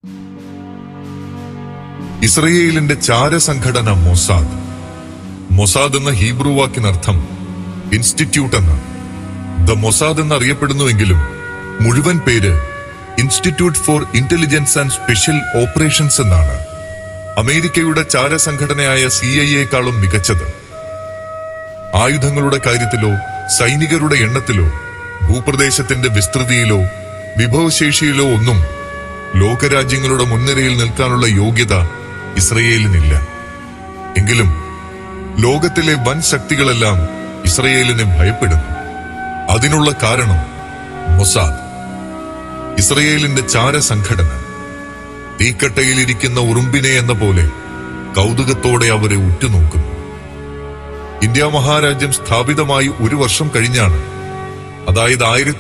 ഇസ്രയേലിന്റെ ചാരസംഘടന Mossad. Mossad എന്ന ഹീബ്രു വാക്കിനർത്ഥം ഇൻസ്റ്റിറ്റ്യൂട്ട് എന്നാണ്. ദ മൊസാദ് എന്നറിയപ്പെടുന്നുവെങ്കിലും മുഴുവൻ പേര് institute for intelligence and special operations എന്നാണ്. അമേരിക്കയുടെ ചാരസംഘടനയായ CIA-യെക്കാളും മികച്ചത്. ആയുധങ്ങളുടെ കാര്യത്തിലോ സൈനികരുടെ എണ്ണത്തിലോ ഭൂപ്രദേശത്തിന്റെ വിസ്തൃതിയിലോ വിഭവശേഷിയിലോ ഒന്നും ലോകരാജ്യങ്ങളുടെ മുൻനിരയിൽ നിൽക്കാനുള്ള യോഗ്യത ഇസ്രയേലിനില്ല. എങ്കിലും ലോകത്തിലെ വൻ ശക്തികളെല്ലാം ഇസ്രയേലിനെ ഭയപ്പെടുന്നു. അതിനുള്ള കാരണം മൊസാദ്, ഇസ്രയേലിന്റെ ചാരസംഘടന. തീക്കട്ടയിലിരിക്കുന്ന ഉറുമ്പിനെ എന്ന പോലെ കൗതുകത്തോടെ അവരെ ഉറ്റുനോക്കുന്നു. ഇന്ത്യ മഹാരാജ്യം സ്ഥാപിതമായി 1 വർഷം കഴിഞ്ഞാണ്, അതായത്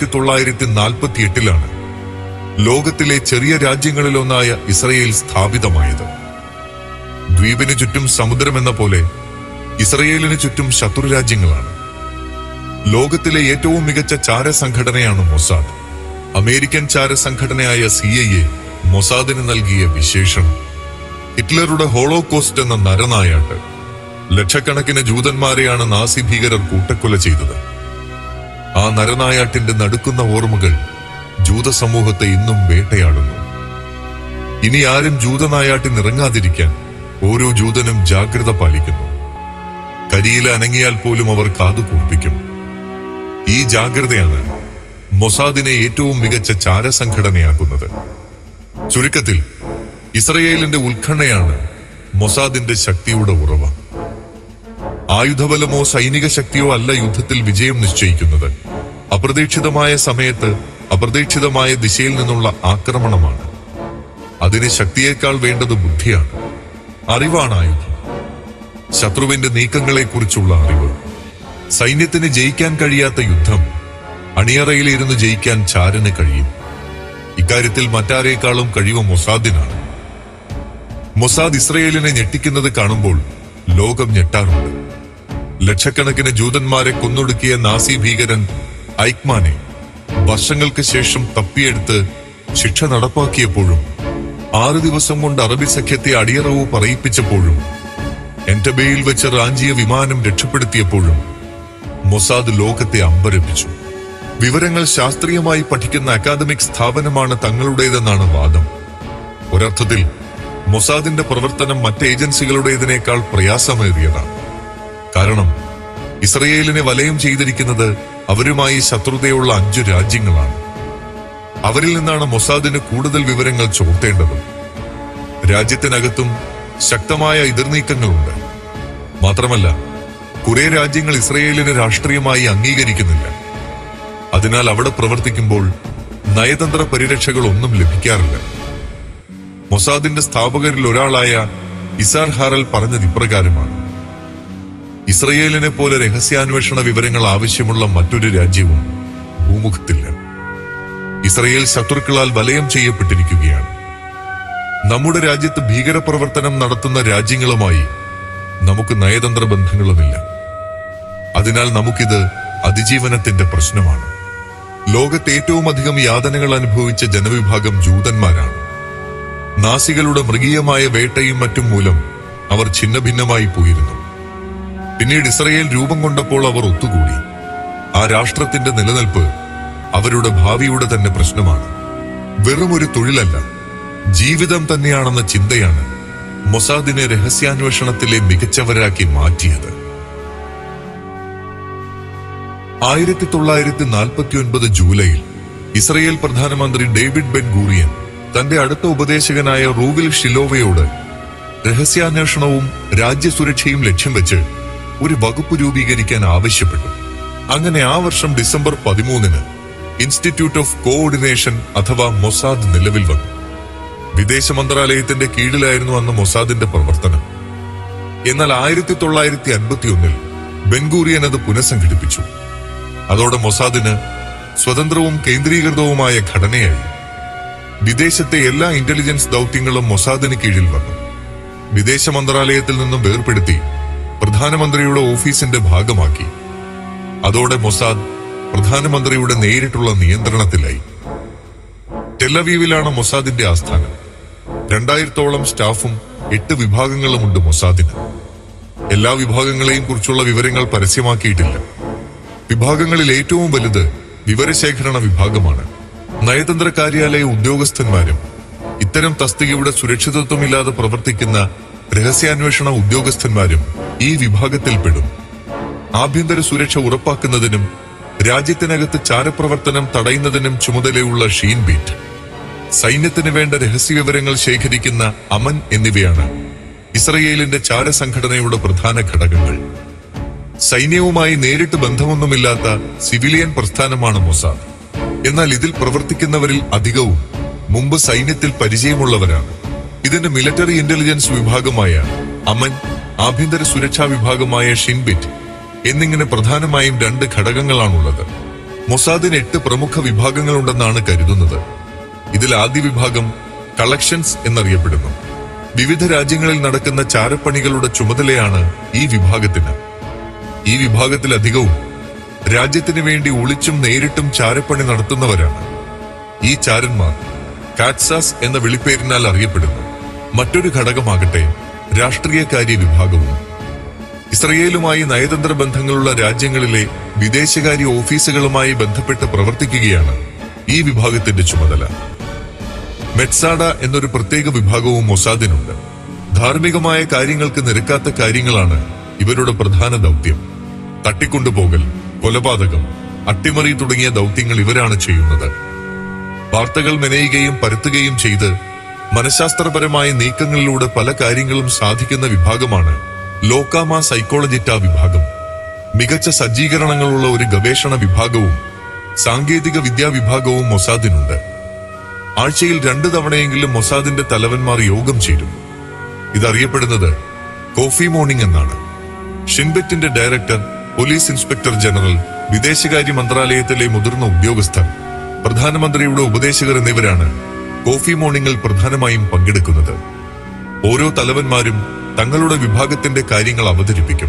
1948-ലാണ് ലോകത്തിലെ ചെറിയ രാജ്യങ്ങളിലൊന്നായ ഇസ്രയേൽ സ്ഥാപിതമായത്. ദ്വീപിന് ചുറ്റും സമുദ്രമെന്ന പോലെ ഇസ്രയേലിന് ചുറ്റും ശത്രുരാജ്യങ്ങളാണ്. ലോകത്തിലെ ഏറ്റവും മികച്ച ചാരസംഘടനയാണ് മൊസാദ്. അമേരിക്കൻ ചാരസംഘടനയായ CIA മൊസാദിന് നൽകിയ വിശേഷണം. ഹിറ്റ്ലറുടെ ഹോളോകോസ്റ്റ് എന്ന നരനായാട്ട്. ലക്ഷക്കണക്കിന് ജൂതന്മാരെയാണ് നാസി ഭീകരർ കൂട്ടക്കൊല ചെയ്തത്. ആ നരനായാട്ടിന്റെ നടുക്കുന്ന ഓർമ്മകൾ ജൂത സമൂഹത്തെ ഇന്നും വേട്ടയാടുന്നു. ഇനി ആരും ജൂതനായാട്ടിനിറങ്ങാതിരിക്കാൻ ഓരോ ജൂതനും ജാഗ്രത പാലിക്കുന്നു. കരിയില അനങ്ങിയാൽ പോലും അവർ കാതുകൂർപ്പിക്കും. ഈ ജാഗ്രതയാണ് മൊസാദിനെ ഏറ്റവും മികച്ച ചാരസംഘടനയാക്കുന്നത്. ചുരുക്കത്തിൽ ഇസ്രയേലിന്റെ ഉത്കണ്ഠയാണ് മൊസാദിന്റെ ശക്തിയുടെ ഉറവ. ആയുധബലമോ സൈനിക ശക്തിയോ അല്ല യുദ്ധത്തിൽ വിജയം നിശ്ചയിക്കുന്നത്. അപ്രതീക്ഷിതമായ സമയത്ത് അപ്രതീക്ഷിതമായ ദിശയിൽ നിന്നുള്ള ആക്രമണമാണ്. അതിന് ശക്തിയേക്കാൾ വേണ്ടത് ബുദ്ധിയാണ്, അറിവാണ് ആയുധം. ശത്രുവിന്റെ നീക്കങ്ങളെക്കുറിച്ചുള്ള അറിവ്. സൈന്യത്തിന് ജയിക്കാൻ കഴിയാത്ത യുദ്ധം അണിയറയിലിരുന്ന് ജയിക്കാൻ ചാരന് കഴിയും. ഇക്കാര്യത്തിൽ മറ്റാരേക്കാളും കഴിവ് മൊസാദിനാണ്. മൊസാദ് ഇസ്രയേലിനെ ഞെട്ടിക്കുന്നത് കാണുമ്പോൾ ലോകം ഞെട്ടാറുണ്ട്. ലക്ഷക്കണക്കിന് ജൂതന്മാരെ കൊന്നൊടുക്കിയ നാസി ഭീകരൻ ഐക്മാനെ വർഷങ്ങൾക്ക് ശേഷം തപ്പിയെടുത്ത് ശിക്ഷ നടപ്പാക്കിയപ്പോഴും 6 ദിവസം കൊണ്ട് അറബി സഖ്യത്തെ അടിയറവ് പറയിപ്പിച്ചപ്പോഴും എൻറ്റബേയിൽ വെച്ച് റാഞ്ചിയ വിമാനം രക്ഷപ്പെടുത്തിയപ്പോഴും മൊസാദ് ലോകത്തെ അമ്പരപ്പിച്ചു. വിവരങ്ങൾ ശാസ്ത്രീയമായി പഠിക്കുന്ന അക്കാദമിക് സ്ഥാപനമാണ് തങ്ങളുടേതെന്നാണ് വാദം. ഒരർത്ഥത്തിൽ മൊസാദിന്റെ പ്രവർത്തനം മറ്റ് ഏജൻസികളുടേതിനേക്കാൾ പ്രയാസമേറിയതാണ്. കാരണം ഇസ്രയേലിനെ വലയം ചെയ്തിരിക്കുന്നത് അവരുമായി ശത്രുതയുള്ള 5 രാജ്യങ്ങളാണ്. അവരിൽ നിന്നാണ് മൊസാദിന് കൂടുതൽ വിവരങ്ങൾ ചോർത്തേണ്ടത്. രാജ്യത്തിനകത്തും ശക്തമായ എതിർനീക്കങ്ങളുണ്ട്. മാത്രമല്ല, കുറെ രാജ്യങ്ങൾ ഇസ്രയേലിനെ രാഷ്ട്രീയമായി അംഗീകരിക്കുന്നില്ല. അതിനാൽ അവിടെ പ്രവർത്തിക്കുമ്പോൾ നയതന്ത്ര പരിരക്ഷകളൊന്നും ലഭിക്കാറില്ല. മൊസാദിന്റെ സ്ഥാപകരിൽ ഒരാളായ ഇസാർ ഹാറൽ പറഞ്ഞത് ഇപ്രകാരമാണ്: ഇസ്രയേലിനെ പോലെ രഹസ്യാന്വേഷണ വിവരങ്ങൾ ആവശ്യമുള്ള മറ്റൊരു രാജ്യവും ഭൂമുഖത്തില്ല. ഇസ്രയേൽ ശത്രുക്കളാൽ വലയം ചെയ്യപ്പെട്ടിരിക്കുകയാണ്. നമ്മുടെ രാജ്യത്ത് ഭീകരപ്രവർത്തനം നടത്തുന്ന രാജ്യങ്ങളുമായി നമുക്ക് നയതന്ത്ര ബന്ധങ്ങളുമില്ല. അതിനാൽ നമുക്കിത് അതിജീവനത്തിന്റെ പ്രശ്നമാണ്. ലോകത്ത് ഏറ്റവും അധികം യാതനകൾ അനുഭവിച്ച ജനവിഭാഗം ജൂതന്മാരാണ്. നാസികളുടെ മൃഗീയമായ വേട്ടയും മറ്റും മൂലം അവർ ഛിന്നഭിന്നമായി പോയിരുന്നു. പിന്നീട് ഇസ്രയേൽ രൂപം കൊണ്ടപ്പോൾ അവർ ഒത്തുകൂടി. ആ രാഷ്ട്രത്തിന്റെ നിലനിൽപ്പ് അവരുടെ ഭാവിയുടെ തന്നെ പ്രശ്നമാണ്. വെറും ഒരു തൊഴിലല്ല, ജീവിതം തന്നെയാണെന്ന ചിന്തയാണ് മൊസാദിനെ രഹസ്യാന്വേഷണത്തിലെ മികച്ചവരാക്കി മാറ്റിയത്. 1949 ജൂലൈയിൽ ഇസ്രയേൽ പ്രധാനമന്ത്രി ഡേവിഡ് ബെൻ ഗൂറിയൻ തന്റെ അടുത്ത ഉപദേശകനായ റൂവിൽ ഷിലോവയോട് രഹസ്യാന്വേഷണവും രാജ്യസുരക്ഷയും ലക്ഷ്യം വെച്ച് ഒരു വകുപ്പ് രൂപീകരിക്കാൻ ആവശ്യപ്പെട്ടു. അങ്ങനെ ആ വർഷം ഡിസംബർ 13-ന് ഇൻസ്റ്റിറ്റ്യൂട്ട് ഓഫ് കോഓർഡിനേഷൻ അഥവാ മൊസാദ് നിലവിൽ വന്നു. വിദേശ മന്ത്രാലയത്തിന്റെ കീഴിലായിരുന്നു അന്ന് മൊസാദിന്റെ പ്രവർത്തനം. എന്നാൽ 1951-ൽ ബെൻഗൂറിയൻ അത് പുനഃസംഘടിപ്പിച്ചു. അതോടെ മൊസാദിന് സ്വതന്ത്രവും കേന്ദ്രീകൃതവുമായ ഘടനയായി. വിദേശത്തെ എല്ലാ ഇന്റലിജൻസ് ദൗത്യങ്ങളും മൊസാദിന് കീഴിൽ വന്നു. വിദേശ മന്ത്രാലയത്തിൽ നിന്നും വേർപെടുത്തി പ്രധാനമന്ത്രിയുടെ ഓഫീസിന്റെ ഭാഗമാക്കി. അതോടെ മൊസാദ് പ്രധാനമന്ത്രിയുടെ നേരിട്ടുള്ള നിയന്ത്രണത്തിലായി. ടെലവീവിലാണ് മൊസാദിന്റെ ആസ്ഥാനം. 2000-ഓളം സ്റ്റാഫും 8 വിഭാഗങ്ങളുമുണ്ട് മൊസാദിന്. എല്ലാ വിഭാഗങ്ങളെയും കുറിച്ചുള്ള വിവരങ്ങൾ പരസ്യമാക്കിയിട്ടില്ല. വിഭാഗങ്ങളിൽ ഏറ്റവും വലുത് വിവരശേഖരണ വിഭാഗമാണ്. നയതന്ത്ര കാര്യാലയ ഉദ്യോഗസ്ഥന്മാരും ഇത്തരം തസ്തികയുടെ സുരക്ഷിതത്വമില്ലാതെ പ്രവർത്തിക്കുന്ന രഹസ്യാന്വേഷണ ഉദ്യോഗസ്ഥന്മാരും ഈ വിഭാഗത്തിൽപ്പെടും. ആഭ്യന്തര സുരക്ഷ ഉറപ്പാക്കുന്നതിനും രാജ്യത്തിനകത്ത് ചാരപ്രവർത്തനം തടയുന്നതിനും ചുമതലയുള്ള ഷീൻ ബീറ്റ്, സൈന്യത്തിന് വേണ്ട രഹസ്യവിവരങ്ങൾ ശേഖരിക്കുന്ന അമൻ എന്നിവയാണ് ഇസ്രയേലിന്റെ ചാരസംഘടനയുടെ പ്രധാന ഘടകങ്ങൾ. സൈന്യവുമായി നേരിട്ട് ബന്ധമൊന്നുമില്ലാത്ത സിവിലിയൻ പ്രസ്ഥാനമാണ് മൊസാദ്. എന്നാൽ ഇതിൽ പ്രവർത്തിക്കുന്നവരിൽ അധികവും മുമ്പ് സൈന്യത്തിൽ പരിചയമുള്ളവരാണ്. ഇതിന്റെ മിലിറ്ററി ഇന്റലിജൻസ് വിഭാഗമായ അമൻ, ആഭ്യന്തര സുരക്ഷാ വിഭാഗമായ ഷിൻബിറ്റ് എന്നിങ്ങനെ പ്രധാനമായും 2 ഘടകങ്ങളാണുള്ളത്. മൊസാദിന് 8 പ്രമുഖ വിഭാഗങ്ങളുണ്ടെന്നാണ് കരുതുന്നത്. ഇതിൽ ആദ്യ വിഭാഗം കളക്ഷൻസ് എന്നറിയപ്പെടുന്നു. വിവിധ രാജ്യങ്ങളിൽ നടക്കുന്ന ചാരപ്പണികളുടെ ചുമതലയാണ് ഈ വിഭാഗത്തിന്. ഈ വിഭാഗത്തിലധികവും രാജ്യത്തിന് വേണ്ടി ഒളിച്ചും നേരിട്ടും ചാരപ്പണി നടത്തുന്നവരാണ്. ഈ ചാരന്മാർ കാറ്റ്സാസ് എന്ന വിളിപ്പേരിനാൽ അറിയപ്പെടുന്നു. മറ്റൊരു ഘടകമാകട്ടെ രാഷ്ട്രീയകാര്യ വിഭാഗവും. ഇസ്രയേലുമായി നയതന്ത്ര ബന്ധങ്ങളുള്ള രാജ്യങ്ങളിലെ വിദേശകാര്യ ഓഫീസുകളുമായി ബന്ധപ്പെട്ട് പ്രവർത്തിക്കുകയാണ് ഈ വിഭാഗത്തിന്റെ ചുമതല. മെറ്റ്സാഡ എന്നൊരു പ്രത്യേക വിഭാഗവും മൊസാദിനുണ്ട്. ധാർമ്മികമായ കാര്യങ്ങൾക്ക് നിരക്കാത്ത കാര്യങ്ങളാണ് ഇവരുടെ പ്രധാന ദൗത്യം. തട്ടിക്കൊണ്ടുപോകൽ, കൊലപാതകം, അട്ടിമറി തുടങ്ങിയ ദൗത്യങ്ങൾ ഇവരാണ് ചെയ്യുന്നത്. വാർത്തകൾ മെനയുകയും പരത്തുകയും ചെയ്ത് മനഃശാസ്ത്രപരമായ നീക്കങ്ങളിലൂടെ പല കാര്യങ്ങളും സാധിക്കുന്ന വിഭാഗമാണ് ലോക്കാമ സൈക്കോളജിറ്റ വിഭാഗം. മികച്ച സജ്ജീകരണങ്ങളുള്ള ഒരു ഗവേഷണ വിഭാഗവും സാങ്കേതിക വിദ്യാ വിഭാഗവും മൊസാദിനുണ്ട്. ആഴ്ചയിൽ 2 തവണയെങ്കിലും മൊസാദിന്റെ തലവന്മാർ യോഗം ചേരും. ഇതറിയപ്പെടുന്നത് കോഫി മോർണിംഗ് എന്നാണ്. ഷിൻബെറ്റിന്റെ ഡയറക്ടർ, പോലീസ് ഇൻസ്പെക്ടർ ജനറൽ, വിദേശകാര്യ മന്ത്രാലയത്തിലെ മുതിർന്ന ഉദ്യോഗസ്ഥർ, പ്രധാനമന്ത്രിയുടെ ഉപദേശകർ എന്നിവരാണ് കോഫി മോർണിംഗിൽ പ്രധാനമായും പങ്കെടുക്കുന്നത്. ഓരോ തലവന്മാരും തങ്ങളുടെ വിഭാഗത്തിന്റെ കാര്യങ്ങൾ അവതരിപ്പിക്കും.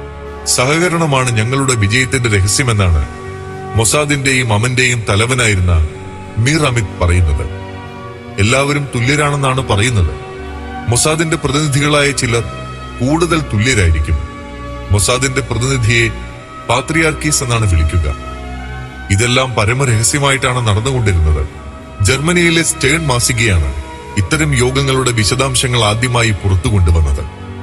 സഹകരണമാണ് ഞങ്ങളുടെ വിജയത്തിന്റെ രഹസ്യമെന്നാണ് മൊസാദിന്റെയും അമന്റെയും തലവനായിരുന്ന മീർ അമിത് പറയുന്നത്. എല്ലാവരും തുല്യരാണെന്നാണ് പറയുന്നത്. മൊസാദിന്റെ പ്രതിനിധികളായ ചിലർ കൂടുതൽ തുല്യരായിരിക്കും. മൊസാദിന്റെ പ്രതിനിധിയെ പാത്രിയാർക്കീസ് എന്നാണ് വിളിക്കുക. ഇതെല്ലാം പരമരഹസ്യമായിട്ടാണ് നടന്നുകൊണ്ടിരുന്നത്. ജർമ്മനിയിലെ സ്റ്റേൺ മാസികയാണ് ഇത്തരം യോഗങ്ങളുടെ വിശദാംശങ്ങൾ ആദ്യമായി പുറത്തു കൊണ്ടുവന്നത്.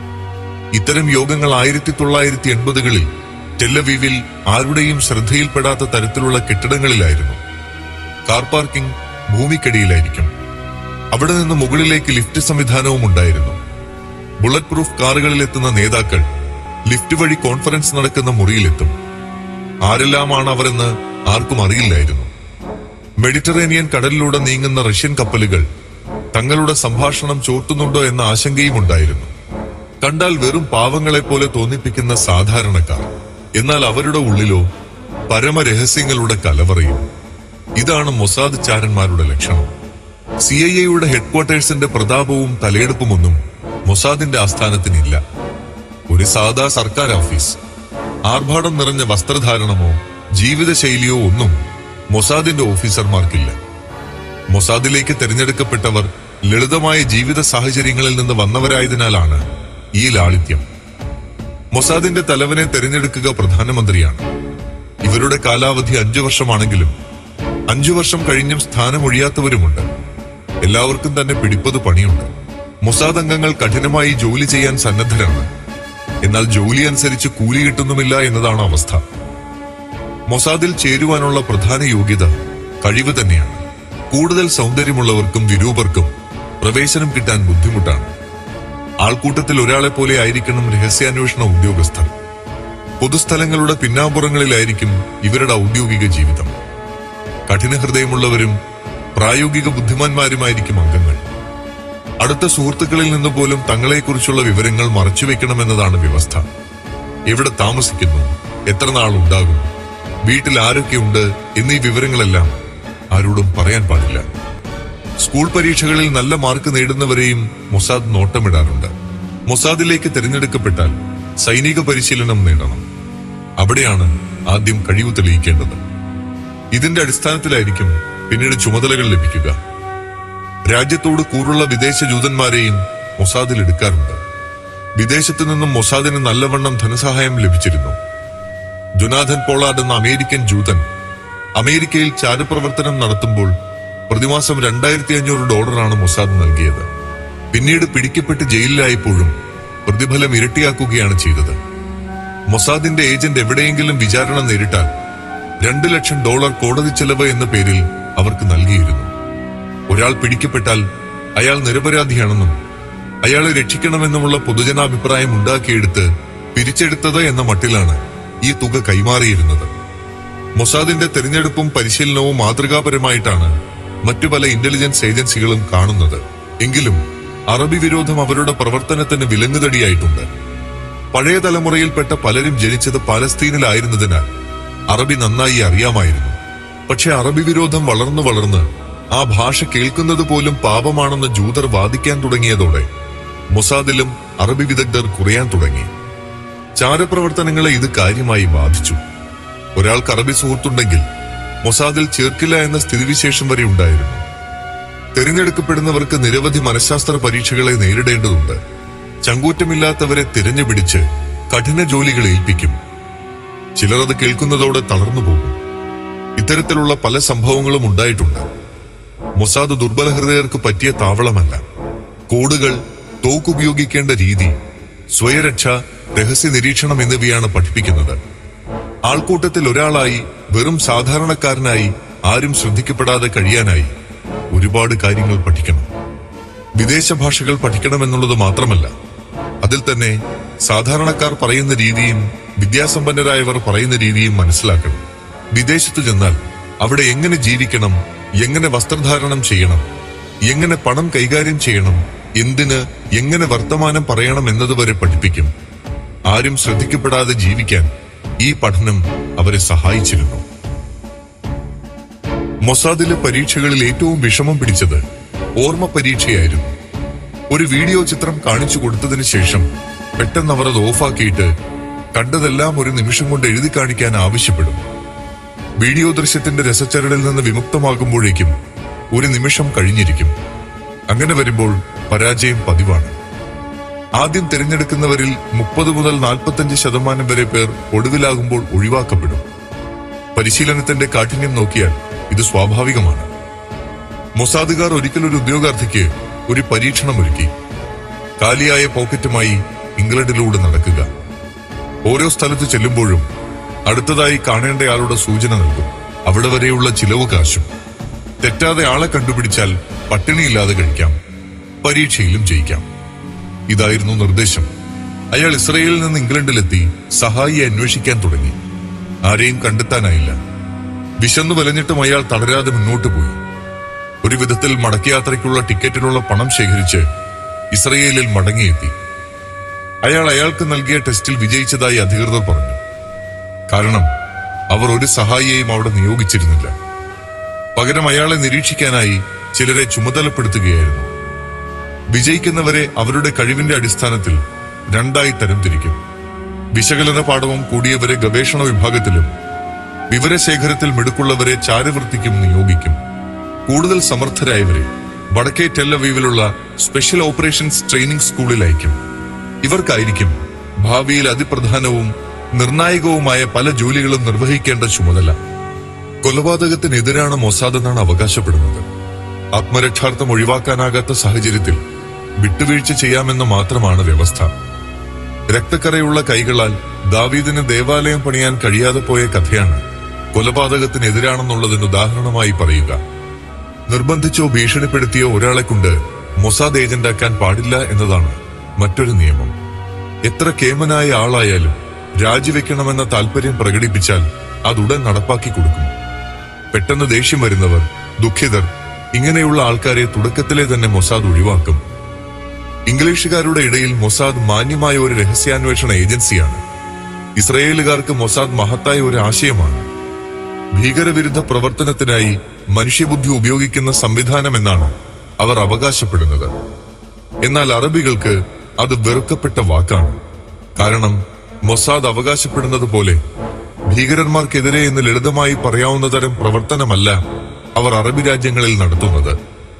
ഇത്തരം യോഗങ്ങൾ 1980-കളിൽ ടെല്ലവീവിൽ ആരുടെയും ശ്രദ്ധയിൽപ്പെടാത്ത തരത്തിലുള്ള കെട്ടിടങ്ങളിലായിരുന്നു. Car parking ഭൂമിക്കടിയിലായിരിക്കും. അവിടെ നിന്ന് മുകളിലേക്ക് ലിഫ്റ്റ് സംവിധാനവും ഉണ്ടായിരുന്നു. ബുള്ളറ്റ് പ്രൂഫ് കാറുകളിലെത്തുന്ന നേതാക്കൾ ലിഫ്റ്റ് വഴി കോൺഫറൻസ് നടക്കുന്ന മുറിയിലെത്തും. ആരെല്ലാമാണ് അവരെന്ന് ആർക്കും അറിയില്ലായിരുന്നു. മെഡിറ്ററേനിയൻ കടലിലൂടെ നീങ്ങുന്ന റഷ്യൻ കപ്പലുകൾ തങ്ങളുടെ സംഭാഷണം ചോർത്തുന്നുണ്ടോ എന്ന ആശങ്കയും ഉണ്ടായിരുന്നു. കണ്ടാൽ വെറും പാവങ്ങളെപ്പോലെ തോന്നിപ്പിക്കുന്ന സാധാരണക്കാർ, എന്നാൽ അവരുടെ ഉള്ളിലോ പരമരഹസ്യങ്ങളുടെ കലവറയും. ഇതാണ് മൊസാദ് ചാരന്മാരുടെ ലക്ഷണം. CIA-യുടെ ഹെഡ്ക്വാർട്ടേഴ്സിന്റെ പ്രതാപവും തലയെടുപ്പുമൊന്നും മൊസാദിന്റെ ആസ്ഥാനത്തിനില്ല. ഒരു സാധാ സർക്കാർ ഓഫീസ്, ആർഭാടം നിറഞ്ഞ വസ്ത്രധാരണമോ ജീവിതശൈലിയോ ഒന്നും മൊസാദിന്റെ ഓഫീസർമാർക്കില്ല. മൊസാദിലേക്ക് തിരഞ്ഞെടുക്കപ്പെട്ടവർ ലളിതമായ ജീവിത സാഹചര്യങ്ങളിൽ നിന്ന് വന്നവരായതിനാലാണ് ഈ ലാളിത്യം. മൊസാദിന്റെ തലവനെ തിരഞ്ഞെടുക്കുക പ്രധാനമന്ത്രിയാണ്. ഇവരുടെ കാലാവധി 5 വർഷമാണെങ്കിലും 5 വർഷം കഴിഞ്ഞും സ്ഥാനമൊഴിയാത്തവരുമുണ്ട്. എല്ലാവർക്കും തന്നെ പിടിപ്പത് പണിയുണ്ട്. മൊസാദ് അംഗങ്ങൾ കഠിനമായി ജോലി ചെയ്യാൻ സന്നദ്ധരാണ്. എന്നാൽ ജോലി അനുസരിച്ച് കൂലി കിട്ടുന്നുമില്ല എന്നതാണ് അവസ്ഥ. മൊസാദിൽ ചേരുവാനുള്ള പ്രധാന യോഗ്യത കഴിവ് തന്നെയാണ്. കൂടുതൽ സൗന്ദര്യമുള്ളവർക്കും വിരൂപർക്കും പ്രവേശനം കിട്ടാൻ ബുദ്ധിമുട്ടാണ്. ആൾക്കൂട്ടത്തിൽ ഒരാളെ പോലെ ആയിരിക്കണം രഹസ്യാന്വേഷണ ഉദ്യോഗസ്ഥർ. പൊതുസ്ഥലങ്ങളുടെ പിന്നാമ്പുറങ്ങളിലായിരിക്കും ഇവരുടെ ഔദ്യോഗിക ജീവിതം. കഠിന ഹൃദയമുള്ളവരും പ്രായോഗിക ബുദ്ധിമാന്മാരുമായിരിക്കും അംഗങ്ങൾ. അടുത്ത സുഹൃത്തുക്കളിൽ നിന്ന് പോലും തങ്ങളെക്കുറിച്ചുള്ള വിവരങ്ങൾ മറച്ചുവെക്കണമെന്നതാണ് വ്യവസ്ഥ. എവിടെ താമസിക്കുന്നു, എത്ര നാളുണ്ടാകും, വീട്ടിൽ ആരൊക്കെയുണ്ട് എന്നീ വിവരങ്ങളെല്ലാം ആരോടും പറയാൻ പാടില്ല. സ്കൂൾ പരീക്ഷകളിൽ നല്ല മാർക്ക് നേടുന്നവരെയും മൊസാദ് നോട്ടമിടാറുണ്ട്. മൊസാദിലേക്ക് തിരഞ്ഞെടുക്കപ്പെട്ടാൽ സൈനിക പരിശീലനം നേടണം. അവിടെയാണ് ആദ്യം കഴിവ് തെളിയിക്കേണ്ടത്. ഇതിന്റെ അടിസ്ഥാനത്തിലായിരിക്കും പിന്നീട് ചുമതലകൾ ലഭിക്കുക. രാജ്യത്തോട് കൂറുള്ള വിദേശ ജൂതന്മാരെയും മൊസാദിൽ എടുക്കാറുണ്ട്. വിദേശത്തു നിന്നും മൊസാദിന് നല്ലവണ്ണം ധനസഹായം ലഭിച്ചിരുന്നു. ജൊനാഥൻ പോളാർഡ് എന്ന അമേരിക്കൻ ജൂതൻ അമേരിക്കയിൽ ചാരപ്രവർത്തനം നടത്തുമ്പോൾ പ്രതിമാസം $2500 മൊസാദ് നൽകിയത്. പിന്നീട് പിടിക്കപ്പെട്ട് ജയിലിലായപ്പോഴും പ്രതിഫലം ഇരട്ടിയാക്കുകയാണ് ചെയ്തത്. മൊസാദിന്റെ ഏജന്റ് എവിടെയെങ്കിലും വിചാരണ നേരിട്ടാൽ $2 ലക്ഷം കോടതി ചെലവ് എന്ന പേരിൽ അവർക്ക് നൽകിയിരുന്നു. ഒരാൾ പിടിക്കപ്പെട്ടാൽ അയാൾ നിരപരാധിയാണെന്നും അയാളെ രക്ഷിക്കണമെന്നുമുള്ള പൊതുജനാഭിപ്രായം ഉണ്ടാക്കിയെടുത്ത് പിരിച്ചെടുത്തത് എന്ന മട്ടിലാണ് ഈ തുക കൈമാറിയിരുന്നത്. മൊസാദിന്റെ തെരഞ്ഞെടുപ്പും പരിശീലനവും മാതൃകാപരമായിട്ടാണ് മറ്റു പല ഇന്റലിജൻസ് ഏജൻസികളും കാണുന്നത്. എങ്കിലും അറബി വിരോധം അവരുടെ പ്രവർത്തനത്തിന് വിലങ്ങുതടിയായിട്ടുണ്ട്. പഴയ തലമുറയിൽപ്പെട്ട പലരും ജനിച്ചത് പാലസ്തീനിലായിരുന്നതിനാൽ അറബി നന്നായി അറിയാമായിരുന്നു. പക്ഷെ അറബി വിരോധം വളർന്ന് ആ ഭാഷ കേൾക്കുന്നത് പോലും പാപമാണെന്ന് ജൂതർ വാദിക്കാൻ തുടങ്ങിയതോടെ മൊസാദിലും അറബി വിദഗ്ധർ കുറയാൻ തുടങ്ങി. ചാരപ്രവർത്തനങ്ങളെ ഇത് കാര്യമായി ബാധിച്ചു. ഒരാൾക്ക് അറബി സുഹൃത്തുണ്ടെങ്കിൽ മൊസാദിൽ ചേർക്കില്ല എന്ന സ്ഥിതിവിശേഷം വരെ ഉണ്ടായിരുന്നു. തിരഞ്ഞെടുക്കപ്പെടുന്നവർക്ക് നിരവധി മനഃശാസ്ത്ര പരീക്ഷകളെ നേരിടേണ്ടതുണ്ട്. ചങ്കൂറ്റമില്ലാത്തവരെ തിരഞ്ഞുപിടിച്ച് കഠിന ജോലികൾ ഏൽപ്പിക്കും. ചിലർ അത് കേൾക്കുന്നതോടെ തളർന്നു പോകും. ഇത്തരത്തിലുള്ള പല സംഭവങ്ങളും ഉണ്ടായിട്ടുണ്ട്. മൊസാദ് ദുർബലഹൃദയർക്ക് പറ്റിയ താവളമല്ല. കോഡുകൾ, തോക്കുപയോഗിക്കേണ്ട രീതി, സ്വയരക്ഷ, രഹസ്യ നിരീക്ഷണം എന്നിവയാണ് പഠിപ്പിക്കുന്നത്. ആൾക്കൂട്ടത്തിൽ ഒരാളായി, വെറും സാധാരണക്കാരനായി, ആരും ശ്രദ്ധിക്കപ്പെടാതെ കഴിയാനായി ഒരുപാട് കാര്യങ്ങൾ പഠിക്കണം. വിദേശ ഭാഷകൾ പഠിക്കണമെന്നുള്ളത് മാത്രമല്ല, അതിൽ തന്നെ സാധാരണക്കാർ പറയുന്ന രീതിയും വിദ്യാസമ്പന്നരായവർ പറയുന്ന രീതിയും മനസ്സിലാക്കണം. വിദേശത്തു ചെന്നാൽ അവിടെ എങ്ങനെ ജീവിക്കണം, എങ്ങനെ വസ്ത്രധാരണം ചെയ്യണം, എങ്ങനെ പണം കൈകാര്യം ചെയ്യണം, എന്തിന് എങ്ങനെ വർത്തമാനം പറയണം എന്നതുവരെ പഠിപ്പിക്കും. ആരും ശ്രദ്ധിക്കപ്പെടാതെ ജീവിക്കാൻ ഈ പഠനം അവരെ സഹായിച്ചിരുന്നു. മൊസാദിലെ പരീക്ഷകളിൽ ഏറ്റവും വിഷമം പിടിച്ചത് ഓർമ്മ പരീക്ഷയായിരുന്നു. ഒരു വീഡിയോ ചിത്രം കാണിച്ചു കൊടുത്തതിന് ശേഷം പെട്ടെന്ന് അവർ അത് ഓഫാക്കിയിട്ട് കണ്ടതെല്ലാം ഒരു നിമിഷം കൊണ്ട് എഴുതി കാണിക്കാൻ ആവശ്യപ്പെടും. വീഡിയോ ദൃശ്യത്തിന്റെ രസച്ചരടിൽ നിന്ന് വിമുക്തമാകുമ്പോഴേക്കും ഒരു നിമിഷം കഴിഞ്ഞിരിക്കും. അങ്ങനെ വരുമ്പോൾ പരാജയം പതിവാണ്. ആദ്യം തിരഞ്ഞെടുക്കുന്നവരിൽ 30 മുതൽ 45% വരെ പേർ ഒടുവിലാകുമ്പോൾ ഒഴിവാക്കപ്പെടും. പരിശീലനത്തിന്റെ കാഠിന്യം നോക്കിയാൽ ഇത് സ്വാഭാവികമാണ്. മൊസാദുകാർ ഒരിക്കൽ ഒരു ഉദ്യോഗാർത്ഥിക്ക് ഒരു പരീക്ഷണം ഒരുക്കി. കാലിയായ പോക്കറ്റുമായി ഇംഗ്ലണ്ടിലൂടെ നടക്കുക. ഓരോ സ്ഥലത്ത് ചെല്ലുമ്പോഴും അടുത്തതായി കാണേണ്ടയാളുടെ സൂചന നൽകും. അവിടെ വരെയുള്ള ചിലവ് കാശും. തെറ്റാതെ ആളെ കണ്ടുപിടിച്ചാൽ പട്ടിണിയില്ലാതെ കഴിക്കാം, പരീക്ഷയിലും ജയിക്കാം. ഇതായിരുന്നു നിർദ്ദേശം. അയാൾ ഇസ്രയേലിൽ നിന്ന് ഇംഗ്ലണ്ടിലെത്തി സഹായിയെ അന്വേഷിക്കാൻ തുടങ്ങി. ആരെയും കണ്ടെത്താനായില്ല. വിശന്നു വലഞ്ഞിട്ടും അയാൾ തളരാതെ മുന്നോട്ട് പോയി. ഒരു വിധത്തിൽ മടക്കയാത്രയ്ക്കുള്ള ടിക്കറ്റിനുള്ള പണം ശേഖരിച്ച് ഇസ്രയേലിൽ മടങ്ങിയെത്തി. അയാൾക്ക് നൽകിയ ടെസ്റ്റിൽ വിജയിച്ചതായി അധികൃതർ പറഞ്ഞു. കാരണം അവർ ഒരു സഹായിയെയും അവിടെ നിയോഗിച്ചിരുന്നില്ല. പകരം അയാളെ നിരീക്ഷിക്കാനായി ചിലരെ ചുമതലപ്പെടുത്തുകയായിരുന്നു. വിജയിക്കുന്നവരെ അവരുടെ കഴിവിന്റെ അടിസ്ഥാനത്തിൽ 2 തരംതിരിക്കും. വിശകലന പാഠവും കൂടിയവരെ ഗവേഷണ വിഭാഗത്തിലും വിവരശേഖരത്തിൽ മിടുക്കുള്ളവരെ ചാരവൃത്തിക്കും നിയോഗിക്കും. കൂടുതൽ സമർത്ഥരായവരെ വടക്കേ ടെല്ലവീവിലുള്ള സ്പെഷ്യൽ ഓപ്പറേഷൻസ് ട്രെയിനിംഗ് സ്കൂളിൽ അയക്കും. ഇവർക്കായിരിക്കും ഭാവിയിൽ അതിപ്രധാനവും നിർണായകവുമായ പല ജോലികളും നിർവഹിക്കേണ്ട ചുമതല. കൊലപാതകത്തിനെതിരാണ് മൊസാദ് എന്നാണ് അവകാശപ്പെടുന്നത്. ആത്മരക്ഷാർത്ഥം ഒഴിവാക്കാനാകാത്ത സാഹചര്യത്തിൽ വിട്ടുവീഴ്ച ചെയ്യാമെന്ന് മാത്രമാണ് വ്യവസ്ഥ. രക്തക്കറയുള്ള കൈകളാൽ ദാവീദിന് ദേവാലയം പണിയാൻ കഴിയാതെ പോയ കഥയാണ് കൊലപാതകത്തിനെതിരാണെന്നുള്ളതിന് ഉദാഹരണമായി പറയുക. നിർബന്ധിച്ചോ ഭീഷണിപ്പെടുത്തിയോ ഒരാളെ കൊണ്ട് മൊസാദ് ഏജന്റാക്കാൻ പാടില്ല എന്നതാണ് മറ്റൊരു നിയമം. എത്ര കേമനായ ആളായാലും രാജിവെക്കണമെന്ന താല്പര്യം പ്രകടിപ്പിച്ചാൽ അതുടൻ നടപ്പാക്കി കൊടുക്കും. പെട്ടെന്ന് ദേഷ്യം വരുന്നവർ, ദുഃഖിതർ, ഇങ്ങനെയുള്ള ആൾക്കാരെ തുടക്കത്തിലെ തന്നെ മൊസാദ് ഒഴിവാക്കും. ഇംഗ്ലീഷുകാരുടെ ഇടയിൽ മൊസാദ് മാന്യമായ ഒരു രഹസ്യാന്വേഷണ ഏജൻസിയാണ്. ഇസ്രയേലുകാർക്ക് മൊസാദ് മഹത്തായ ഒരു ആശയമാണ്. ഭീകരവിരുദ്ധ പ്രവർത്തനത്തിനായി മനുഷ്യബുദ്ധി ഉപയോഗിക്കുന്ന സംവിധാനം എന്നാണ് അവർ അവകാശപ്പെടുന്നത്. എന്നാൽ അറബികൾക്ക് അത് വെറുക്കപ്പെട്ട വാക്കാണ്. കാരണം മൊസാദ് അവകാശപ്പെടുന്നത് പോലെ ഭീകരന്മാർക്കെതിരെ എന്ന് ലളിതമായി പറയാവുന്ന തരം പ്രവർത്തനമല്ല അവർ അറബി രാജ്യങ്ങളിൽ നടത്തുന്നത്.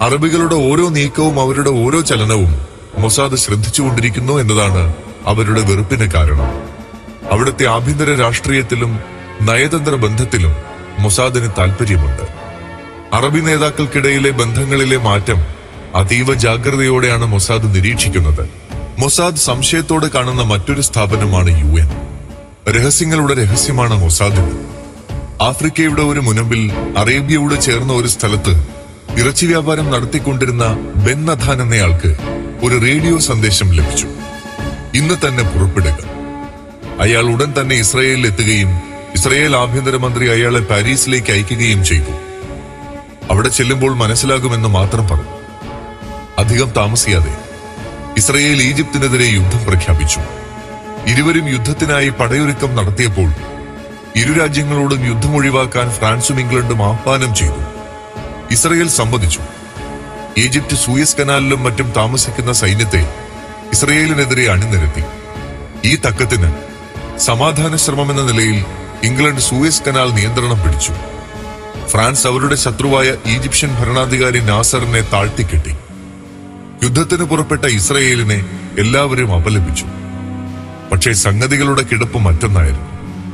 അറബികളുടെ ഓരോ നീക്കവും അവരുടെ ഓരോ ചലനവും മൊസാദ് ശ്രദ്ധിച്ചുകൊണ്ടിരിക്കുന്നു എന്നതാണ് അവരുടെ വെറുപ്പിന് കാരണം. അവിടുത്തെ ആഭ്യന്തര രാഷ്ട്രീയത്തിലും നയതന്ത്ര ബന്ധത്തിലും മൊസാദിന് താൽപര്യമുണ്ട്. അറബി നേതാക്കൾക്കിടയിലെ ബന്ധങ്ങളിലെ മാറ്റം അതീവ ജാഗ്രതയോടെയാണ് മൊസാദ് നിരീക്ഷിക്കുന്നത്. മൊസാദ് സംശയത്തോടെ കാണുന്ന മറ്റൊരു സ്ഥാപനമാണ് UN. രഹസ്യങ്ങളുടെ രഹസ്യമാണ് മൊസാദിന്. ആഫ്രിക്കയുടെ ഒരു മുനമ്പിൽ അറേബ്യയോട് ചേർന്ന ഒരു സ്ഥലത്ത് ഇറച്ചി വ്യാപാരം നടത്തിക്കൊണ്ടിരുന്ന ബെൻ നഥാൻ എന്നയാൾക്ക് ഒരു റേഡിയോ സന്ദേശം ലഭിച്ചു. ഇന്ന് തന്നെ പുറപ്പെടുക. അയാൾ ഉടൻ തന്നെ ഇസ്രയേലിൽ എത്തുകയും ഇസ്രയേൽ ആഭ്യന്തരമന്ത്രി അയാളെ പാരീസിലേക്ക് അയക്കുകയും ചെയ്തു. അവിടെ ചെല്ലുമ്പോൾ മനസ്സിലാകുമെന്ന് മാത്രം പറഞ്ഞു. അധികം താമസിയാതെ ഇസ്രയേൽ ഈജിപ്തിനെതിരെ യുദ്ധം പ്രഖ്യാപിച്ചു. ഇരുവരും യുദ്ധത്തിനായി പടയൊരുക്കം നടത്തിയപ്പോൾ ഇരു രാജ്യങ്ങളോടും യുദ്ധം ഒഴിവാക്കാൻ ഫ്രാൻസും ഇംഗ്ലണ്ടും ആഹ്വാനം ചെയ്തു. ഇസ്രയേൽ സമ്മതിച്ചു. ഈജിപ്ത് സൂയസ് കനാലിലും മറ്റും താമസിക്കുന്ന സൈന്യത്തെ ഇസ്രയേലിനെതിരെ അണിനിരത്തി. ഈ തക്കത്തിന് സമാധാന ശ്രമമെന്ന നിലയിൽ ഇംഗ്ലണ്ട് സൂയസ് കനാൽ നിയന്ത്രണം പിടിച്ചു. ഫ്രാൻസ് അവരുടെ ശത്രുവായ ഈജിപ്ഷ്യൻ ഭരണാധികാരി നാസറിനെ താഴ്ത്തിക്കെട്ടി. യുദ്ധത്തിന് പുറപ്പെട്ട ഇസ്രയേലിനെ എല്ലാവരും അപലപിച്ചു. പക്ഷേ സംഗതികളുടെ കിടപ്പ് മറ്റൊന്നായിരുന്നു.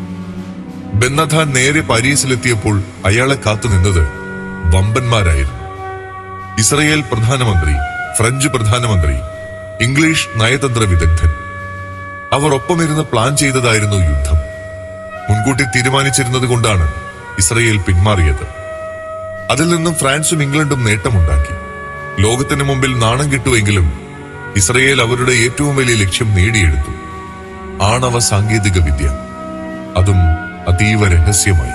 ബെൻ നഥാൻ നേരെ പാരീസിലെത്തിയപ്പോൾ അയാളെ കാത്തുനിന്നത് വമ്പന്മാരായിരുന്നു. ഇസ്രയേൽ പ്രധാനമന്ത്രി, ഫ്രഞ്ച് പ്രധാനമന്ത്രി, ഇംഗ്ലീഷ് നയതന്ത്ര വിദഗ്ധൻ. അവർ ഒപ്പമിരുന്ന് പ്ലാൻ ചെയ്തതായിരുന്നു യുദ്ധം. മുൻകൂട്ടി തീരുമാനിച്ചിരുന്നത് കൊണ്ടാണ് ഇസ്രയേൽ പിന്മാറിയത്. അതിൽ നിന്നും ഫ്രാൻസും ഇംഗ്ലണ്ടും നേട്ടമുണ്ടാക്കി. ലോകത്തിന് മുമ്പിൽ നാണം കിട്ടുമെങ്കിലും ഇസ്രയേൽ അവരുടെ ഏറ്റവും വലിയ ലക്ഷ്യം നേടിയെടുത്തു. ആണവ സാങ്കേതിക വിദ്യ, അതും അതീവ രഹസ്യമായി.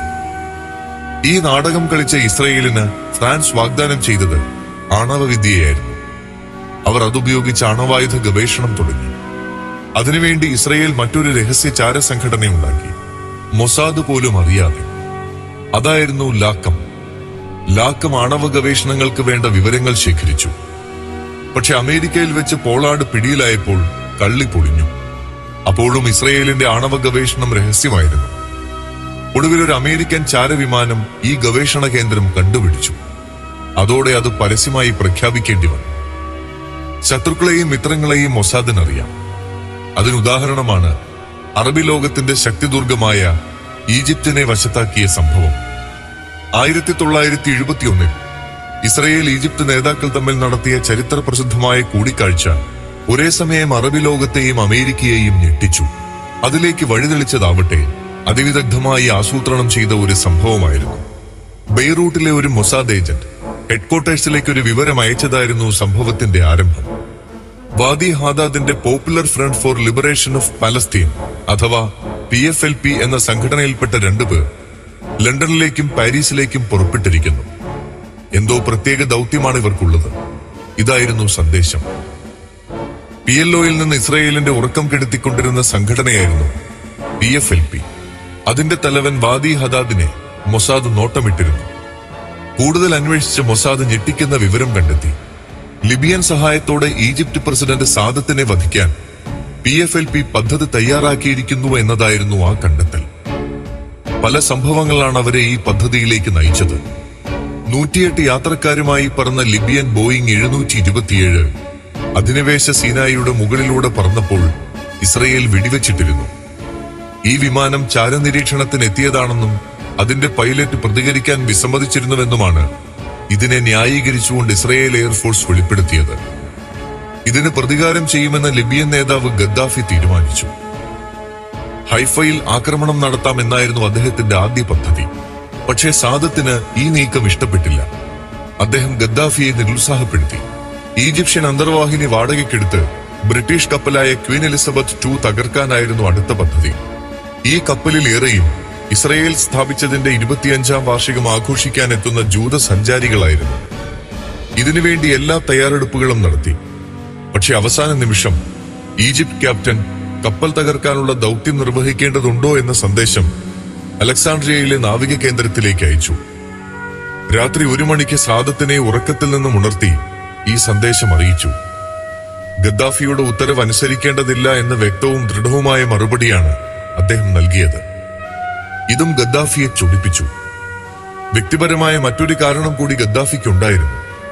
ഈ നാടകം കളിച്ച ഇസ്രയേലിന് ഫ്രാൻസ് വാഗ്ദാനം ചെയ്തത് ആണവ വിദ്യയായിരുന്നു. അവർ അതുപയോഗിച്ച് ആണവായുധ ഗവേഷണം തുടങ്ങി. അതിനുവേണ്ടി ഇസ്രയേൽ മറ്റൊരു രഹസ്യ ചാര സംഘടനയുണ്ടാക്കി, മൊസാദ് പോലും അറിയാതെ. അതായിരുന്നു ലാക്കം. ലാക്കം ആണവ ഗവേഷണങ്ങൾക്ക് വേണ്ട വിവരങ്ങൾ ശേഖരിച്ചു. പക്ഷെ അമേരിക്കയിൽ വെച്ച് പോളാർഡ് പിടിയിലായപ്പോൾ കള്ളി പൊളിഞ്ഞു. അപ്പോഴും ഇസ്രയേലിന്റെ ആണവ ഗവേഷണം രഹസ്യമായിരുന്നു. ഒടുവിൽ ഒരു അമേരിക്കൻ ചാരവിമാനം ഈ ഗവേഷണ കേന്ദ്രം കണ്ടുപിടിച്ചു. അതോടെ അത് പരസ്യമായി പ്രഖ്യാപിക്കേണ്ടി വന്നു. ശത്രുക്കളെയും മിത്രങ്ങളെയും മൊസാദിനറിയാം. അതിനുദാഹരണമാണ് അറബി ലോകത്തിന്റെ ശക്തിദുർഗമായ ഈജിപ്തിനെ വശത്താക്കിയ സംഭവം. 1971 ഇസ്രയേൽ ഈജിപ്ത് നേതാക്കൾ തമ്മിൽ നടത്തിയ ചരിത്ര പ്രസിദ്ധമായ കൂടിക്കാഴ്ച ഒരേ സമയം അറബി ലോകത്തെയും അമേരിക്കയെയും ഞെട്ടിച്ചു. അതിലേക്ക് വഴിതെളിച്ചതാവട്ടെ അതിവിദഗ്ധമായി ആസൂത്രണം ചെയ്ത ഒരു സംഭവമായിരുന്നു. ബെയ്റൂട്ടിലെ ഒരു മൊസാദ് ഏജന്റ് ഹെഡ്ക്വാർട്ടേഴ്സിലേക്ക് ഒരു വിവരം അയച്ചതായിരുന്നു സംഭവത്തിന്റെ ആരംഭം. വാദി ഹാദാദിന്റെ popular front for liberation of Palestine അഥവാ PFLP എന്ന സംഘടനയിൽപ്പെട്ട 2 പേർ ലണ്ടനിലേക്കും പാരീസിലേക്കും പുറപ്പെട്ടിരിക്കുന്നു. എന്തോ പ്രത്യേക ദൗത്യമാണ് ഇവർക്കുള്ളത്. ഇതായിരുന്നു സന്ദേശം. PLOയിൽ നിന്ന് ഇസ്രയേലിന്റെ ഉറക്കം കെടുത്തിക്കൊണ്ടിരുന്ന സംഘടനയായിരുന്നു PFLP. അതിന്റെ തലവൻ വാദി ഹദാദിനെ മൊസാദ് നോട്ടമിട്ടിരുന്നു. കൂടുതൽ അന്വേഷിച്ച മൊസാദ് ഞെട്ടിക്കുന്ന വിവരം കണ്ടെത്തി. ലിബിയൻ സഹായത്തോടെ ഈജിപ്ത് പ്രസിഡന്റ് സാദത്തിനെ വധിക്കാൻ PFLP പദ്ധതി തയ്യാറാക്കിയിരിക്കുന്നു എന്നതായിരുന്നു ആ കണ്ടെത്തൽ. പല സംഭവങ്ങളാണ് അവരെ ഈ പദ്ധതിയിലേക്ക് നയിച്ചത്. 108 യാത്രക്കാരുമായി പറന്ന ലിബിയൻ ബോയിങ് 727 അധിനിവേശ സീനായിയുടെ മുകളിലൂടെ പറന്നപ്പോൾ ഇസ്രയേൽ വെടിവെച്ചിട്ടിരുന്നു. ഈ വിമാനം ചാരനിരീക്ഷണത്തിന് എത്തിയതാണെന്നും അതിന്റെ പൈലറ്റ് പ്രതികരിക്കാൻ വിസമ്മതിച്ചിരുന്നുവെന്നുമാണ് ഇതിനെ ന്യായീകരിച്ചുകൊണ്ട് ഇസ്രയേൽ എയർഫോഴ്സ് വെളിപ്പെടുത്തിയത്. ഇതിന് പ്രതികാരം ചെയ്യുമെന്ന് ലിബിയൻ നേതാവ് ഗദ്ദാഫി തീരുമാനിച്ചു. ഹൈഫയിൽ ആക്രമണം നടത്താമെന്നായിരുന്നു അദ്ദേഹത്തിന്റെ ആദ്യ പദ്ധതി. പക്ഷേ സാദത്തിന് ഈ നീക്കം ഇഷ്ടപ്പെട്ടില്ല. അദ്ദേഹം ഗദ്ദാഫിയെ നിരുത്സാഹപ്പെടുത്തി. ഈജിപ്ഷ്യൻ അന്തർവാഹിനി വാടകയ്ക്കെടുത്ത് ബ്രിട്ടീഷ് കപ്പലായ ക്വീൻ എലിസബത്ത് II തകർക്കാനായിരുന്നു അടുത്ത പദ്ധതി. ഈ കപ്പലിൽ ഏറെയും ഇസ്രയേൽ സ്ഥാപിച്ചതിന്റെ 25ാം വാർഷികം ആഘോഷിക്കാനെത്തുന്ന ജൂത സഞ്ചാരികളായിരുന്നു. ഇതിനുവേണ്ടി എല്ലാ തയ്യാറെടുപ്പുകളും നടത്തി. പക്ഷെ അവസാന നിമിഷം ഈജിപ്ത് ക്യാപ്റ്റൻ കപ്പൽ തകർക്കാനുള്ള ദൗത്യം നിർവഹിക്കേണ്ടതുണ്ടോ എന്ന സന്ദേശം അലക്സാണ്ട്രിയയിലെ നാവിക കേന്ദ്രത്തിലേക്ക് അയച്ചു. രാത്രി 1 മണിക്ക് സാദത്തിനെ ഉറക്കത്തിൽ നിന്നും ഉണർത്തി ഈ സന്ദേശം അറിയിച്ചു. ഗദ്ദാഫിയുടെ ഉത്തരവ് അനുസരിക്കേണ്ടതില്ല എന്ന വ്യക്തവും ദൃഢവുമായ മറുപടിയാണ് അദ്ദേഹം നൽകിയത്. ഇതും ഗദ്ദാഫിയെ ചൊടിപ്പിച്ചു. വ്യക്തിപരമായ മറ്റൊരു കാരണം കൂടി ഗദ്ദാഫിക്കുണ്ടായിരുന്നു.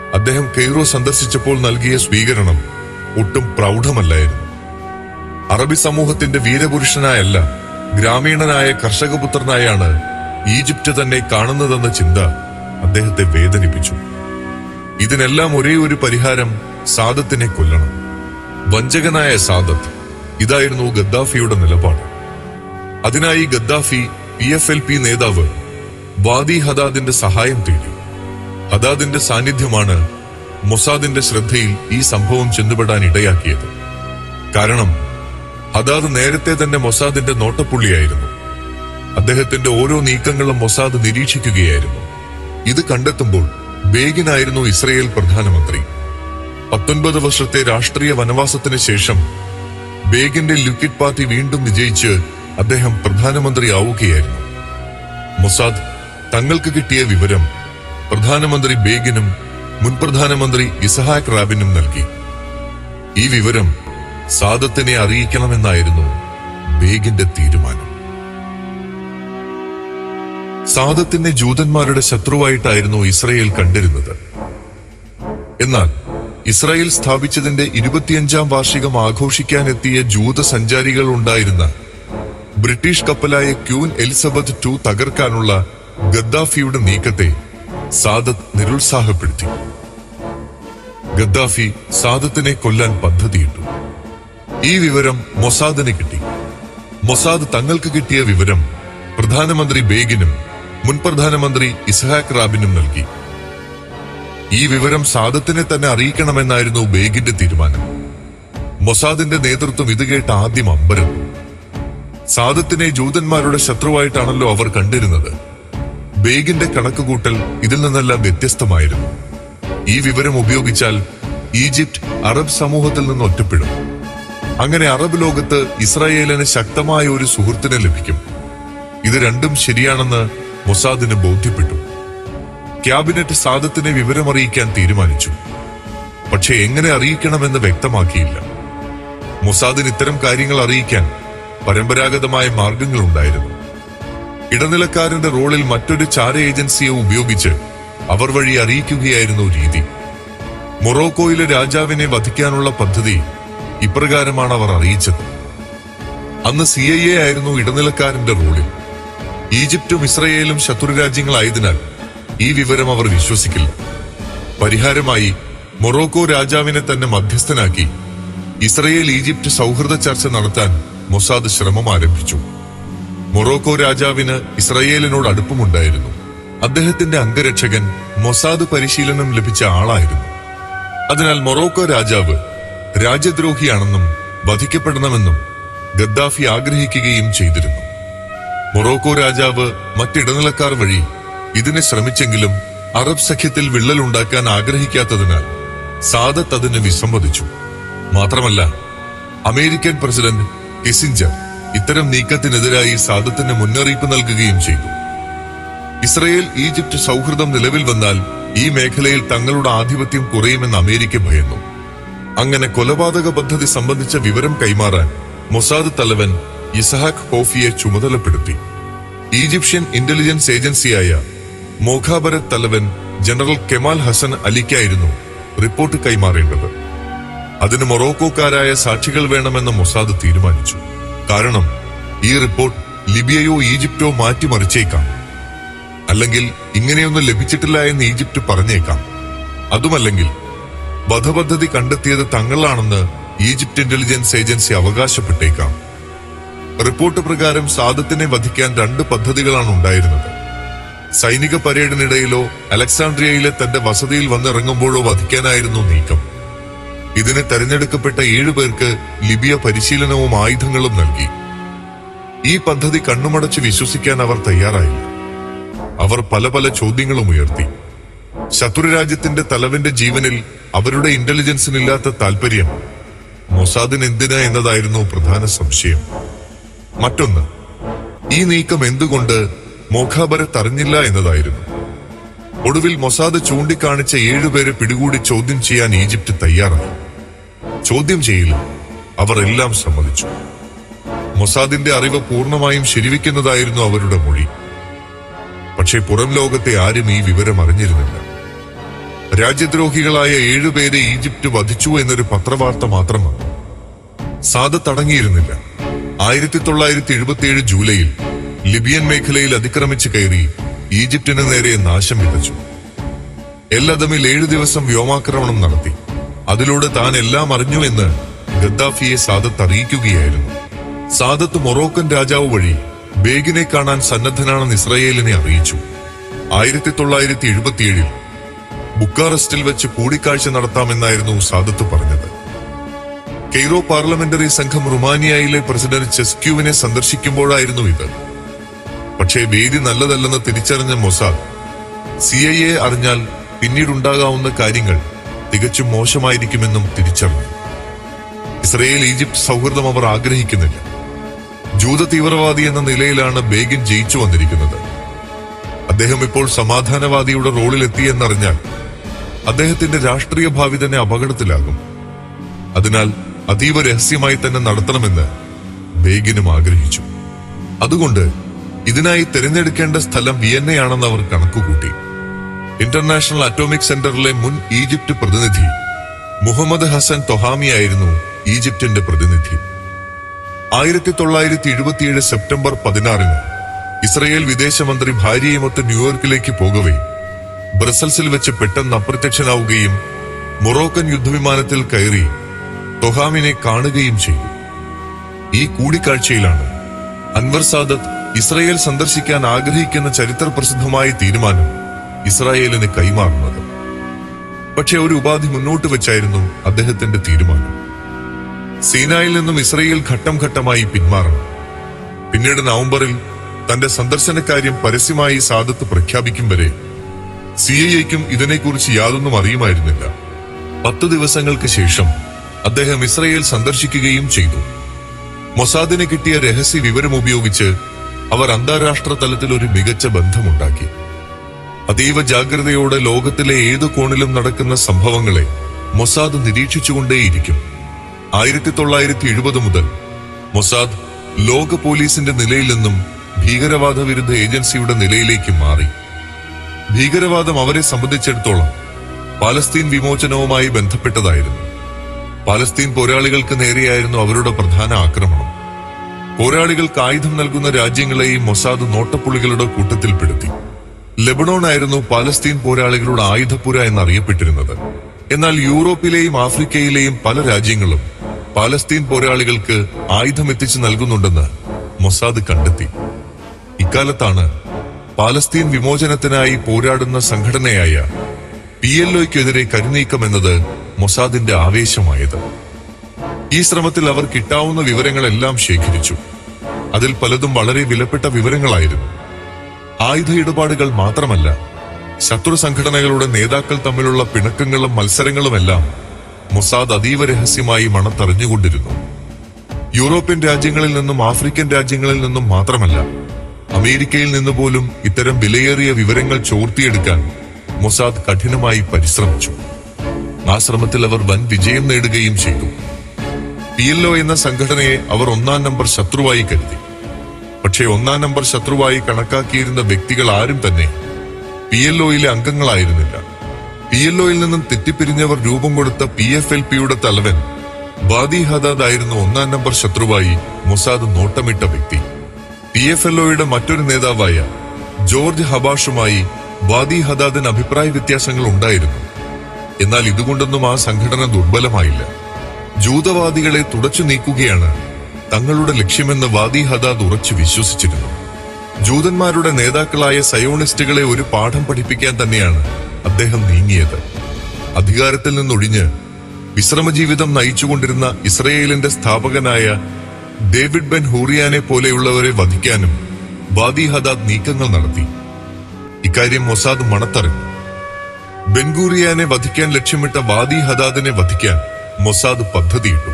അദ്ദേഹം കെയ്റോ സന്ദർശിച്ചപ്പോൾ നൽകിയ സ്വീകരണം ഒട്ടും പ്രൗഢമല്ലായിരുന്നു. അറബി സമൂഹത്തിന്റെ വീരപുരുഷനായല്ല, ഗ്രാമീണനായ കർഷകപുത്രനായാണ് ഈജിപ്റ്റ് തന്നെ കാണുന്നതെന്ന ചിന്ത അദ്ദേഹത്തെ വേദനിപ്പിച്ചു. ഇതിനെല്ലാം ഒരേ ഒരു പരിഹാരം, സാദത്തിനെ കൊല്ലണം. വഞ്ചകനായ സാദത്ത്, ഇതായിരുന്നു ഗദ്ദാഫിയുടെ നിലപാട്. അതിനായി ഗദ്ദാഫി PFLP നേതാവ് വാദി ഹദാദിന്റെ സഹായം തേടി. ഹദാദിന്റെ സാന്നിധ്യമാണ് മൊസാദിന്റെ ശ്രദ്ധയിൽ ഈ സംഭവം ചെന്നുപെടാൻ ഇടയാക്കിയത്. കാരണം ഹദാദ് നേരത്തെ തന്നെ മൊസാദിന്റെ നോട്ടപ്പുള്ളിയായിരുന്നു. അദ്ദേഹത്തിന്റെ ഓരോ നീക്കങ്ങളും മൊസാദ് നിരീക്ഷിക്കുകയായിരുന്നു. ഇത് കണ്ടെത്തുമ്പോൾ ബേഗിനായിരുന്നു ഇസ്രയേൽ പ്രധാനമന്ത്രി. 19 വർഷത്തെ രാഷ്ട്രീയ വനവാസത്തിന് ശേഷം ബേഗിന്റെ ലിക്വിഡ് പാർട്ടി വീണ്ടും വിജയിച്ച് അദ്ദേഹം പ്രധാനമന്ത്രി ആവുകയായിരുന്നു. മൊസാദ് തങ്ങൾക്ക് കിട്ടിയ വിവരം പ്രധാനമന്ത്രി ബേഗിനും മുൻ പ്രധാനമന്ത്രി ഇസഹാക്ക് റാബിനും നൽകി. ഈ വിവരം സാദത്തിനെ അറിയിക്കണമെന്നായിരുന്നു ബേഗിന്റെ തീരുമാനം. സാദത്തിനെ ജൂതന്മാരുടെ ശത്രുവായിട്ടായിരുന്നു ഇസ്രയേൽ കണ്ടിരുന്നത്. എന്നാൽ ഇസ്രായേൽ സ്ഥാപിച്ചതിന്റെ 25ാം വാർഷികം ആഘോഷിക്കാനെത്തിയ ജൂത സഞ്ചാരികൾ ഉണ്ടായിരുന്ന ബ്രിട്ടീഷ് കപ്പലായ ക്യൂൻ എലിസബത്ത് II തകർക്കാനുള്ള ഗദ്ദാഫിയുടെ നീക്കത്തെ സാദത്ത് നിരുത്സാഹപ്പെടുത്തി. ഗദ്ദാഫി സാദത്തിനെ കൊല്ലാൻ പദ്ധതിയിട്ടു. ഈ വിവരം മൊസാദിന് കിട്ടി. മൊസാദ് തങ്ങൾക്ക് കിട്ടിയ വിവരം പ്രധാനമന്ത്രി ബേഗിനും മുൻ പ്രധാനമന്ത്രി ഇസ്ഹാക്ക് റാബിനും നൽകി. ഈ വിവരം സാദത്തിനെ തന്നെ അറിയിക്കണമെന്നായിരുന്നു ബേഗിന്റെ തീരുമാനം. മൊസാദിന്റെ നേതൃത്വം ഇത് കേട്ട് ആദ്യം അമ്പരന്നു. സാദത്തിനെ ജൂതന്മാരുടെ ശത്രുവായിട്ടാണല്ലോ അവർ കണ്ടിരുന്നത്. ബേഗിന്റെ കണക്കുകൂട്ടൽ ഇതിൽ നിന്നെല്ലാം വ്യത്യസ്തമായിരുന്നു. ഈ വിവരം ഉപയോഗിച്ചാൽ ഈജിപ്റ്റ് അറബ് സമൂഹത്തിൽ നിന്ന് ഒറ്റപ്പെടും. അങ്ങനെ അറബ് ലോകത്ത് ഇസ്രായേലിന് ശക്തമായ ഒരു സുഹൃത്തിനെ ലഭിക്കും. ഇത് രണ്ടും ശരിയാണെന്ന് മൊസാദിന് ബോധ്യപ്പെട്ടു. ക്യാബിനറ്റ് സാദത്തിനെ വിവരമറിയിക്കാൻ തീരുമാനിച്ചു. പക്ഷെ എങ്ങനെ അറിയിക്കണമെന്ന് വ്യക്തമാക്കിയില്ല. മൊസാദിന് ഇത്തരം കാര്യങ്ങൾ അറിയിക്കാൻ പരമ്പരാഗതമായ മാർഗങ്ങളുണ്ടായിരുന്നു. ഇടനിലക്കാരന്റെ റോളിൽ മറ്റൊരു ചാര ഏജൻസിയെ ഉപയോഗിച്ച് അവർ വഴി അറിയിക്കുകയായിരുന്നു രീതി. മൊറോക്കോയിലെ രാജാവിനെ വധിക്കാനുള്ള പദ്ധതി ഇപ്രകാരമാണ് അവർ അറിയിച്ചത്. അന്ന് CIA ആയിരുന്നു ഇടനിലക്കാരന്റെ റോളിൽ. ഈജിപ്തും ഇസ്രയേലും ശത്രുരാജ്യങ്ങളായതിനാൽ ഈ വിവരം അവർ വിശ്വസിക്കില്ല. പരിഹാരമായി മൊറോക്കോ രാജാവിനെ തന്നെ മധ്യസ്ഥനാക്കി ഇസ്രയേൽ ഈജിപ്റ്റ് സൗഹൃദ ചർച്ച നടത്താൻ മൊസാദ് ശ്രമം ആരംഭിച്ചു. മൊറോക്കോ രാജാവിന് ഇസ്രയേലിനോട് അടുപ്പമുണ്ടായിരുന്നു. അദ്ദേഹത്തിന്റെ അംഗരക്ഷകൻ മൊസാദ് പരിശീലനം ലഭിച്ച ആളായിരുന്നു. അതിനാൽ മൊറോക്കോ രാജാവ് രാജ്യദ്രോഹിയാണെന്നും വധിക്കപ്പെടണമെന്നും ഗദ്ദാഫി ആഗ്രഹിക്കുകയും ചെയ്തിരുന്നു. മൊറോക്കോ രാജാവ് മറ്റിടനിലക്കാർ വഴി ഇതിനെ ശ്രമിച്ചെങ്കിലും അറബ് സഖ്യത്തിൽ വിള്ളലുണ്ടാക്കാൻ ആഗ്രഹിക്കാത്തതിനാൽ സാദത്ത് അതിന് വിസമ്മതിച്ചു. മാത്രമല്ല, അമേരിക്കൻ പ്രസിഡന്റ് കിസിഞ്ചർ ഇത്തരം നീക്കത്തിനെതിരായി സാദത്തിന് മുന്നറിയിപ്പ് നൽകുകയും ചെയ്തു. ഇസ്രയേൽ ഈജിപ്റ്റ് സൗഹൃദം നിലവിൽ വന്നാൽ ഈ മേഖലയിൽ തങ്ങളുടെ ആധിപത്യം കുറയുമെന്ന് അമേരിക്ക ഭയന്നു. അങ്ങനെ കൊലപാതക പദ്ധതി സംബന്ധിച്ച വിവരം കൈമാറാൻ മൊസാദ് തലവൻ ഇസഹാക്ക് ഹോഫിയെ ചുമതലപ്പെടുത്തി. ഈജിപ്ഷ്യൻ ഇന്റലിജൻസ് ഏജൻസിയായ മോഖാബരത്ത് തലവൻ ജനറൽ കെമാൽ ഹസൻ അലിക്കായിരുന്നു റിപ്പോർട്ട് കൈമാറേണ്ടത്. അതിന് മൊറോക്കോക്കാരായ സാക്ഷികൾ വേണമെന്ന് മൊസാദ് തീരുമാനിച്ചു. കാരണം ഈ റിപ്പോർട്ട് ലിബിയയോ ഈജിപ്റ്റോ മാറ്റിമറിച്ചേക്കാം. അല്ലെങ്കിൽ ഇങ്ങനെയൊന്നും ലഭിച്ചിട്ടില്ല എന്ന് ഈജിപ്റ്റ് പറഞ്ഞേക്കാം. അതുമല്ലെങ്കിൽ വധപദ്ധതി കണ്ടെത്തിയത് തങ്ങളാണെന്ന് ഈജിപ്റ്റ് ഇന്റലിജൻസ് ഏജൻസി അവകാശപ്പെട്ടേക്കാം. റിപ്പോർട്ട് പ്രകാരം സാദത്തിനെ വധിക്കാൻ 2 പദ്ധതികളാണ് ഉണ്ടായിരുന്നത്. സൈനിക പരേഡിനിടയിലോ അലക്സാണ്ട്രിയയിലെ തന്റെ വസതിയിൽ വന്നിറങ്ങുമ്പോഴോ വധിക്കാനായിരുന്നു നീക്കം. ഇതിന് തെരഞ്ഞെടുക്കപ്പെട്ട 7 പേർക്ക് ലിബിയ പരിശീലനവും ആയുധങ്ങളും നൽകി. ഈ പദ്ധതി കണ്ണുമടച്ച് വിശ്വസിക്കാൻ അവർ തയ്യാറായില്ല. അവർ പല പല ചോദ്യങ്ങളും ഉയർത്തി. ശത്രുരാജ്യത്തിന്റെ തലവന്റെ ജീവനിൽ അവരുടെ ഇന്റലിജൻസിനില്ലാത്ത താല്പര്യം മൊസാദിന് എന്തിന് എന്നതായിരുന്നു പ്രധാന സംശയം. മറ്റൊന്ന്, ഈ നീക്കം എന്തുകൊണ്ട് മോഖാബരത്ത് അറിഞ്ഞില്ല എന്നതായിരുന്നു. ഒടുവിൽ മൊസാദ് ചൂണ്ടിക്കാണിച്ച 7 പേരെ പിടികൂടി ചോദ്യം ചെയ്യാൻ ഈജിപ്റ്റ് തയ്യാറായി. ചോദ്യം ചെയ്യില്ല, അവർ എല്ലാം സമ്മതിച്ചു. മൊസാദിന്റെ അറിവ് പൂർണ്ണമായും ശരിവെക്കുന്നതായിരുന്നു അവരുടെ മൊഴി. പക്ഷേ പുറം ലോകത്തെ ആരും ഈ വിവരം അറിഞ്ഞിരുന്നില്ല. രാജ്യദ്രോഹികളായ 7 പേരെ ഈജിപ്റ്റ് വധിച്ചു എന്നൊരു പത്രവാർത്ത മാത്രമാണ്. സാദത്ത് അടങ്ങിയിരുന്നില്ല. 1977 ജൂലൈയിൽ ലിബിയൻ മേഖലയിൽ അതിക്രമിച്ച് കയറി ഈജിപ്തിന് നേരെ നാശം വിതച്ചു. എല്ലദമിൽ 7 ദിവസം വ്യോമാക്രമണം നടത്തി. അതിലൂടെ താൻ എല്ലാം അറിഞ്ഞു എന്ന് ഗദ്ദാഫിയെ സാദത്ത് അറിയിക്കുകയായിരുന്നു. സാദത്ത് മൊറോക്കൻ രാജാവ് വഴി ബേഗിനെ കാണാൻ സന്നദ്ധനാണെന്ന് ഇസ്രായേലിനെ അറിയിച്ചു. 1977 ബുക്കാറസ്റ്റിൽ വെച്ച് കൂടിക്കാഴ്ച നടത്താമെന്നായിരുന്നു സാദത്ത് പറഞ്ഞത്. കെയ്റോ പാർലമെന്ററി സംഘം റുമാനിയയിലെ പ്രസിഡന്റ് ചെസ്ക്യുവിനെ സന്ദർശിക്കുമ്പോഴായിരുന്നു ഇത്. പക്ഷേ വേദി നല്ലതല്ലെന്ന് തിരിച്ചറിഞ്ഞ മൊസാദ് CIA അറിഞ്ഞാൽ പിന്നീടുണ്ടാകാവുന്ന കാര്യങ്ങൾ തികച്ചും മോശമായിരിക്കുമെന്നും തിരിച്ചറിഞ്ഞു. ഇസ്രയേൽ ഈജിപ്ത് സൗഹൃദം അവർ ആഗ്രഹിക്കുന്നില്ല. ജൂത തീവ്രവാദി എന്ന നിലയിലാണ് ബേഗിൻ ജയിച്ചു വന്നിരിക്കുന്നത്. അദ്ദേഹം ഇപ്പോൾ സമാധാനവാദിയുടെ റോളിലെത്തിയെന്നറിഞ്ഞാൽ അദ്ദേഹത്തിന്റെ രാഷ്ട്രീയ ഭാവി തന്നെ അപകടത്തിലാകും. അതിനാൽ അതീവ രഹസ്യമായി തന്നെ നടത്തണമെന്ന് ബേഗിനും ആഗ്രഹിച്ചു. അതുകൊണ്ട് ഇതിനായി തിരഞ്ഞെടുക്കേണ്ട സ്ഥലം വിയന്നയാണെന്ന് അവർ കണക്കുകൂട്ടി. ഇന്റർനാഷണൽ അറ്റോമിക് സെന്ററിലെ മുൻ ഈജിപ്ത് പ്രതിനിധി മുഹമ്മദ് ഹസൻ തൊഹാമിയായിരുന്നു ഈജിപ്തിന്റെ പ്രതിനിധി. 1977 സെപ്റ്റംബർ 16 ഇസ്രയേൽ വിദേശമന്ത്രി ഭാര്യയുമൊത്ത് ന്യൂയോർക്കിലേക്ക് പോകവേ ബ്രസൽസിൽ വെച്ച് പെട്ടെന്ന് അപ്രത്യക്ഷനാവുകയും മൊറോക്കൻ യുദ്ധവിമാനത്തിൽ കയറി തൊഹാമിനെ കാണുകയും ചെയ്തു. ഈ കൂടിക്കാഴ്ചയിലാണ് അൻവർ സാദത്ത് ഇസ്രയേൽ സന്ദർശിക്കാൻ ആഗ്രഹിക്കുന്ന ചരിത്ര പ്രസിദ്ധമായ തീരുമാനം ഇസ്രായേലിന് കൈമാറുന്നത്. പക്ഷെ ഒരു ഉപാധി മുന്നോട്ട് വെച്ചായിരുന്നു അദ്ദേഹത്തിന്റെ തീരുമാനം. സീനായിൽ നിന്നും ഇസ്രയേൽ ഘട്ടം ഘട്ടമായി പിന്മാറണം. പിന്നീട് നവംബറിൽ തന്റെ സന്ദർശനകാര്യം പരസ്യമായി സാദത്ത് പ്രഖ്യാപിക്കും വരെ CIA-ക്കും ഇതിനെക്കുറിച്ച് യാതൊന്നും അറിയുമായിരുന്നില്ല. 10 ദിവസങ്ങൾക്ക് ശേഷം അദ്ദേഹം ഇസ്രയേൽ സന്ദർശിക്കുകയും ചെയ്തു. മൊസാദിന് കിട്ടിയ രഹസ്യ വിവരം ഉപയോഗിച്ച് അവർ അന്താരാഷ്ട്ര തലത്തിൽ ഒരു മികച്ച ബന്ധമുണ്ടാക്കി. അതീവ ജാഗ്രതയോടെ ലോകത്തിലെ ഏതു കോണിലും നടക്കുന്ന സംഭവങ്ങളെ മൊസാദ് നിരീക്ഷിച്ചുകൊണ്ടേയിരിക്കും. 1970 മുതൽ മൊസാദ് ലോക പോലീസിന്റെ നിലയിൽ നിന്നും ഭീകരവാദ വിരുദ്ധ ഏജൻസിയുടെ നിലയിലേക്ക് മാറി. ഭീകരവാദം അവരെ സംബന്ധിച്ചിടത്തോളം പാലസ്തീൻ വിമോചനവുമായി ബന്ധപ്പെട്ടതായിരുന്നു. പാലസ്തീൻ പോരാളികൾക്ക് നേരെയായിരുന്നു അവരുടെ പ്രധാന ആക്രമണം. പോരാളികൾക്ക് ആയുധം നൽകുന്ന രാജ്യങ്ങളെയും മൊസാദ് നോട്ടപ്പുള്ളികളുടെ കൂട്ടത്തിൽപ്പെടുത്തി. ലെബനോൺ ആയിരുന്നു പാലസ്തീൻ പോരാളികളുടെ ആയുധപ്പുര എന്നറിയപ്പെട്ടിരുന്നത്. എന്നാൽ യൂറോപ്പിലെയും ആഫ്രിക്കയിലെയും പല രാജ്യങ്ങളും പാലസ്തീൻ പോരാളികൾക്ക് ആയുധം എത്തിച്ചു നൽകുന്നുണ്ടെന്ന് മൊസാദ് കണ്ടെത്തി. ഇക്കാലത്താണ് പാലസ്തീൻ വിമോചനത്തിനായി പോരാടുന്ന സംഘടനയായ PLOയ്ക്കെതിരെ കരുനീക്കം എന്നത് മൊസാദിന്റെ ആവേശമായത്. ഈ ശ്രമത്തിൽ അവർ കിട്ടാവുന്ന വിവരങ്ങളെല്ലാം ശേഖരിച്ചു. അതിൽ പലതും വളരെ വിലപ്പെട്ട വിവരങ്ങളായിരുന്നു. ആയുധ ഇടപാടുകൾ മാത്രമല്ല, ശത്രു സംഘടനകളുടെ നേതാക്കൾ തമ്മിലുള്ള പിണക്കങ്ങളും മത്സരങ്ങളുമെല്ലാം മൊസാദ് അതീവ രഹസ്യമായി മണത്തറിഞ്ഞുകൊണ്ടിരുന്നു. യൂറോപ്യൻ രാജ്യങ്ങളിൽ നിന്നും ആഫ്രിക്കൻ രാജ്യങ്ങളിൽ നിന്നും മാത്രമല്ല, അമേരിക്കയിൽ നിന്ന് പോലും ഇത്തരം വിലയേറിയ വിവരങ്ങൾ ചോർത്തിയെടുക്കാൻ മൊസാദ് കഠിനമായി പരിശ്രമിച്ചു. ആ ശ്രമത്തിൽ അവർ വൻ വിജയം നേടുകയും ചെയ്തു. PLO എന്ന സംഘടനയെ അവർ 1-ാം നമ്പർ ശത്രുവായി കരുതി. പക്ഷേ 1-ാം നമ്പർ ശത്രുവായി കണക്കാക്കിയിരുന്ന വ്യക്തികൾ ആരും തന്നെ PLOയിലെ അംഗങ്ങളായിരുന്നില്ല. PLOയിൽ നിന്നും തെറ്റിപ്പിരിഞ്ഞവർ രൂപം കൊടുത്ത PFLP-യുടെ തലവൻ വാദി ഹദാദ് ആയിരുന്നു 1-ാം നമ്പർ ശത്രുവായി മൊസാദ് നോട്ടമിട്ട വ്യക്തി. PFLOയുടെ മറ്റൊരു നേതാവായ ജോർജ് ഹബാഷുമായി വാദി ഹദാദിന് അഭിപ്രായ വ്യത്യാസങ്ങൾ ഉണ്ടായിരുന്നു. എന്നാൽ ഇതുകൊണ്ടൊന്നും ആ സംഘടന ദുർബലമായില്ല. ജൂതവാദികളെ തുടച്ചു നീക്കുകയാണ് തങ്ങളുടെ ലക്ഷ്യമെന്ന് വാദി ഹദാദ് ഉറച്ചു വിശ്വസിച്ചിരുന്നു. ജൂതന്മാരുടെ നേതാക്കളായ സയോണിസ്റ്റുകളെ ഒരു പാഠം പഠിപ്പിക്കാൻ തന്നെയാണ് അദ്ദേഹം നീങ്ങിയത്. അധികാരത്തിൽ നിന്നൊഴിഞ്ഞ് വിശ്രമജീവിതം നയിച്ചുകൊണ്ടിരുന്ന ഇസ്രയേലിന്റെ സ്ഥാപകനായ ഡേവിഡ് ബെൻ ഹൂറിയാനെ പോലെയുള്ളവരെ വധിക്കാനും വാദി ഹദാദ് നീക്കങ്ങൾ നടത്തി. ഇക്കാര്യം മൊസാദ് മണത്തറിഞ്ഞു. ബെൻഗൂറിയാനെ വധിക്കാൻ ലക്ഷ്യമിട്ട വാദി ഹദാദിനെ വധിക്കാൻ മൊസാദ് പദ്ധതിയിട്ടു.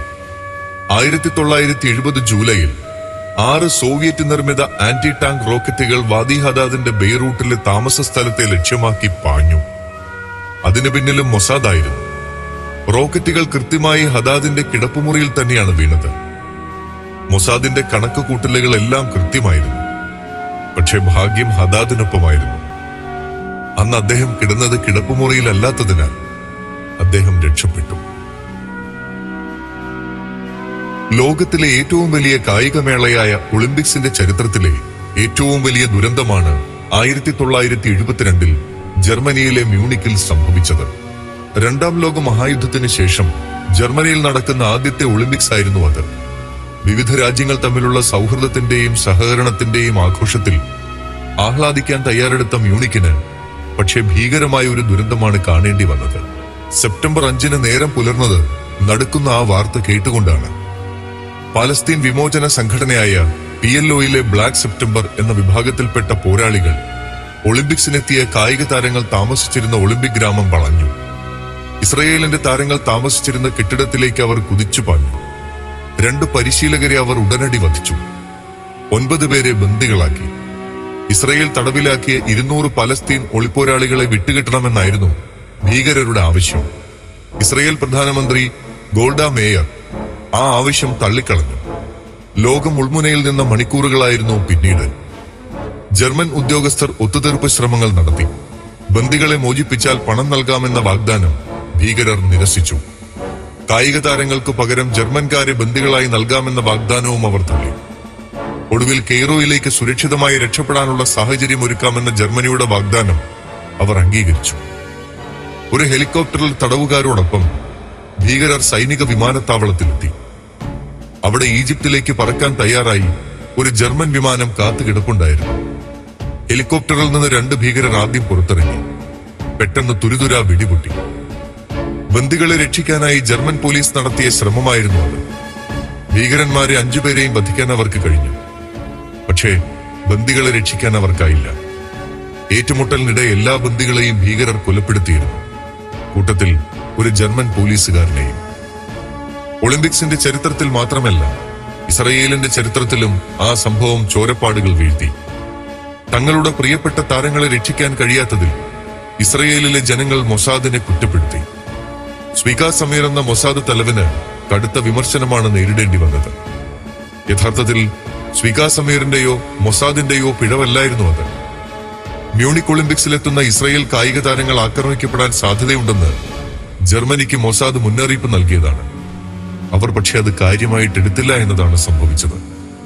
1970 ജൂലൈയിൽ 6 സോവിയറ്റ് നിർമ്മിത ആന്റി ടാങ്ക് റോക്കറ്റുകൾ വാദി ഹദാദിന്റെ ബെയ്റൂട്ടിലെ താമസ സ്ഥലത്തെ ലക്ഷ്യമാക്കി പാഞ്ഞു. അതിനു പിന്നിലും മൊസാദായിരുന്നു. റോക്കറ്റുകൾ കൃത്യമായി ഹദാദിന്റെ കിടപ്പുമുറിയിൽ തന്നെയാണ് വീണത്. മൊസാദിന്റെ കണക്കുകൂട്ടലുകളെല്ലാം കൃത്യമായിരുന്നു. പക്ഷെ ഭാഗ്യം ഹദാദിനൊപ്പമായിരുന്നു. അന്ന് അദ്ദേഹം കിടന്നത് കിടപ്പുമുറിയിലല്ലാത്തതിനാൽ അദ്ദേഹം രക്ഷപ്പെട്ടു. ലോകത്തിലെ ഏറ്റവും വലിയ കായികമേളയായ ഒളിമ്പിക്സിന്റെ ചരിത്രത്തിലെ ഏറ്റവും വലിയ ദുരന്തമാണ് 1972 ജർമ്മനിയിലെ മ്യൂണിക്കിൽ സംഭവിച്ചത്. രണ്ടാം ലോക മഹായുദ്ധത്തിന് ശേഷം ജർമ്മനിയിൽ നടക്കുന്ന ആദ്യത്തെ ഒളിമ്പിക്സ് ആയിരുന്നു അത്. വിവിധ രാജ്യങ്ങൾ തമ്മിലുള്ള സൗഹൃദത്തിന്റെയും സഹകരണത്തിന്റെയും ആഘോഷത്തിൽ ആഹ്ലാദിക്കാൻ തയ്യാറെടുത്ത മ്യൂണിക്കിന് പക്ഷേ ഭീകരമായ ഒരു ദുരന്തമാണ് കാണേണ്ടി വന്നത്. സെപ്റ്റംബർ 5 നേരം പുലർന്നത് നടക്കുന്ന ആ വാർത്ത കേട്ടുകൊണ്ടാണ്. പാലസ്തീൻ വിമോചന സംഘടനയായ PLOയിലെ ബ്ലാക്ക് സെപ്റ്റംബർ എന്ന വിഭാഗത്തിൽപ്പെട്ട പോരാളികൾ ഒളിമ്പിക്സിനെത്തിയ കായിക താരങ്ങൾ താമസിച്ചിരുന്ന ഒളിമ്പിക് ഗ്രാമം വളഞ്ഞു. ഇസ്രയേലിന്റെ താരങ്ങൾ താമസിച്ചിരുന്ന കെട്ടിടത്തിലേക്ക് അവർ കുതിച്ചു പാഞ്ഞു. 2 പരിശീലകരെ അവർ ഉടനടി വധിച്ചു. 9 പേരെ ബന്ദികളാക്കി. ഇസ്രയേൽ തടവിലാക്കിയ 200 പലസ്തീൻ ഒളിപ്പോരാളികളെ വിട്ടുകിട്ടണമെന്നായിരുന്നു ഭീകരരുടെ ആവശ്യം. ഇസ്രയേൽ പ്രധാനമന്ത്രി ഗോൾഡ മേയർ ആ ആവശ്യം തള്ളിക്കളഞ്ഞു. ലോകം ഉൾമുനയിൽ നിന്ന മണിക്കൂറുകളായിരുന്നു പിന്നീട്. ജർമ്മൻ ഉദ്യോഗസ്ഥർ ഒത്തുതീർപ്പ് ശ്രമങ്ങൾ നടത്തി. ബന്ദികളെ മോചിപ്പിച്ചാൽ പണം നൽകാമെന്ന വാഗ്ദാനം ഭീകരർ നിരസിച്ചു. കായിക താരങ്ങൾക്ക് പകരം ജർമ്മൻകാരെ ബന്ദികളായി നൽകാമെന്ന വാഗ്ദാനവും അവർ തള്ളി. ഒടുവിൽ കെയ്റോയിലേക്ക് സുരക്ഷിതമായി രക്ഷപ്പെടാനുള്ള സാഹചര്യം ഒരുക്കാമെന്ന ജർമ്മനിയുടെ വാഗ്ദാനം അവർ അംഗീകരിച്ചു. ഒരു ഹെലികോപ്റ്ററിൽ തടവുകാരോടൊപ്പം ഭീകരർ സൈനിക വിമാനത്താവളത്തിലെത്തി. അവിടെ ഈജിപ്തിലേക്ക് പറക്കാൻ തയ്യാറായി ഒരു ജർമ്മൻ വിമാനം കാത്തുകിടപ്പുണ്ടായിരുന്നു. ഹെലികോപ്റ്ററിൽ നിന്ന് 2 ഭീകരർ ആദ്യം പുറത്തിറങ്ങി. പെട്ടെന്ന് തുരുതുരാ വെടിപൊട്ടി. ബന്ദികളെ രക്ഷിക്കാനായി ജർമ്മൻ പോലീസ് നടത്തിയ ശ്രമമായിരുന്നു അത്. ഭീകരന്മാരെ 5 പേരെയും വധിക്കാൻ അവർക്ക് കഴിഞ്ഞു. പക്ഷേ ബന്ദികളെ രക്ഷിക്കാൻ അവർക്കായില്ല. ഏറ്റുമുട്ടലിനിടെ എല്ലാ ബന്ദികളെയും ഭീകരർ കൊലപ്പെടുത്തിയിരുന്നു, കൂട്ടത്തിൽ ഒരു ജർമ്മൻ പോലീസുകാരനെയും. ഒളിമ്പിക്സിന്റെ ചരിത്രത്തിൽ മാത്രമല്ല, ഇസ്രയേലിന്റെ ചരിത്രത്തിലും ആ സംഭവം ചോരപ്പാടുകൾ വീഴ്ത്തി. തങ്ങളുടെ പ്രിയപ്പെട്ട താരങ്ങളെ രക്ഷിക്കാൻ കഴിയാത്തതിൽ ഇസ്രയേലിലെ ജനങ്ങൾ മൊസാദിനെ കുറ്റപ്പെടുത്തി. സ്വികാ സമീർ എന്ന മൊസാദ് തലവന് കടുത്ത വിമർശനമാണ് നേരിടേണ്ടി വന്നത്. യഥാർത്ഥത്തിൽ സ്വികാ സമീറിന്റെയോ മൊസാദിന്റെയോ പിഴവല്ലായിരുന്നു അത്. മ്യൂണിക് ഒളിമ്പിക്സിലെത്തുന്ന ഇസ്രയേൽ കായിക താരങ്ങൾ ആക്രമിക്കപ്പെടാൻ സാധ്യതയുണ്ടെന്ന് ജർമ്മനിക്ക് മൊസാദ് മുന്നറിയിപ്പ് നൽകിയതാണ്. അവർ പക്ഷേ അത് കാര്യമായിട്ടെടുത്തില്ല എന്നതാണ് സംഭവിച്ചത്.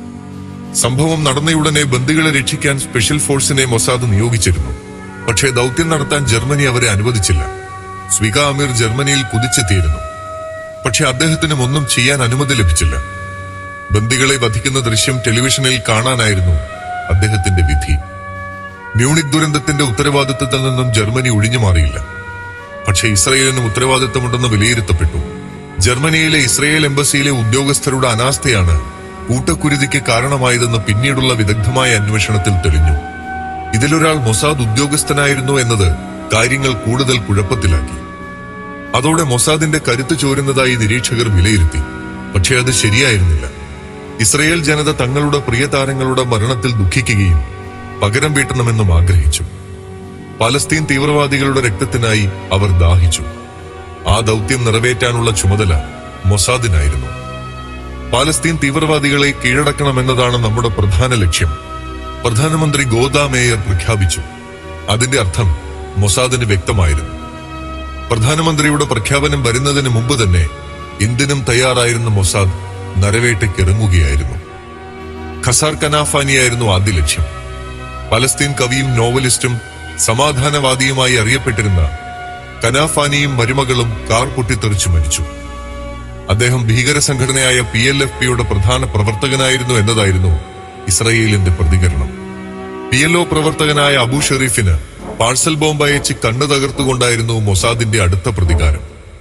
സംഭവം നടന്നയുടനെ ബന്ദികളെ രക്ഷിക്കാൻ സ്പെഷ്യൽ ഫോഴ്സിനെ മൊസാദ് നിയോഗിച്ചിരുന്നു. പക്ഷേ ദൗത്യം നടത്താൻ ജർമ്മനി അവരെ അനുവദിച്ചില്ല. സ്വികാ അമീർ ജർമ്മനിയിൽ കുതിച്ചെത്തിയിരുന്നു. പക്ഷെ അദ്ദേഹത്തിനും ഒന്നും ചെയ്യാൻ അനുമതി ലഭിച്ചില്ല. ബന്ദികളെ വധിക്കുന്ന ദൃശ്യം ടെലിവിഷനിൽ കാണാനായിരുന്നു അദ്ദേഹത്തിന്റെ വിധി. മ്യൂണിക് ദുരന്തത്തിന്റെ ഉത്തരവാദിത്വത്തിൽ നിന്നും ജർമ്മനി ഒഴിഞ്ഞു മാറിയില്ല. പക്ഷേ ഇസ്രയേലിന് ഉത്തരവാദിത്തമുണ്ടെന്ന് വിലയിരുത്തപ്പെട്ടു. ജർമ്മനിയിലെ ഇസ്രയേൽ എംബസിയിലെ ഉദ്യോഗസ്ഥരുടെ അനാസ്ഥയാണ് കൂട്ടക്കുരുതിക്ക് കാരണമായതെന്ന് പിന്നീടുള്ള വിദഗ്ധമായ അന്വേഷണത്തിൽ തെളിഞ്ഞു. ഇതിലൊരാൾ മൊസാദ് ഉദ്യോഗസ്ഥനായിരുന്നു എന്നത് കാര്യങ്ങൾ കൂടുതൽ കുഴപ്പത്തിലാക്കി. അതോടെ മൊസാദിന്റെ കരുത്ത് ചോരുന്നതായി നിരീക്ഷകർ വിലയിരുത്തി. പക്ഷേ അത് ശരിയായിരുന്നില്ല. ഇസ്രയേൽ ജനത തങ്ങളുടെ പ്രിയ താരങ്ങളുടെ മരണത്തിൽ ദുഃഖിക്കുകയും പകരം വീട്ടണമെന്നും ആഗ്രഹിച്ചു. പലസ്തീൻ തീവ്രവാദികളുടെ രക്തത്തിനായി അവർ ദാഹിച്ചു. ആ ദൗത്യം നിറവേറ്റാനുള്ള ചുമതല മൊസാദിനായിരുന്നു. പാലസ്തീൻ തീവ്രവാദികളെ കീഴടക്കണമെന്നതാണ് നമ്മുടെ പ്രധാന ലക്ഷ്യം, പ്രധാനമന്ത്രി ഗോദ മേയർ പ്രഖ്യാപിച്ചു. അതിന്റെ അർത്ഥം മൊസാദിന് വ്യക്തമായിരുന്നു. പ്രധാനമന്ത്രിയുടെ പ്രഖ്യാപനം വരുന്നതിന് മുമ്പ് തന്നെ എന്തിനും തയ്യാറായിരുന്ന മൊസാദ് നരവേട്ടയ്ക്കിറങ്ങുകയായിരുന്നു. ഖസാർ കനാഫാനിയായിരുന്നു ആദ്യ ലക്ഷ്യം. പലസ്തീൻ കവിയും നോവലിസ്റ്റും സമാധാനവാദിയുമായി അറിയപ്പെട്ടിരുന്ന കനാഫാനിയും മരുമകളും കാർ പൊട്ടിത്തെറിച്ചു മരിച്ചു. അദ്ദേഹം ഭീകര സംഘടനയായ PLFP-യുടെ പ്രധാന പ്രവർത്തകനായിരുന്നു എന്നതായിരുന്നു ഇസ്രയേലിന്റെ പ്രതികരണം. PLO പ്രവർത്തകനായ അബു ഷെരീഫിന് പാഴ്സൽ ബോംബ് അയച്ച് കണ്ണു തകർത്തുകൊണ്ടായിരുന്നു മൊസാദിന്റെ അടുത്ത പ്രതികാരം.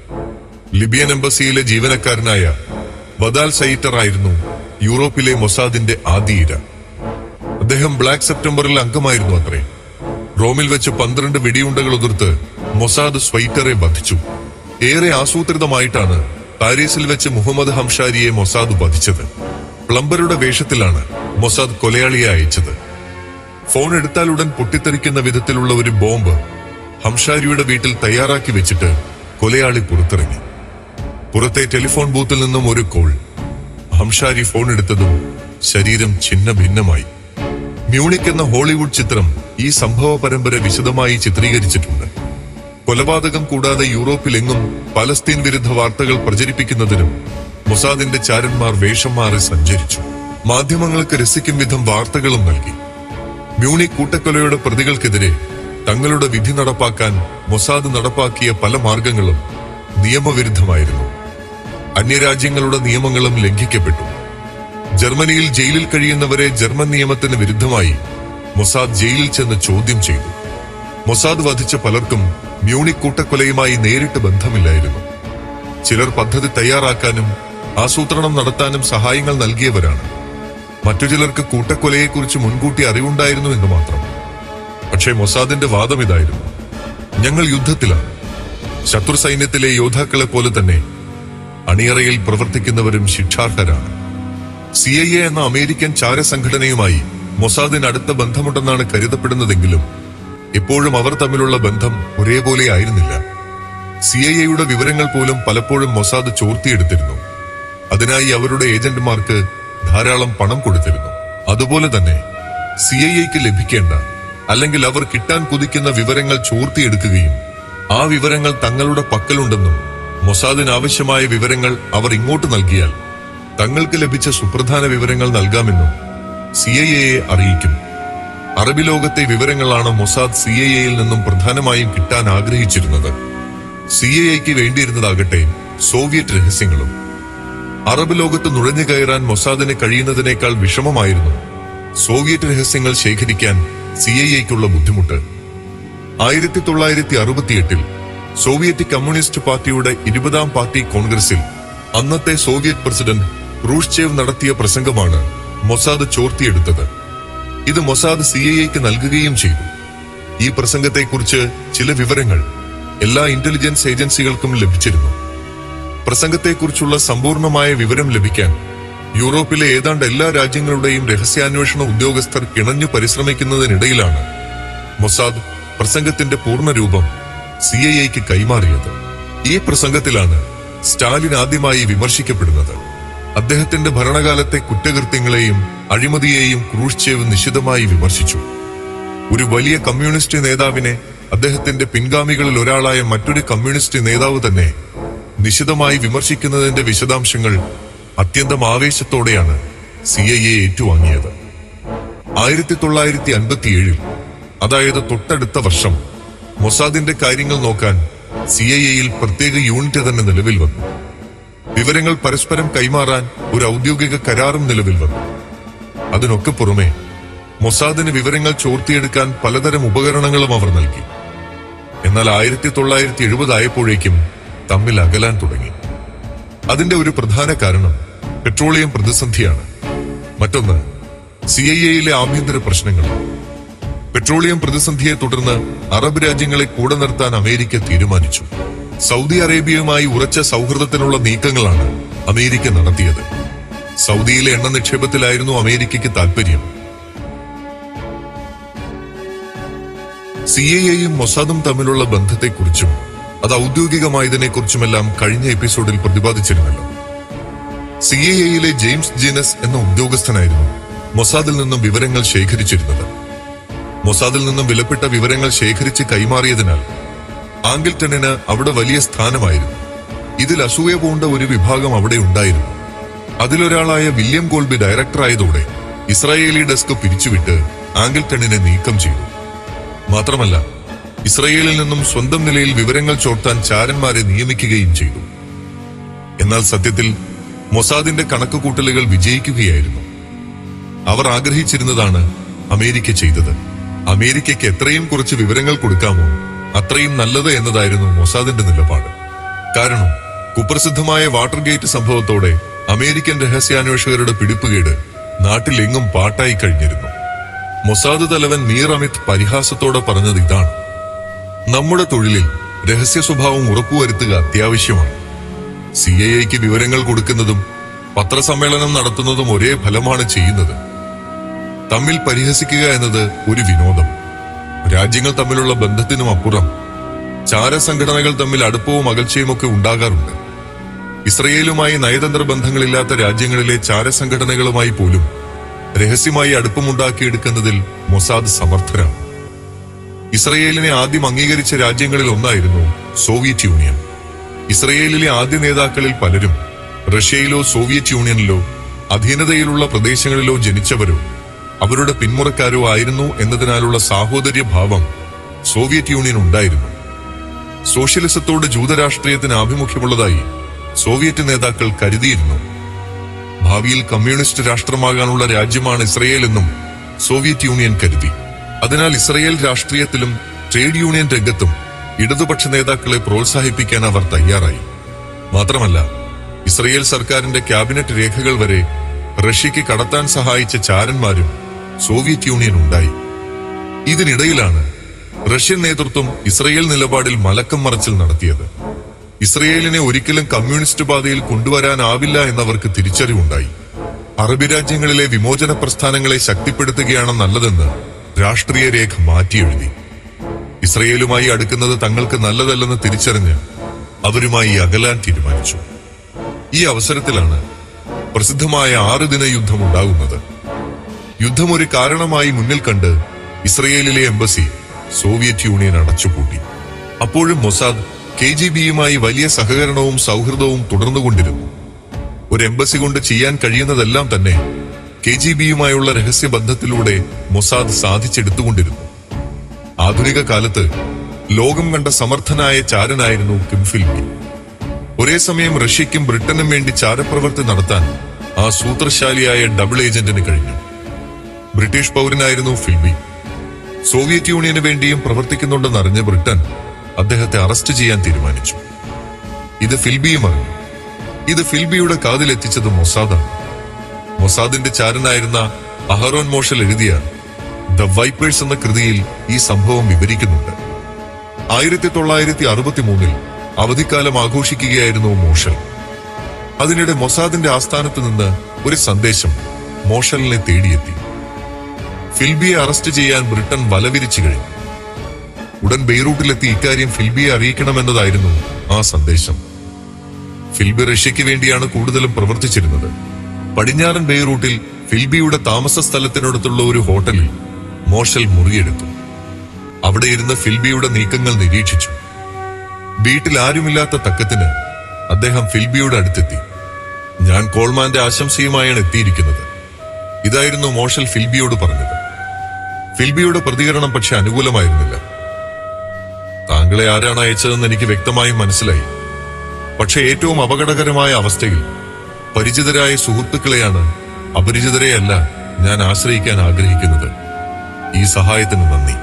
ലിബിയൻ എംബസിയിലെ ജീവനക്കാരനായ വദാൽ സൈറ്റർ ആയിരുന്നു യൂറോപ്പിലെ മൊസാദിന്റെ ആദ്യ ഇര. അദ്ദേഹം ബ്ലാക്ക് സെപ്റ്റംബറിൽ അംഗമായിരുന്നു അത്രേ. റോമിൽ വെച്ച് 12 വെടിയുണ്ടകൾ ഉതിർത്ത് മൊസാദ് സ്വൈറ്ററെ വധിച്ചു. ഏറെ ആസൂത്രിതമായിട്ടാണ് പാരീസിൽ വെച്ച് മുഹമ്മദ് ഹംഷാരിയെ മൊസാദ് വധിച്ചത്. പ്ലംബറുടെ വേഷത്തിലാണ് മൊസാദ് കൊലയാളിയെ അയച്ചത്. ഫോൺ എടുത്താലുടൻ പൊട്ടിത്തെറിക്കുന്ന വിധത്തിലുള്ള ഒരു ബോംബ് ഹംഷാരിയുടെ വീട്ടിൽ തയ്യാറാക്കി വെച്ചിട്ട് കൊലയാളി പുറത്തിറങ്ങി. പുറത്തെ ടെലിഫോൺ ബൂത്തിൽ നിന്നും ഒരു കോൾ. ഹംഷാരി ഫോൺ എടുത്തതും ശരീരം ഛിന്ന ഭിന്നമായി. മ്യൂണിക് എന്ന ഹോളിവുഡ് ചിത്രം ഈ സംഭവ പരമ്പര വിശദമായി ചിത്രീകരിച്ചിട്ടുണ്ട്. കൊലപാതകം കൂടാതെ യൂറോപ്പിലെങ്ങും പലസ്തീൻ വിരുദ്ധ വാർത്തകൾ പ്രചരിപ്പിക്കുന്നതിനും മൊസാദിന്റെ ചാരന്മാർ വേഷം മാറി സഞ്ചരിച്ചു. മാധ്യമങ്ങൾക്ക് രസിക്കും വിധം വാർത്തകളും നൽകി. മ്യൂണിക് കൂട്ടക്കൊലയുടെ പ്രതികൾക്കെതിരെ തങ്ങളുടെ വിധി നടപ്പാക്കാൻ മൊസാദ് നടപ്പാക്കിയ പല മാർഗങ്ങളും നിയമവിരുദ്ധമായിരുന്നു. അന്യരാജ്യങ്ങളുടെ നിയമങ്ങളും ലംഘിക്കപ്പെട്ടു. ജർമ്മനിയിൽ ജയിലിൽ കഴിയുന്നവരെ ജർമ്മൻ നിയമത്തിന് വിരുദ്ധമായി മൊസാദ് ജയിലിൽ ചെന്ന് ചോദ്യം ചെയ്തു. മൊസാദ് വധിച്ച പലർക്കും മ്യൂണിക് കൂട്ടക്കൊലയുമായി നേരിട്ട് ബന്ധമില്ലായിരുന്നു. ചിലർ പദ്ധതി തയ്യാറാക്കാനും ആസൂത്രണം നടത്താനും സഹായങ്ങൾ നൽകിയവരാണ്. മറ്റു ചിലർക്ക് കൂട്ടക്കൊലയെക്കുറിച്ച് മുൻകൂട്ടി അറിവുണ്ടായിരുന്നു എന്ന് മാത്രം. പക്ഷേ മൊസാദിന്റെ വാദം ഇതായിരുന്നു: ഞങ്ങൾ യുദ്ധത്തിലാണ്. ശത്രു സൈന്യത്തിലെ യോദ്ധാക്കളെ പോലെ തന്നെ അണിയറയിൽ പ്രവർത്തിക്കുന്നവരും ശിക്ഷാർഹരാണ്. CIA എന്ന അമേരിക്കൻ ചാരസംഘടനയുമായി മൊസാദിന് അടുത്ത ബന്ധമുണ്ടെന്നാണ് കരുതപ്പെടുന്നതെങ്കിലും എപ്പോഴും അവർ തമ്മിലുള്ള ബന്ധം ഒരേപോലെ ആയിരുന്നില്ല. CIA വിവരങ്ങൾ പോലും പലപ്പോഴും മൊസാദ് ചോർത്തിയെടുത്തിരുന്നു. അതിനായി അവരുടെ ഏജന്റുമാർക്ക് ധാരാളം പണം കൊടുത്തിരുന്നു. അതുപോലെ തന്നെ CIA ലഭിക്കേണ്ട അല്ലെങ്കിൽ അവർ കിട്ടാൻ കുതിക്കുന്ന വിവരങ്ങൾ ചോർത്തിയെടുക്കുകയും ആ വിവരങ്ങൾ തങ്ങളുടെ പക്കലുണ്ടെന്നും മൊസാദിന് ആവശ്യമായ വിവരങ്ങൾ അവർ ഇങ്ങോട്ട് നൽകിയാൽ തങ്ങൾക്ക് ലഭിച്ച സുപ്രധാന വിവരങ്ങൾ നൽകാമെന്നും CIA അറിയിക്കും. അറബി ലോകത്തെ വിവരങ്ങളാണ് മൊസാദ് CIA നിന്നും പ്രധാനമായും കിട്ടാൻ ആഗ്രഹിച്ചിരുന്നത്. CIA വേണ്ടിയിരുന്നതാകട്ടെ സോവിയറ്റ് രഹസ്യങ്ങളും. അറബ് ലോകത്ത് നുഴഞ്ഞു കയറാൻ മൊസാദിന് കഴിയുന്നതിനേക്കാൾ വിഷമമായിരുന്നു സോവിയറ്റ് രഹസ്യങ്ങൾ ശേഖരിക്കാൻ CIA ബുദ്ധിമുട്ട്. 1968 സോവിയറ്റ് കമ്മ്യൂണിസ്റ്റ് പാർട്ടിയുടെ 20ാം പാർട്ടി കോൺഗ്രസിൽ അന്നത്തെ സോവിയറ്റ് പ്രസിഡന്റ് ക്രൂഷ്ചേവ് നടത്തിയ പ്രസംഗമാണ് മൊസാദ് ചോർത്തിയെടുത്തത്. ഇത് മൊസാദ് CIA നൽകുകയും ചെയ്തു. ഈ പ്രസംഗത്തെക്കുറിച്ച് ചില വിവരങ്ങൾ എല്ലാ ഇന്റലിജൻസ് ഏജൻസികൾക്കും ലഭിച്ചിരുന്നു. പ്രസംഗത്തെക്കുറിച്ചുള്ള സമ്പൂർണമായ വിവരം ലഭിക്കാൻ യൂറോപ്പിലെ ഏതാണ്ട് എല്ലാ രാജ്യങ്ങളുടെയും രഹസ്യാന്വേഷണ ഉദ്യോഗസ്ഥർ കിണഞ്ഞു പരിശ്രമിക്കുന്നതിനിടയിലാണ് മൊസാദ് പ്രസംഗത്തിന്റെ പൂർണ്ണരൂപം CIA കൈമാറിയത്. ഈ പ്രസംഗത്തിലാണ് സ്റ്റാലിൻ ആദ്യമായി വിമർശിക്കപ്പെടുന്നത്. അദ്ദേഹത്തിന്റെ ഭരണകാലത്തെ കുറ്റകൃത്യങ്ങളെയും അഴിമതിയെയും ക്രൂഷ്ചേവ് നിശിതമായി വിമർശിച്ചു. ഒരു വലിയ കമ്മ്യൂണിസ്റ്റ് നേതാവിനെ അദ്ദേഹത്തിന്റെ പിൻഗാമികളിൽ ഒരാളായ മറ്റൊരു കമ്മ്യൂണിസ്റ്റ് നേതാവ് തന്നെ നിശിതമായി വിമർശിക്കുന്നതിന്റെ വിശദാംശങ്ങൾ അത്യന്തം ആവേശത്തോടെയാണ് CIA ഏറ്റുവാങ്ങിയത്. 1957 അതായത് തൊട്ടടുത്ത വർഷം മൊസാദിന്റെ കാര്യങ്ങൾ നോക്കാൻ CIA പ്രത്യേക യൂണിറ്റ് തന്നെ നിലവിൽ വന്നു. വിവരങ്ങൾ പരസ്പരം കൈമാറാൻ ഒരു ഔദ്യോഗിക കരാറും നിലവിൽ വന്നു. അതിനൊക്കെ പുറമെ മൊസാദിന് വിവരങ്ങൾ ചോർത്തിയെടുക്കാൻ പലതരം ഉപകരണങ്ങളും അവർ നൽകി. എന്നാൽ 1970 ആയപ്പോഴേക്കും തമ്മിൽ അകലാൻ തുടങ്ങി. അതിന്റെ ഒരു പ്രധാന കാരണം പെട്രോളിയം പ്രതിസന്ധിയാണ്. മറ്റൊന്ന് CIA ആഭ്യന്തര പ്രശ്നങ്ങൾ. പെട്രോളിയം പ്രതിസന്ധിയെ തുടർന്ന് അറബ് രാജ്യങ്ങളെ കൂടെ നിർത്താൻ അമേരിക്ക തീരുമാനിച്ചു. സൗദി അറേബ്യയുമായി ഉറച്ച സൗഹൃദത്തിനുള്ള നീക്കങ്ങളാണ് അമേരിക്ക നടത്തിയത്. സൗദിയിലെ എണ്ണ നിക്ഷേപത്തിലായിരുന്നു അമേരിക്കയ്ക്ക് താൽപര്യം. CIAയും മൊസാദും തമ്മിലുള്ള ബന്ധത്തെക്കുറിച്ചും അത് ഔദ്യോഗികമായതിനെക്കുറിച്ചുമെല്ലാം കഴിഞ്ഞ എപ്പിസോഡിൽ പ്രതിപാദിച്ചിരുന്നല്ലോ. CIA ജെയിംസ് ജീനസ് എന്ന ഉദ്യോഗസ്ഥനായിരുന്നു മൊസാദിൽ നിന്നും വിവരങ്ങൾ ശേഖരിച്ചിരുന്നത്. മൊസാദിൽ നിന്നും വിലപ്പെട്ട വിവരങ്ങൾ ശേഖരിച്ച് കൈമാറിയതിനാൽ ആംഗിൾട്ടണിന് അവിടെ വലിയ സ്ഥാനമായിരുന്നു. ഇതിൽ അസൂയ പൂണ്ട ഒരു വിഭാഗം അവിടെ ഉണ്ടായിരുന്നു. അതിലൊരാളായ വില്യം കോൾബി ഡയറക്ടറായതോടെ ഇസ്രായേലി ഡെസ്ക് പിരിച്ചുവിട്ട് ആംഗിൾട്ടണിനെ നീക്കം ചെയ്തു. മാത്രമല്ല ഇസ്രായേലിൽ നിന്നും സ്വന്തം നിലയിൽ വിവരങ്ങൾ ചോർത്താൻ ചാരന്മാരെ നിയമിക്കുകയും ചെയ്തു. എന്നാൽ സത്യത്തിൽ മൊസാദിന്റെ കണക്കുകൂട്ടലുകൾ വിജയിക്കുകയായിരുന്നു. അവർ ആഗ്രഹിച്ചിരുന്നതാണ് അമേരിക്ക ചെയ്തത്. അമേരിക്കയ്ക്ക് എത്രയും കുറച്ച് വിവരങ്ങൾ കൊടുക്കാമോ അത്രയും നല്ലത് എന്നതായിരുന്നു മൊസാദിന്റെ നിലപാട്. കാരണം കുപ്രസിദ്ധമായ വാട്ടർഗേറ്റ് സംഭവത്തോടെ അമേരിക്കൻ രഹസ്യാന്വേഷകരുടെ പിടിപ്പുകേട് നാട്ടിലെങ്ങും പാട്ടായി കഴിഞ്ഞിരുന്നു. മൊസാദ് തലവൻ മീർ അമിത് പരിഹാസത്തോടെ പറഞ്ഞത് ഇതാണ്: നമ്മുടെ തൊഴിലിൽ രഹസ്യ സ്വഭാവം ഉറപ്പുവരുത്തുക അത്യാവശ്യമാണ്. CIA വിവരങ്ങൾ കൊടുക്കുന്നതും പത്രസമ്മേളനം നടത്തുന്നതും ഒരേ ഫലമാണ് ചെയ്യുന്നത്. തമ്മിൽ പരിഹസിക്കുക എന്നത് ഒരു വിനോദം. രാജ്യങ്ങൾ തമ്മിലുള്ള ബന്ധത്തിനും അപ്പുറം ചാരസംഘടനകൾ തമ്മിൽ അടുപ്പവും അകൽച്ചയുമൊക്കെ ഉണ്ടാകാറുണ്ട്. ഇസ്രയേലുമായി നയതന്ത്ര ബന്ധങ്ങളില്ലാത്ത രാജ്യങ്ങളിലെ ചാരസംഘടനകളുമായി പോലും രഹസ്യമായി അടുപ്പമുണ്ടാക്കിയെടുക്കുന്നതിൽ മൊസാദ് സമർത്ഥരാണ്. ഇസ്രയേലിനെ ആദ്യം അംഗീകരിച്ച രാജ്യങ്ങളിൽ ഒന്നായിരുന്നു സോവിയറ്റ് യൂണിയൻ. ഇസ്രയേലിലെ ആദ്യ നേതാക്കളിൽ പലരും റഷ്യയിലോ സോവിയറ്റ് യൂണിയനിലോ അധീനതയിലുള്ള പ്രദേശങ്ങളിലോ ജനിച്ചവരോ അവരുടെ പിന്മുറക്കാരോ ആയിരുന്നു എന്നതിനാലുള്ള സാഹോദര്യ ഭാവം സോവിയറ്റ് യൂണിയൻ ഉണ്ടായിരുന്നു. സോഷ്യലിസത്തോട് ജൂതരാഷ്ട്രീയത്തിന് ആഭിമുഖ്യമുള്ളതായി സോവിയറ്റ് നേതാക്കൾ കരുതിയിരുന്നു. ഭാവിയിൽ കമ്മ്യൂണിസ്റ്റ് രാഷ്ട്രമാകാനുള്ള രാജ്യമാണ് ഇസ്രയേൽ എന്നും സോവിയറ്റ് യൂണിയൻ കരുതി. അതിനാൽ ഇസ്രയേൽ രാഷ്ട്രീയത്തിലും ട്രേഡ് യൂണിയൻ രംഗത്തും ഇടതുപക്ഷ നേതാക്കളെ പ്രോത്സാഹിപ്പിക്കാൻ അവർ തയ്യാറായി. മാത്രമല്ല, ഇസ്രയേൽ സർക്കാരിന്റെ ക്യാബിനറ്റ് രേഖകൾ വരെ റഷ്യക്ക് കടത്താൻ സഹായിച്ച ചാരന്മാരും സോവിയറ്റ് യൂണിയൻ ഉണ്ടായി. ഇതിനിടയിലാണ് റഷ്യൻ നേതൃത്വം ഇസ്രയേൽ നിലപാടിൽ മലക്കം മറിച്ചിൽ നടത്തിയത്. ഇസ്രയേലിനെ ഒരിക്കലും കമ്മ്യൂണിസ്റ്റ് പാതയിൽ കൊണ്ടുവരാനാവില്ല എന്നവർക്ക് തിരിച്ചറിവുണ്ടായി. അറബ് രാജ്യങ്ങളിലെ വിമോചന പ്രസ്ഥാനങ്ങളെ ശക്തിപ്പെടുത്തുകയാണ് നല്ലതെന്ന് രാഷ്ട്രീയ രേഖ മാറ്റിയെഴുതി. ഇസ്രയേലുമായി അടുക്കുന്നത് തങ്ങൾക്ക് നല്ലതല്ലെന്ന് തിരിച്ചറിഞ്ഞ് അവരുമായി അകലാൻ തീരുമാനിച്ചു. ഈ അവസരത്തിലാണ് പ്രസിദ്ധമായ 6 ദിന യുദ്ധം ഉണ്ടാകുന്നത്. യുദ്ധം ഒരു കാരണമായി മുന്നിൽ കണ്ട് ഇസ്രയേലിലെ എംബസി സോവിയറ്റ് യൂണിയൻ അടച്ചുപൂട്ടി. അപ്പോഴും മൊസാദ് KGBയുമായി വലിയ സഹകരണവും സൗഹൃദവും തുടർന്നുകൊണ്ടിരുന്നു. ഒരു എംബസി കൊണ്ട് ചെയ്യാൻ കഴിയുന്നതെല്ലാം തന്നെ KGBയുമായുള്ള രഹസ്യബന്ധത്തിലൂടെ മൊസാദ് സാധിച്ചെടുത്തുകൊണ്ടിരുന്നു. ആധുനിക കാലത്ത് ലോകം കണ്ട സമർത്ഥനായ ചാരനായിരുന്നു കിം ഫിൽബി. ഒരേ സമയം റഷ്യയ്ക്കും ബ്രിട്ടനും വേണ്ടി ചാരപ്രവൃത്തി നടത്താൻ ആ സൂത്രശാലിയായ ഡബിൾ ഏജന്റിന് കഴിഞ്ഞു. ബ്രിട്ടീഷ് പൗരനായിരുന്നു ഫിൽബി. സോവിയറ്റ് യൂണിയന് വേണ്ടിയും പ്രവർത്തിക്കുന്നുണ്ടെന്നറിഞ്ഞ ബ്രിട്ടൻ അദ്ദേഹത്തെ അറസ്റ്റ് ചെയ്യാൻ തീരുമാനിച്ചു. ഇത് ഫിൽബിയും അറിഞ്ഞു. ഇത് ഫിൽബിയുടെ കാതിലെത്തിച്ചത് മൊസാദാണ്. മൊസാദിന്റെ ചാരനായിരുന്ന അഹറോൻ മോഷൽ എഴുതിയ ദ വൈപ്പേഴ്സ് എന്ന കൃതിയിൽ ഈ സംഭവം വിവരിക്കുന്നുണ്ട്. 1963 അവധിക്കാലം ആഘോഷിക്കുകയായിരുന്നു മോഷൽ. അതിനിടെ മൊസാദിന്റെ ആസ്ഥാനത്ത് നിന്ന് ഒരു സന്ദേശം മോഷലിനെ തേടിയെത്തി. ഫിൽബിയെ അറസ്റ്റ് ചെയ്യാൻ ബ്രിട്ടൻ വലവിരിച്ചു കഴിഞ്ഞു. ഉടൻ ബെയ്റൂട്ടിലെത്തി ഇക്കാര്യം ഫിൽബിയെ അറിയിക്കണമെന്നതായിരുന്നു ആ സന്ദേശം. ഫിൽബി റഷ്യയ്ക്ക് വേണ്ടിയാണ് കൂടുതലും പ്രവർത്തിച്ചിരുന്നത്. പടിഞ്ഞാറൻ ബെയ്റൂട്ടിൽ ഫിൽബിയുടെ താമസ സ്ഥലത്തിനടുത്തുള്ള ഒരു ഹോട്ടലിൽ മോഷൽ മുറിയെടുത്തു. അവിടെ ഇരുന്ന് ഫിൽബിയുടെ നീക്കങ്ങൾ നിരീക്ഷിച്ചു. വീട്ടിൽ ആരുമില്ലാത്ത തക്കത്തിന് അദ്ദേഹം ഫിൽബിയുടെ അടുത്തെത്തി. ഞാൻ കോൾമാന്റെ ആശംസയുമായാണ് എത്തിയിരിക്കുന്നത്. ഇതായിരുന്നു മോഷൽ ഫിൽബിയോട് പറഞ്ഞത്. ഫിൽബിയുടെ പ്രതികരണം പക്ഷെ അനുകൂലമായിരുന്നില്ല. താങ്കളെ ആരാണ് അയച്ചതെന്ന് എനിക്ക് വ്യക്തമായും മനസ്സിലായി. പക്ഷെ ഏറ്റവും അപകടകരമായ അവസ്ഥയിൽ പരിചിതരായ സുഹൃത്തുക്കളെയാണ്, അപരിചിതരെയല്ല ഞാൻ ആശ്രയിക്കാൻ ആഗ്രഹിക്കുന്നത്. ഈ സഹായത്തിന് നന്ദി.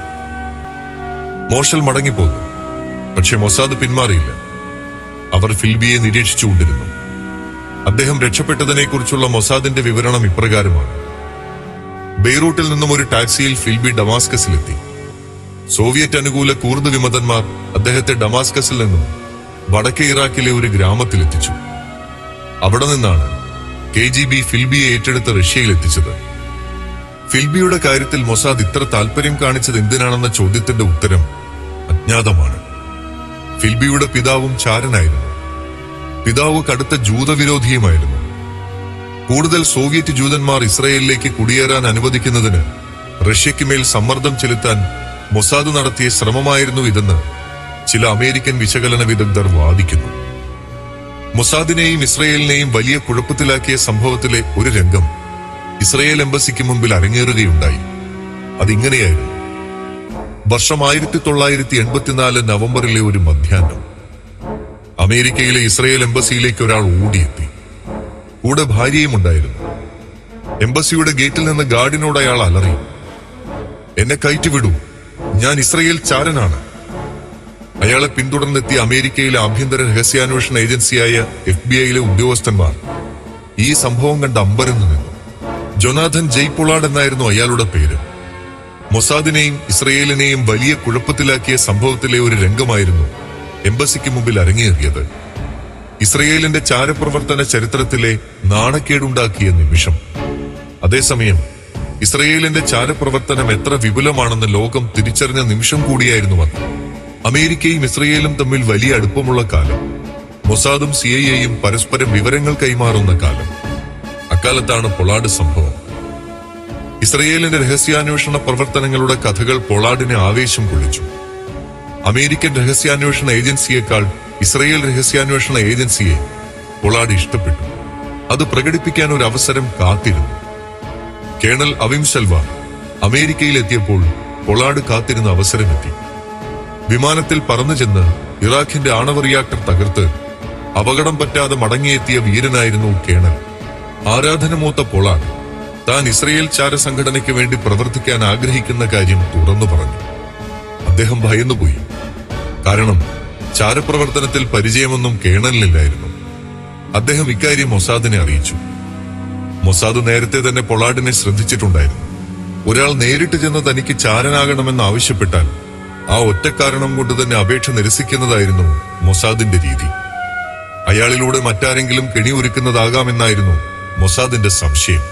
മോഷൽ മടങ്ങിപ്പോന്നു. പക്ഷെ മൊസാദ് പിന്മാറിയില്ല. അവർ ഫിൽബിയെ നിരീക്ഷിച്ചുകൊണ്ടിരുന്നു. അദ്ദേഹം രക്ഷപ്പെട്ടതിനെക്കുറിച്ചുള്ള മൊസാദിന്റെ വിവരണം ഇപ്രകാരമാണ്. ബെയ്റൂട്ടിൽ നിന്നും ഒരു ടാക്സിയിൽ ഫിൽബി ഡമാസ്കസിലെത്തി. സോവിയറ്റ് അനുകൂല കൂർദ് വിമതന്മാർ അദ്ദേഹത്തെ ഡമാസ്കസിൽ നിന്നും വടക്കേ ഇറാഖിലെ ഒരു ഗ്രാമത്തിലെത്തിച്ചു. അവിടെ നിന്നാണ് KGB ഫിൽബിയെ ഏറ്റെടുത്ത് റഷ്യയിലെത്തിച്ചത്. ഫിൽബിയുടെ കാര്യത്തിൽ മൊസാദ് ഇത്ര താല്പര്യം കാണിച്ചത് എന്തിനാണെന്ന ചോദ്യത്തിന്റെ ഉത്തരം അജ്ഞാതമാണ്. ഫിൽബിയുടെ പിതാവും ചാരനായിരുന്നു. പിതാവ് കടുത്ത ജൂതവിരോധിയുമായിരുന്നു. കൂടുതൽ സോവിയറ്റ് ജൂതന്മാർ ഇസ്രയേലിലേക്ക് കുടിയേറാൻ അനുവദിക്കുന്നതിന് റഷ്യയ്ക്ക് മേൽ സമ്മർദ്ദം ചെലുത്താൻ മൊസാദ് നടത്തിയ ശ്രമമായിരുന്നു ഇതെന്ന് ചില അമേരിക്കൻ വിശകലന വിദഗ്ധർ വാദിക്കുന്നു. മൊസാദിനെയും ഇസ്രയേലിനെയും വലിയ കുഴപ്പത്തിലാക്കിയ സംഭവത്തിലെ ഒരു രംഗം ഇസ്രയേൽ എംബസിക്ക് മുമ്പിൽ അരങ്ങേറുകയുണ്ടായി. അതിങ്ങനെയായിരുന്നു. വർഷം 1984 നവംബറിലെ ഒരു മധ്യാഹ്നം അമേരിക്കയിലെ ഇസ്രയേൽ എംബസിയിലേക്ക് ഒരാൾ ഓടിയെത്തി. കൂടെ ഭാര്യയും ഉണ്ടായിരുന്നു. എംബസിയുടെ ഗേറ്റിൽ നിന്ന് ഗാർഡിനോട് അയാൾ അലറി, എന്നെ കയറ്റിവിടൂ, ഞാൻ ഇസ്രയേൽ ചാരനാണ്. അയാളെ പിന്തുടർന്നെത്തിയ അമേരിക്കയിലെ ആഭ്യന്തര രഹസ്യാന്വേഷണ ഏജൻസിയായ FBI ഉദ്യോഗസ്ഥന്മാർ ഈ സംഭവം കണ്ട് അമ്പരന്നു നിന്നു. ജൊനാഥൻ ജയ്പൊളാഡ് എന്നായിരുന്നു അയാളുടെ പേര്. മൊസാദിനെയും ഇസ്രയേലിനെയും വലിയ കുഴപ്പത്തിലാക്കിയ സംഭവത്തിലെ ഒരു രംഗമായിരുന്നു എംബസിക്ക് മുമ്പിൽ അരങ്ങേറിയത്. ഇസ്രയേലിന്റെ ചാരപ്രവർത്തന ചരിത്രത്തിലെ നാണക്കേടുണ്ടാക്കിയ നിമിഷം. അതേസമയം ഇസ്രയേലിന്റെ ചാരപ്രവർത്തനം എത്ര വിപുലമാണെന്ന് ലോകം തിരിച്ചറിഞ്ഞ നിമിഷം കൂടിയായിരുന്നു അത്. അമേരിക്കയും ഇസ്രയേലും തമ്മിൽ വലിയ അടുപ്പമുള്ള കാലം. മൊസാദും CIA പരസ്പരം വിവരങ്ങൾ കൈമാറുന്ന കാലം. അക്കാലത്താണ് പൊളാഡ് സംഭവം. ഇസ്രയേലിന്റെ രഹസ്യാന്വേഷണ പ്രവർത്തനങ്ങളുടെ കഥകൾ പൊളാർഡിനെ ആവേശം കൊള്ളിച്ചു. അമേരിക്കൻ രഹസ്യാന്വേഷണ ഏജൻസിയേക്കാൾ ഇസ്രയേൽ രഹസ്യാന്വേഷണ ഏജൻസിയെ പൊളാർഡ് ഇഷ്ടപ്പെട്ടു. അത് പ്രകടിപ്പിക്കാൻ ഒരു അവസരം കാത്തിരുന്നു. കേണൽ അവിം സൽവാർ അമേരിക്കയിലെത്തിയപ്പോൾ പൊളാർഡ് കാത്തിരുന്ന അവസരമെത്തി. വിമാനത്തിൽ പറന്നു ചെന്ന് ഇറാഖിന്റെ ആണവ റിയാക്ടർ തകർത്ത് അപകടം പറ്റാതെ മടങ്ങിയെത്തിയ വീരനായിരുന്നു കേണൽ. ആരാധനമൂത്ത പൊളാർഡ് താൻ ഇസ്രയേൽ ചാര സംഘടനയ്ക്ക് വേണ്ടി പ്രവർത്തിക്കാൻ ആഗ്രഹിക്കുന്ന കാര്യം തുറന്നു പറഞ്ഞു. അദ്ദേഹം ഭയന്നുപോയി. കാരണം ചാരപ്രവർത്തനത്തിൽ പരിചയമൊന്നും കേണലിനില്ലായിരുന്നു. അദ്ദേഹം ഇക്കാര്യം മൊസാദിനെ അറിയിച്ചു. മൊസാദ് നേരത്തെ തന്നെ പൊളാർഡിനെ ശ്രദ്ധിച്ചിട്ടുണ്ടായിരുന്നു. ഒരാൾ നേരിട്ട് ചെന്ന് തനിക്ക് ചാരനാകണമെന്ന് ആവശ്യപ്പെട്ടാൽ ആ ഒറ്റ കാരണം കൊണ്ട് തന്നെ അപേക്ഷ നിരസിക്കുന്നതായിരുന്നു മൊസാദിന്റെ രീതി. അയാളിലൂടെ മറ്റാരെങ്കിലും കെണിയൊരുക്കുന്നതാകാമെന്നായിരുന്നു മൊസാദിന്റെ സംശയം.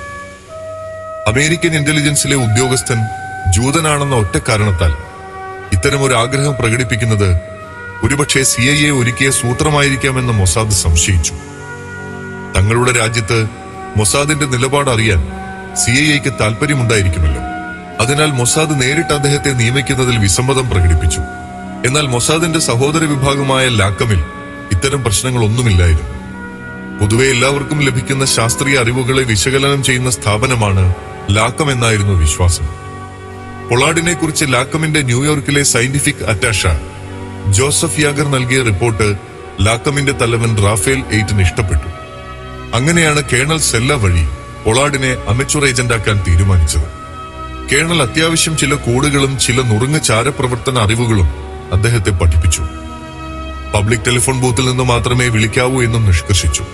അമേരിക്കൻ ഇന്റലിജൻസിലെ ഉദ്യോഗസ്ഥൻ ജൂതനാണെന്ന ഒറ്റ കാരണത്താൽ ഇത്തരമൊരു ആഗ്രഹം പ്രകടിപ്പിക്കുന്നത് ഒരുപക്ഷെ CIA ഒരുക്കിയ സൂത്രമായിരിക്കാമെന്ന് മൊസാദ് സംശയിച്ചു. തങ്ങളുടെ രാജ്യത്ത് മൊസാദിന്റെ നിലപാട് അറിയാൻ CIAക്ക് താൽപര്യമുണ്ടായിരിക്കുമല്ലോ. അതിനാൽ മൊസാദ് നേരിട്ട് അദ്ദേഹത്തെ നിയമിക്കുന്നതിൽ വിസമ്മതം പ്രകടിപ്പിച്ചു. എന്നാൽ മൊസാദിന്റെ സഹോദര വിഭാഗമായ ലാക്കമിൽ ഇത്തരം പ്രശ്നങ്ങളൊന്നുമില്ലായിരുന്നു. പൊതുവെ എല്ലാവർക്കും ലഭിക്കുന്ന ശാസ്ത്രീയ അറിവുകളെ വിശകലനം ചെയ്യുന്ന സ്ഥാപനമാണ് ലാക്കം എന്നായിരുന്നു വിശ്വാസം. പൊളാർഡിനെ കുറിച്ച് ലാക്കമിന്റെ ന്യൂയോർക്കിലെ സയന്റിഫിക് അറ്റാഷ ജോസഫ് യാഗർ നൽകിയ റിപ്പോർട്ട് ലാക്കമിന്റെ തലവൻ റാഫേൽ എയ്റ്റിന് ഇഷ്ടപ്പെട്ടു. അങ്ങനെയാണ് കേണൽ സെല്ല വഴി പൊളാർഡിനെ അമച്വർ ഏജന്റാക്കാൻ തീരുമാനിച്ചത്. കേണൽ അത്യാവശ്യം ചില കോഡുകളും ചില നുറുങ്ങ ചാരപ്രവർത്തന അറിവുകളും അദ്ദേഹത്തെ പഠിപ്പിച്ചു. പബ്ലിക് ടെലിഫോൺ ബൂത്തിൽ നിന്ന് മാത്രമേ വിളിക്കാവൂ എന്നും നിഷ്കർഷിച്ചു.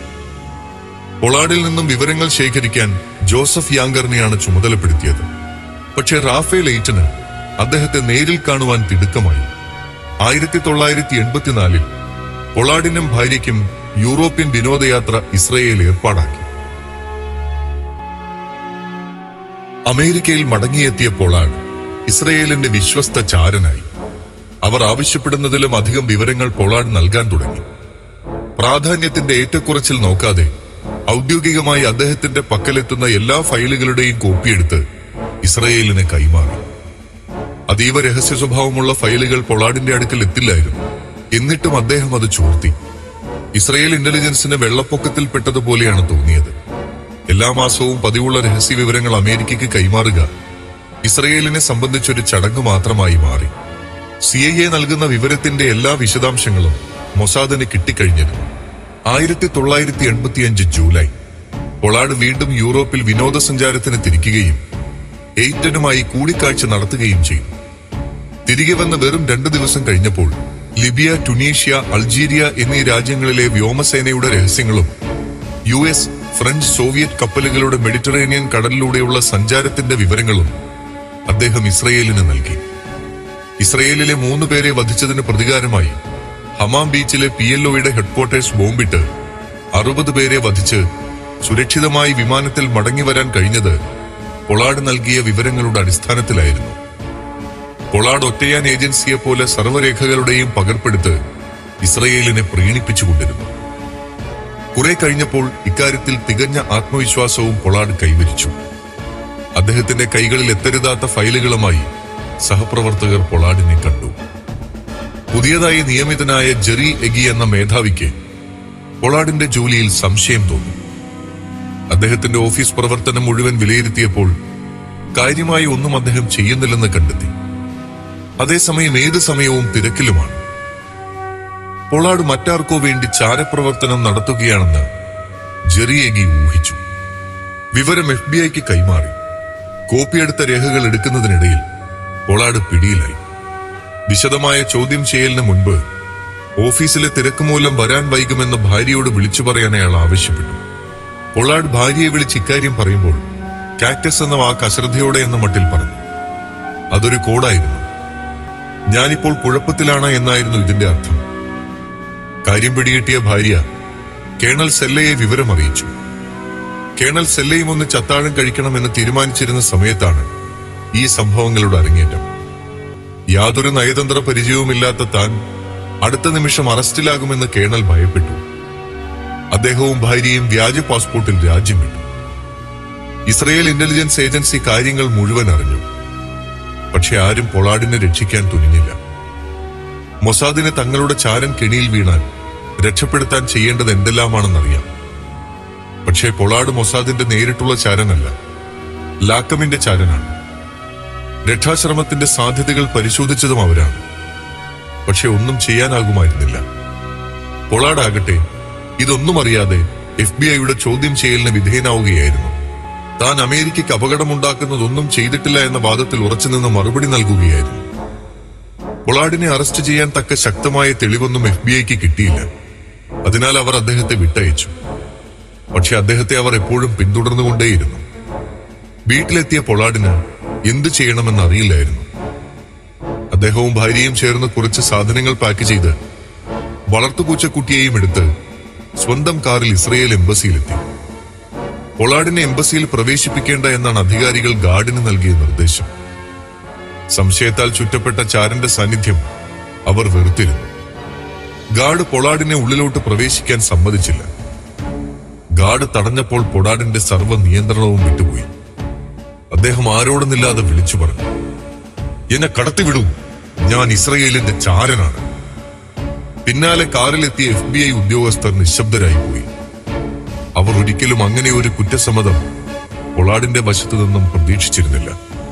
പൊളാർഡിൽ നിന്നും വിവരങ്ങൾ ശേഖരിക്കാൻ ജോസഫ് യാങ്കറിനെയാണ് ചുമതലപ്പെടുത്തിയത്. പക്ഷേ റാഫേൽ എയ്റ്റിന് അദ്ദേഹത്തെ നേരിൽ കാണുവാൻ തിടുക്കമായി. 1984 പൊളാർഡിനും ഭാര്യയ്ക്കും യൂറോപ്യൻ വിനോദയാത്ര ഇസ്രയേൽ ഏർപ്പാടാക്കി. അമേരിക്കയിൽ മടങ്ങിയെത്തിയ പൊളാർഡ് ഇസ്രയേലിന്റെ വിശ്വസ്ത ചാരനായി. അവർ ആവശ്യപ്പെടുന്നതിലും അധികം വിവരങ്ങൾ പൊളാർഡ് നൽകാൻ തുടങ്ങി. പ്രാധാന്യത്തിന്റെ ഏറ്റക്കുറച്ചിൽ നോക്കാതെ ഔദ്യോഗികമായി അദ്ദേഹത്തിന്റെ പക്കലെത്തുന്ന എല്ലാ ഫയലുകളുടെയും കോപ്പിയെടുത്ത് ഇസ്രയേലിനെ കൈമാറി. അതീവ രഹസ്യ സ്വഭാവമുള്ള ഫയലുകൾ പൊളാർഡിന്റെ അടുക്കൽ എത്തില്ലായിരുന്നു. എന്നിട്ടും അദ്ദേഹം അത് ചോർത്തി. ഇസ്രയേൽ ഇന്റലിജൻസിന് വെള്ളപ്പൊക്കത്തിൽപ്പെട്ടതുപോലെയാണ് തോന്നിയത്. എല്ലാ മാസവും പതിവുള്ള രഹസ്യ വിവരങ്ങൾ അമേരിക്കയ്ക്ക് കൈമാറുക ഇസ്രയേലിനെ സംബന്ധിച്ചൊരു ചടങ്ങ് മാത്രമായി മാറി. CIA നൽകുന്ന വിവരത്തിന്റെ എല്ലാ വിശദാംശങ്ങളും മൊസാദിന് കിട്ടിക്കഴിഞ്ഞിരുന്നു. 1985 ജൂലൈ പൊളാർഡ് വീണ്ടും യൂറോപ്പിൽ വിനോദസഞ്ചാരത്തിന് തിരിക്കുകയും എയ്റ്റനുമായി കൂടിക്കാഴ്ച നടത്തുകയും ചെയ്തു. തിരികെ വന്ന് വെറും 2 ദിവസം കഴിഞ്ഞപ്പോൾ ലിബിയ, ടുണീഷ്യ, അൾജീരിയ എന്നീ രാജ്യങ്ങളിലെ വ്യോമസേനയുടെ രഹസ്യങ്ങളും US, ഫ്രഞ്ച്, സോവിയറ്റ് കപ്പലുകളുടെ മെഡിറ്ററേനിയൻ കടലിലൂടെയുള്ള സഞ്ചാരത്തിന്റെ വിവരങ്ങളും അദ്ദേഹം ഇസ്രയേലിന് നൽകി. ഇസ്രയേലിലെ 3 പേരെ വധിച്ചതിന് പ്രതികാരമായി ഹമാം ബീച്ചിലെ PLOയുടെ ഹെഡ്ക്വാർട്ടേഴ്സ് ബോംബിട്ട് 60 പേരെ വധിച്ച് സുരക്ഷിതമായി വിമാനത്തിൽ മടങ്ങിവരാൻ കഴിഞ്ഞത് പൊളാർഡ് നൽകിയ വിവരങ്ങളുടെ അടിസ്ഥാനത്തിലായിരുന്നു. പൊളാർഡ് ഒറ്റയാൻ ഏജൻസിയെ പോലെ സർവ്വരേഖകളുടെയും പകർപ്പെടുത്ത് ഇസ്രയേലിനെ പ്രീണിപ്പിച്ചുകൊണ്ടിരുന്നു. കുറെ കഴിഞ്ഞപ്പോൾ ഇക്കാര്യത്തിൽ തികഞ്ഞ ആത്മവിശ്വാസവും പൊളാർഡ് കൈവരിച്ചു. അദ്ദേഹത്തിന്റെ കൈകളിൽ എത്തരുതാത്ത ഫയലുകളുമായി സഹപ്രവർത്തകർ പൊളാർഡിനെ കണ്ടു. പുതിയതായി നിയമിതനായ ജെറി എഗി എന്ന മേധാവിക്ക് പൊളാർഡിന്റെ ജോലിയിൽ സംശയം തോന്നി. അദ്ദേഹത്തിന്റെ ഓഫീസ് പ്രവർത്തനം മുഴുവൻ വിലയിരുത്തിയപ്പോൾ കാര്യമായി ഒന്നും അദ്ദേഹം ചെയ്യുന്നില്ലെന്ന് കണ്ടെത്തി. അതേസമയം ഏത് സമയവും തിരക്കിലുമാണ്. പൊളാർഡ് മറ്റാർക്കോ വേണ്ടി ചാരപ്രവർത്തനം നടത്തുകയാണെന്ന് ജെറി എഗി ഊഹിച്ചു. വിവരം FBI കൈമാറി. കോപ്പിയെടുത്ത രേഖകൾ എടുക്കുന്നതിനിടയിൽ പൊളാർഡ് പിടിയിലായി. വിശദമായ ചോദ്യം ചെയ്യലിന് മുൻപ് ഓഫീസിലെ തിരക്ക് മൂലം വരാൻ വൈകുമെന്ന് ഭാര്യയോട് വിളിച്ചു പറയാൻ അയാൾ ആവശ്യപ്പെട്ടു. പൊളാർഡ് ഭാര്യയെ വിളിച്ച് ഇക്കാര്യം പറയുമ്പോൾ കാക്ടസ് എന്ന വാക്ക് അശ്രദ്ധയോടെ എന്ന മട്ടിൽ പറഞ്ഞു. അതൊരു കോഡായിരുന്നു. ഞാനിപ്പോൾ കുഴപ്പത്തിലാണ് എന്നായിരുന്നു ഇതിന്റെ അർത്ഥം. കാര്യം പിടികിട്ടിയ ഭാര്യ കേണൽ സെല്ലയെ വിവരമറിയിച്ചു. കേണൽ സെല്ലയും ഒന്ന് ചത്താഴം കഴിക്കണമെന്ന് തീരുമാനിച്ചിരുന്ന സമയത്താണ് ഈ സംഭവങ്ങളുടെ അരങ്ങേറ്റം. യാതൊരു നയതന്ത്ര പരിചയവുമില്ലാത്ത താൻ അടുത്ത നിമിഷം അറസ്റ്റിലാകുമെന്ന് കേണൽ ഭയപ്പെട്ടു. അദ്ദേഹവും ഭാര്യയും വ്യാജ പാസ്പോർട്ടിൽ രാജ്യം വിട്ടു. ഇസ്രയേൽ ഇന്റലിജൻസ് ഏജൻസി കാര്യങ്ങൾ മുഴുവൻ അറിഞ്ഞു. പക്ഷെ ആരും പൊളാർഡിനെ രക്ഷിക്കാൻ തുനിഞ്ഞില്ല. മൊസാദിനെ തങ്ങളുടെ ചാരൻ കെണിയിൽ വീണാൽ രക്ഷപ്പെടുത്താൻ ചെയ്യേണ്ടത് എന്തെല്ലാമാണെന്നറിയാം. പക്ഷേ പൊളാർഡ് മൊസാദിന്റെ നേരിട്ടുള്ള ചാരനല്ല, ലാക്കമിന്റെ ചാരനാണ്. രക്ഷാശ്രമത്തിന്റെ സാധ്യതകൾ പരിശോധിച്ചതും അവരാണ്. പക്ഷെ ഒന്നും ചെയ്യാനാകുമായിരുന്നില്ല. പൊളാർഡ് ആകട്ടെ ഇതൊന്നും അറിയാതെ FBI-യുടെ ചോദ്യം ചെയ്യലിന് വിധേയനാവുകയായിരുന്നു. താൻ അമേരിക്കയ്ക്ക് അപകടമുണ്ടാക്കുന്നതൊന്നും ചെയ്തിട്ടില്ല എന്ന വാദത്തിൽ ഉറച്ചുനിന്ന് മറുപടി നൽകുകയായിരുന്നു. പൊളാർഡിനെ അറസ്റ്റ് ചെയ്യാൻ തക്ക ശക്തമായ തെളിവൊന്നും FBI-ക്ക് കിട്ടിയില്ല. അതിനാൽ അവർ അദ്ദേഹത്തെ വിട്ടയച്ചു. പക്ഷെ അദ്ദേഹത്തെ അവർ എപ്പോഴും പിന്തുടർന്നുകൊണ്ടേയിരുന്നു. വീട്ടിലെത്തിയ പൊളാർഡിന് എന്തു ചെയ്യണമെന്ന് അറിയില്ലായിരുന്നു. അദ്ദേഹവും ഭാര്യയും ചേർന്ന് കുറച്ച് സാധനങ്ങൾ പാക്ക് ചെയ്ത് വളർത്തുപൂച്ചക്കുട്ടിയെയും എടുത്ത് സ്വന്തം കാറിൽ ഇസ്രയേൽ എംബസിയിലെത്തി. പൊളാർഡിനെ എംബസിയിൽ പ്രവേശിപ്പിക്കേണ്ട എന്നാണ് അധികാരികൾ ഗാർഡിന് നൽകിയ നിർദ്ദേശം. സംശയത്താൽ ചുറ്റപ്പെട്ട ചാരന്റെ സാന്നിധ്യം അവർ വെറുത്തിരുന്നു. ഗാർഡ് പൊളാർഡിനെ ഉള്ളിലോട്ട് പ്രവേശിക്കാൻ സമ്മതിച്ചില്ല. ഗാർഡ് തടഞ്ഞപ്പോൾ പൊളാർഡിന്റെ സർവ്വ നിയന്ത്രണവും വിട്ടുപോയി. അദ്ദേഹം ആരോടുന്നില്ലാതെ വിളിച്ചു പറഞ്ഞു, എന്നെ കടത്തിവിടൂ, ഞാൻ ഇസ്രയേലിന്റെ ചാരനാണ്. പിന്നാലെ കാറിലെത്തിയ FBI ഉദ്യോഗസ്ഥർ നിശബ്ദരായി പോയി. അവർ ഒരിക്കലും അങ്ങനെ ഒരു കുറ്റസമ്മതം പൊളാർഡിന്റെ വശത്തു നിന്നും പ്രതീക്ഷിച്ചിരുന്നില്ല.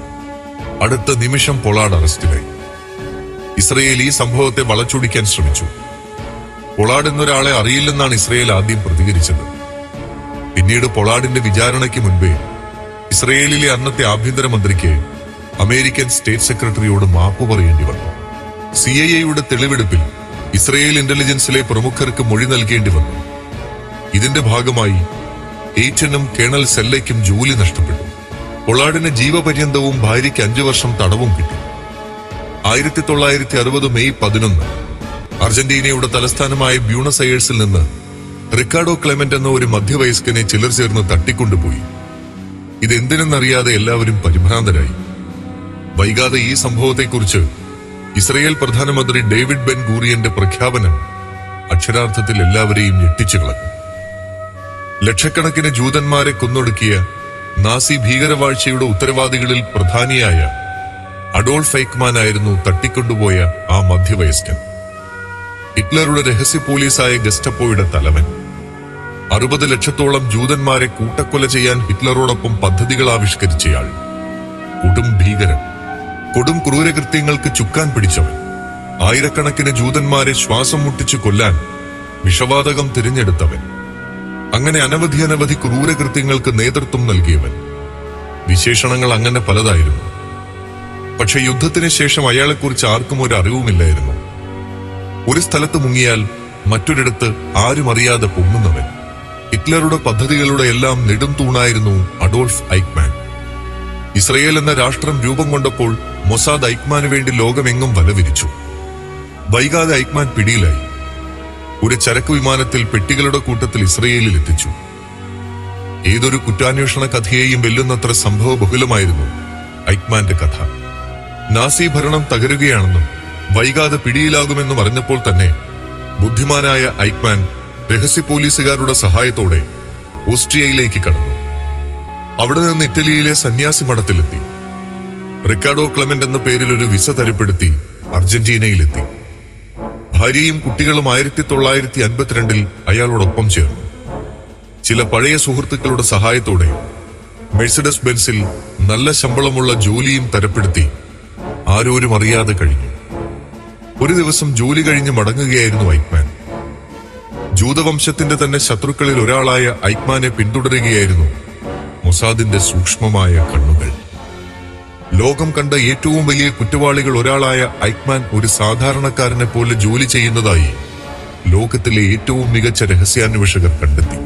അടുത്ത നിമിഷം പൊളാർഡ് അറസ്റ്റിലായി. ഇസ്രയേൽ ഈ സംഭവത്തെ വളച്ചൊടിക്കാൻ ശ്രമിച്ചു. പൊളാർഡ് എന്നൊരാളെ അറിയില്ലെന്നാണ് ഇസ്രയേൽ ആദ്യം പ്രതികരിച്ചത്. പിന്നീട് പൊളാർഡിന്റെ വിചാരണയ്ക്ക് മുൻപേ ഇസ്രയേലിലെ അന്നത്തെ ആഭ്യന്തരമന്ത്രിക്ക് അമേരിക്കൻ സ്റ്റേറ്റ് സെക്രട്ടറിയോട് മാപ്പ് പറയേണ്ടി വന്നു. CIA-യുടെ തെളിവെടുപ്പിൽ ഇസ്രയേൽ ഇന്റലിജൻസിലെ പ്രമുഖർക്ക് മൊഴി നൽകേണ്ടി വന്നു. ഇതിന്റെ ഭാഗമായി എയ്റ്റനും കേണൽ സെല്ലയ്ക്കും ജോലി നഷ്ടപ്പെട്ടു. പൊളാർഡിന് ജീവപര്യന്തവും ഭാര്യയ്ക്ക് 5 വർഷം തടവും കിട്ടി. 1960 മെയ് 11 അർജന്റീനയുടെ തലസ്ഥാനമായ ബ്യൂണസ് അയേഴ്സിൽ നിന്ന് റിക്കാർഡോ ക്ലെമന്റ് എന്ന ഒരു മധ്യവയസ്കനെ ചിലർ ചേർന്ന് തട്ടിക്കൊണ്ടുപോയി. ഇതെന്തിനെന്നറിയാതെ എല്ലാവരും പരിഭ്രാന്തരായി. വൈകാതെ ഈ സംഭവത്തെക്കുറിച്ച് ഇസ്രയേൽ പ്രധാനമന്ത്രി ഡേവിഡ് ബെൻ ഗൂറിയന്റെ പ്രഖ്യാപനം അക്ഷരാർത്ഥത്തിൽ എല്ലാവരെയും ഞെട്ടിച്ചു കളഞ്ഞു. ലക്ഷക്കണക്കിന് ജൂതന്മാരെ കൊന്നൊടുക്കിയ നാസി ഭീകരവാഴ്ചയുടെ ഉത്തരവാദികളിൽ പ്രധാനിയായ അഡോൾഫ് ഐക്മാൻ ആയിരുന്നു തട്ടിക്കൊണ്ടുപോയ ആ മധ്യവയസ്കൻ. ഹിറ്റ്ലറുടെ രഹസ്യ പോലീസായ ഗെസ്റ്റപ്പോയുടെ തലവൻ. 60 ലക്ഷത്തോളം ജൂതന്മാരെ കൂട്ടക്കൊല ചെയ്യാൻ ഹിറ്റ്ലറോടൊപ്പം പദ്ധതികൾ ആവിഷ്കരിച്ചയാൾ. കൊടും ഭീകരൻ, കൊടും ക്രൂരകൃത്യങ്ങൾക്ക് ചുക്കാൻ പിടിച്ചവൻ. ആയിരക്കണക്കിന് ജൂതന്മാരെ ശ്വാസം മുട്ടിച്ചു കൊല്ലാൻ വിഷവാതകം തിരഞ്ഞെടുത്തവൻ. അങ്ങനെ അനവധി ക്രൂരകൃത്യങ്ങൾക്ക് നേതൃത്വം നൽകിയവൻ. വിശേഷണങ്ങൾ അങ്ങനെ പലതായിരുന്നു. പക്ഷെ യുദ്ധത്തിന് ശേഷം അയാളെക്കുറിച്ച് ആർക്കും ഒരു അറിവുമില്ലായിരുന്നു. ഒരു സ്ഥലത്ത് മുങ്ങിയാൽ മറ്റൊരിടത്ത് ആരും അറിയാതെ പൊങ്ങുന്നവൻ. ഹിറ്റ്ലറുടെ പദ്ധതികളുടെ എല്ലാം നെടും തൂണായിരുന്നു അഡോൾഫ് ഐക്മാൻ. ഇസ്രയേൽ എന്ന രാഷ്ട്രം രൂപം കൊണ്ടപ്പോൾ മൊസാദ് ഐക്മാന് വേണ്ടി ലോകമെങ്ങും വലവിരിച്ചു. വൈകാതെ ഐക്മാൻ പിടിയിലായി. ഒരു ചരക്ക് വിമാനത്തിൽ പെട്ടികളുടെ കൂട്ടത്തിൽ ഇസ്രയേലിൽ എത്തിച്ചു. ഏതൊരു കുറ്റാന്വേഷണ കഥയെയും വെല്ലുന്നത്ര സംഭവ ബഹുലമായിരുന്നു ഐക്മാന്റെ കഥ. നാസി ഭരണം തകരുകയാണെന്നും വൈകാതെ പിടിയിലാകുമെന്നും അറിഞ്ഞപ്പോൾ തന്നെ ബുദ്ധിമാനായ ഐക്മാൻ രഹസ്യ പോലീസുകാരുടെ സഹായത്തോടെ ഓസ്ട്രിയയിലേക്ക് കടന്നു. അവിടെ നിന്ന് ഇറ്റലിയിലെ സന്യാസി മഠത്തിലെത്തി. റിക്കാർഡോ ക്ലെമന്റ് എന്ന പേരിൽ ഒരു വിസ തരപ്പെടുത്തി അർജന്റീനയിലെത്തി. ഭാര്യയും കുട്ടികളും 1952 അയാളോടൊപ്പം ചേർന്നു. ചില പഴയ സുഹൃത്തുക്കളുടെ സഹായത്തോടെ മെഴ്സിഡസ് ബെൻസിൽ നല്ല ശമ്പളമുള്ള ജോലിയും തരപ്പെടുത്തി ആരോരും അറിയാതെ കഴിഞ്ഞു. ഒരു ദിവസം ജോലി കഴിഞ്ഞ് മടങ്ങുകയായിരുന്നു ഐക്മാൻ. ജൂതവംശത്തിന്റെ തന്നെ ശത്രുക്കളിൽ ഒരാളായ ഐക്മാനെ പിന്തുടരുകയായിരുന്നു മൊസാദിന്റെ സൂക്ഷ്മമായ കണ്ണുകൾ. ലോകം കണ്ട ഏറ്റവും വലിയ കുറ്റവാളികൾ ഒരാളായ ഐക്മാൻ ഒരു സാധാരണക്കാരനെ പോലെ ജോലി ചെയ്യുന്നതായി ലോകത്തിലെ ഏറ്റവും മികച്ച രഹസ്യാന്വേഷകർ കണ്ടെത്തി.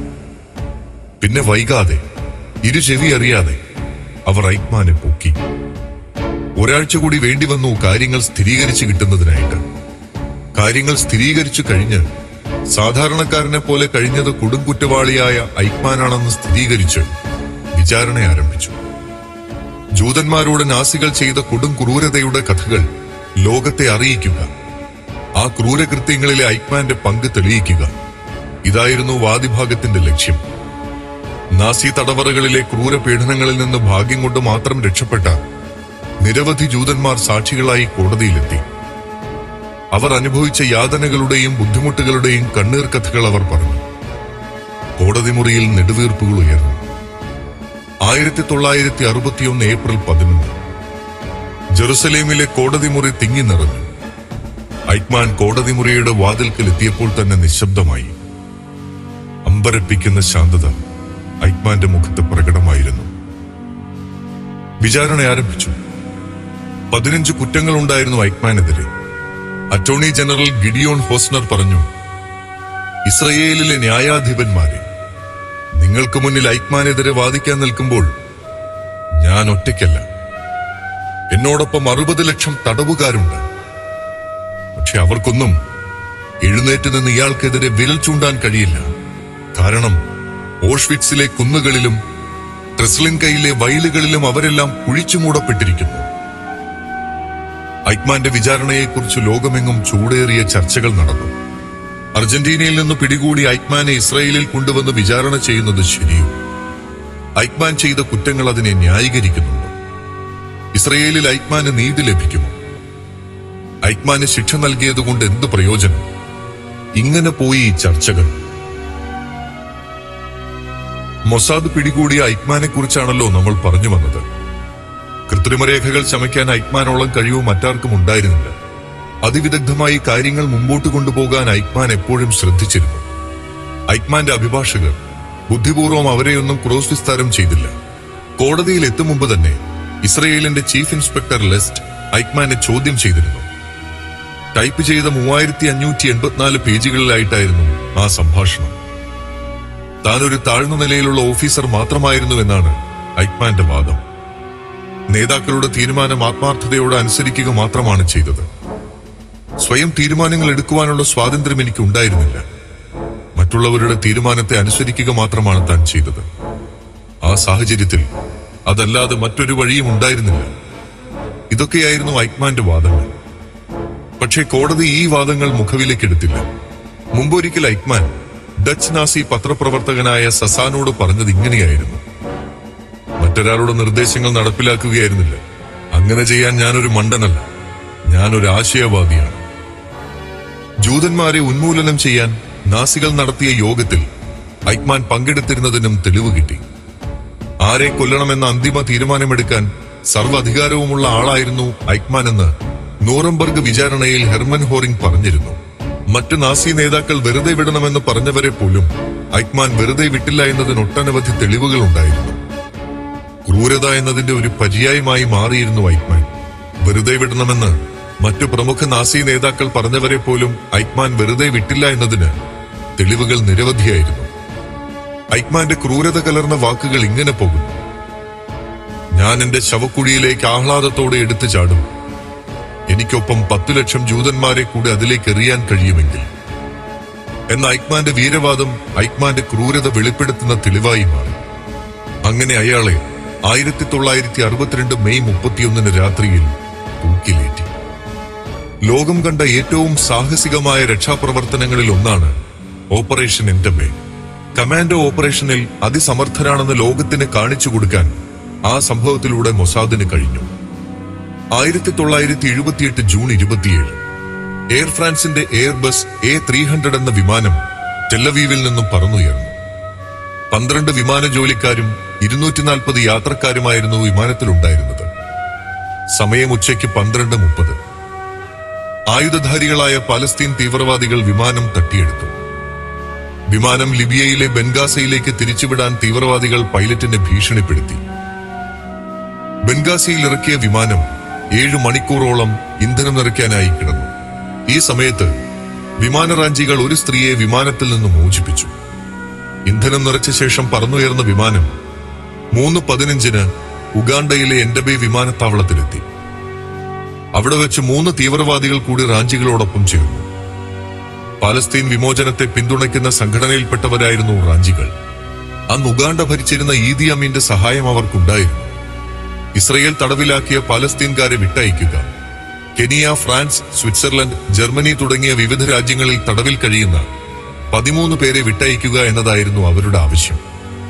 പിന്നെ വൈകാതെ ഇരുചെവി അറിയാതെ അവർ ഐക്മാനെ പൊക്കി. ഒരാഴ്ച കൂടി വേണ്ടിവന്നു കാര്യങ്ങൾ സ്ഥിരീകരിച്ചു കിട്ടുന്നതിനായിട്ട്. കാര്യങ്ങൾ സ്ഥിരീകരിച്ചു കഴിഞ്ഞ് സാധാരണക്കാരനെ പോലെ കഴിഞ്ഞത് കൊടുംകുറ്റവാളിയായ ഐക്മാനാണെന്ന് സ്ഥിരീകരിച്ച് വിചാരണ ആരംഭിച്ചു. ജൂതന്മാരോട് നാസികൾ ചെയ്ത കൊടും ക്രൂരതയുടെ കഥകൾ ലോകത്തെ അറിയിക്കുക, ആ ക്രൂരകൃത്യങ്ങളിലെ ഐക്മാന്റെ പങ്ക് തെളിയിക്കുക, ഇതായിരുന്നു വാദിഭാഗത്തിന്റെ ലക്ഷ്യം. നാസി തടവറകളിലെ ക്രൂര പീഡനങ്ങളിൽ നിന്ന് ഭാഗ്യം കൊണ്ട് മാത്രം രക്ഷപ്പെട്ട നിരവധി ജൂതന്മാർ സാക്ഷികളായി കോടതിയിലെത്തി. അവർ അനുഭവിച്ച യാതനകളുടെയും ബുദ്ധിമുട്ടുകളുടെയും കണ്ണീർ കഥകൾ അവർ പറഞ്ഞു. കോടതി മുറിയിൽ നെടുവീർപ്പുകൾ ഉയർന്നു. 1961 ഏപ്രിൽ 11 ജെറുസലേമിലെ കോടതി മുറി തിങ്ങി നിറഞ്ഞു. ഐക്മാൻ കോടതി മുറിയുടെ വാതിൽക്കൽ എത്തിയപ്പോൾ തന്നെ നിശബ്ദമായി. അമ്പരപ്പിക്കുന്ന ശാന്തത ഐക്മാന്റെ മുഖത്ത് പ്രകടമായിരുന്നു. വിചാരണ ആരംഭിച്ചു. 15 കുറ്റങ്ങളുണ്ടായിരുന്നു ഐക്മാനെതിരെ. അറ്റോർണി ജനറൽ ഗിഡിയോൺ ഹോസ്നർ പറഞ്ഞു, ഇസ്രയേലിലെ ന്യായാധിപന്മാരെ, നിങ്ങൾക്ക് മുന്നിൽ ഐക്മാനെതിരെ വാദിക്കാൻ നിൽക്കുമ്പോൾ ഞാൻ ഒറ്റയ്ക്കല്ല. എന്നോടൊപ്പം 60 ലക്ഷം തടവുകാരുണ്ട്. പക്ഷെ അവർക്കൊന്നും എഴുന്നേറ്റ് നിന്ന് ഇയാൾക്കെതിരെ വിരൽ ചൂണ്ടാൻ കഴിയില്ല. കാരണം ഓഷ്വിറ്റ്സിലെ കുന്നുകളിലും ട്രെസ്ലിൻകയിലെ വയലുകളിലും അവരെല്ലാം കുഴിച്ചു മൂടപ്പെട്ടിരിക്കുന്നു. ഐക്മാന്റെ വിചാരണയെക്കുറിച്ച് ലോകമെങ്ങും ചൂടേറിയ ചർച്ചകൾ നടന്നു. അർജന്റീനയിൽ നിന്ന് പിടികൂടി ഐക്മാനെ ഇസ്രായേലിൽ കൊണ്ടുവന്ന് വിചാരണ ചെയ്യുന്നത് ശരിയോ? ഐക്മാൻ ചെയ്ത കുറ്റങ്ങൾ അതിനെ ന്യായീകരിക്കുന്നുണ്ടോ? ഇസ്രായേലിൽ ഐക്മാന് നീതി ലഭിക്കുമോ? ഐക്മാന് ശിക്ഷ നൽകിയതുകൊണ്ട് എന്ത് പ്രയോജനം? ഇങ്ങനെ പോയി ഈ ചർച്ചകൾ. മൊസാദ് പിടികൂടിയ ഐക്മാനെ കുറിച്ചാണല്ലോ നമ്മൾ പറഞ്ഞു വന്നത്. കൃത്രിമരേഖകൾ ചമയ്ക്കാൻ ഐക്മാനോളം കഴിവ് മറ്റാർക്കും ഉണ്ടായിരുന്നില്ല. അതിവിദഗ്ധമായി കാര്യങ്ങൾ മുമ്പോട്ട് കൊണ്ടുപോകാൻ ഐക്മാൻ എപ്പോഴും ശ്രദ്ധിച്ചിരുന്നു. ഐക്മാന്റെ അഭിഭാഷകർ ബുദ്ധിപൂർവ്വം അവരെയൊന്നും ക്രോസ് വിസ്താരം ചെയ്തില്ല. കോടതിയിൽ എത്തും മുമ്പ് തന്നെ ഇസ്രയേലിന്റെ ചീഫ് ഇൻസ്പെക്ടർ ലെസ്റ്റ് ഐക്മാനെ ചോദ്യം ചെയ്തിരുന്നു. ടൈപ്പ് ചെയ്ത 3584 പേജുകളിലായിട്ടായിരുന്നു ആ സംഭാഷണം. താനൊരു താഴ്ന്ന നിലയിലുള്ള ഓഫീസർ മാത്രമായിരുന്നു എന്നാണ് ഐക്മാന്റെ വാദം. നേതാക്കളുടെ തീരുമാനം ആത്മാർത്ഥതയോടെ അനുസരിക്കുക മാത്രമാണ് ചെയ്തത്. സ്വയം തീരുമാനങ്ങൾ എടുക്കുവാനുള്ള സ്വാതന്ത്ര്യം എനിക്ക് ഉണ്ടായിരുന്നില്ല. മറ്റുള്ളവരുടെ തീരുമാനത്തെ അനുസരിക്കുക മാത്രമാണ് താൻ ചെയ്തത്. ആ സാഹചര്യത്തിൽ അതല്ലാതെ മറ്റൊരു വഴിയും ഉണ്ടായിരുന്നില്ല. ഇതൊക്കെയായിരുന്നു ഐക്മാന്റെ വാദങ്ങൾ. പക്ഷേ കോടതി ഈ വാദങ്ങൾ മുഖവിലേക്കെടുത്തില്ല. മുമ്പൊരിക്കൽ ഐക്മാൻ ഡച്ച് നാസി പത്രപ്രവർത്തകനായ സസാനോട് പറഞ്ഞത് ഇങ്ങനെയായിരുന്നു: മറ്റൊരാളുടെ നിർദ്ദേശങ്ങൾ നടപ്പിലാക്കുകയായിരുന്നില്ല. അങ്ങനെ ചെയ്യാൻ ഞാനൊരു മണ്ടനല്ല, ഞാനൊരു ആശയവാദിയാണ്. ജൂതന്മാരെ ഉന്മൂലനം ചെയ്യാൻ നാസികൾ നടത്തിയ യോഗത്തിൽ ഐക്മാൻ പങ്കെടുത്തിരുന്നതിനും തെളിവ് കിട്ടി. ആരെ കൊല്ലണമെന്ന അന്തിമ തീരുമാനമെടുക്കാൻ സർവ്വധികാരവുമുള്ള ആളായിരുന്നു ഐക്മാൻ എന്ന് നൂറംബർഗ് വിചാരണയിൽ ഹെർമൻ ഹോറിംഗ് പറഞ്ഞിരുന്നു. മറ്റ് നാസി നേതാക്കൾ വെറുതെ വിടണമെന്ന് പറഞ്ഞവരെ പോലും ഐക്മാൻ വെറുതെ വിട്ടില്ല എന്നതിന് ഒട്ടനവധി തെളിവുകൾ ഉണ്ടായിരുന്നു. ക്രൂരത എന്നതിന്റെ ഒരു പര്യായമായി മാറിയിരുന്നു ഐക്മാൻ. വെറുതെ വിടണമെന്ന് മറ്റു പ്രമുഖ നാസി നേതാക്കൾ പറഞ്ഞവരെ പോലും ഐക്മാൻ വെറുതെ വിട്ടില്ല എന്നതിന് തെളിവുകൾ നിരവധിയായിരുന്നു. ഐക്മാന്റെ ക്രൂരത കലർന്ന വാക്കുകൾ ഇങ്ങനെ പോകുന്നു: ഞാൻ എന്റെ ശവക്കുഴിയിലേക്ക് ആഹ്ലാദത്തോടെ എടുത്തു ചാടും. എനിക്കൊപ്പം 10 ലക്ഷം ജൂതന്മാരെ കൂടി അതിലേക്ക് എറിയാൻ കഴിയുമെങ്കിൽ. എന്ന ഐക്മാന്റെ വീരവാദം ഐക്മാന്റെ ക്രൂരത വെളിപ്പെടുത്തുന്ന തെളിവായി മാറി. അങ്ങനെ അയാളെ 1962 മെയ് 31 രാത്രിയിൽ തൂക്കിലേറ്റി. ലോകം കണ്ട ഏറ്റവും സാഹസികമായ രക്ഷാപ്രവർത്തനങ്ങളിൽ ഒന്നാണ് ഓപ്പറേഷൻ എന്റബേ. കമാൻഡോ ഓപ്പറേഷനിൽ അതിസമർത്ഥരാണെന്ന് ലോകത്തിന് കാണിച്ചു കൊടുക്കാൻ ആ സംഭവത്തിലൂടെ മൊസാദിന് കഴിഞ്ഞു. 1978 ജൂൺ 27 എയർ ഫ്രാൻസിന്റെ എയർബസ് A300 എന്ന വിമാനം ടെല്ലവീവിൽ നിന്നും പറന്നുയർന്നു. 12 വിമാന ജോലിക്കാരും 240 യാത്രക്കാരുമായിരുന്നു വിമാനത്തിലുണ്ടായിരുന്നത്. സമയം ഉച്ചയ്ക്ക് 12:30. ആയുധധാരികളായ പലസ്തീൻ തീവ്രവാദികൾ വിമാനം തട്ടിയെടുത്തു. വിമാനം ലിബിയയിലെ ബെൻഗാസിയിലേക്ക് തിരിച്ചുവിടാൻ തീവ്രവാദികൾ പൈലറ്റിനെ ഭീഷണിപ്പെടുത്തി. ബെൻഗാസിയിൽ ഇറക്കിയ വിമാനം 7 മണിക്കൂറോളം ഇന്ധനം നിറയ്ക്കാനായി കിടന്നു. ഈ സമയത്ത് വിമാനറാഞ്ചികൾ ഒരു സ്ത്രീയെ വിമാനത്തിൽ നിന്ന് മോചിപ്പിച്ചു. ഇന്ധനം നിറച്ച ശേഷം പറന്നുയർന്ന വിമാനം 3:15 ഉഗാണ്ടയിലെ എന്റബേ വിമാനത്താവളത്തിലെത്തി. അവിടെ വെച്ച് 3 തീവ്രവാദികൾ കൂടി റാഞ്ചികളോടൊപ്പം ചേർന്നു. പാലസ്തീൻ വിമോചനത്തെ പിന്തുണയ്ക്കുന്ന സംഘടനയിൽപ്പെട്ടവരായിരുന്നു റാഞ്ചികൾ. അന്ന് ഉഗാണ്ട ഭരിച്ചിരുന്ന ഈദി അമീന്റെ സഹായം അവർക്കുണ്ടായിരുന്നു. ഇസ്രയേൽ തടവിലാക്കിയ പാലസ്തീൻകാരെ വിട്ടയക്കുക, കെനിയ, ഫ്രാൻസ്, സ്വിറ്റ്സർലൻഡ്, ജർമ്മനി തുടങ്ങിയ വിവിധ രാജ്യങ്ങളിൽ തടവിൽ കഴിയുന്ന 13 പേരെ വിട്ടയക്കുക എന്നതായിരുന്നു അവരുടെ ആവശ്യം.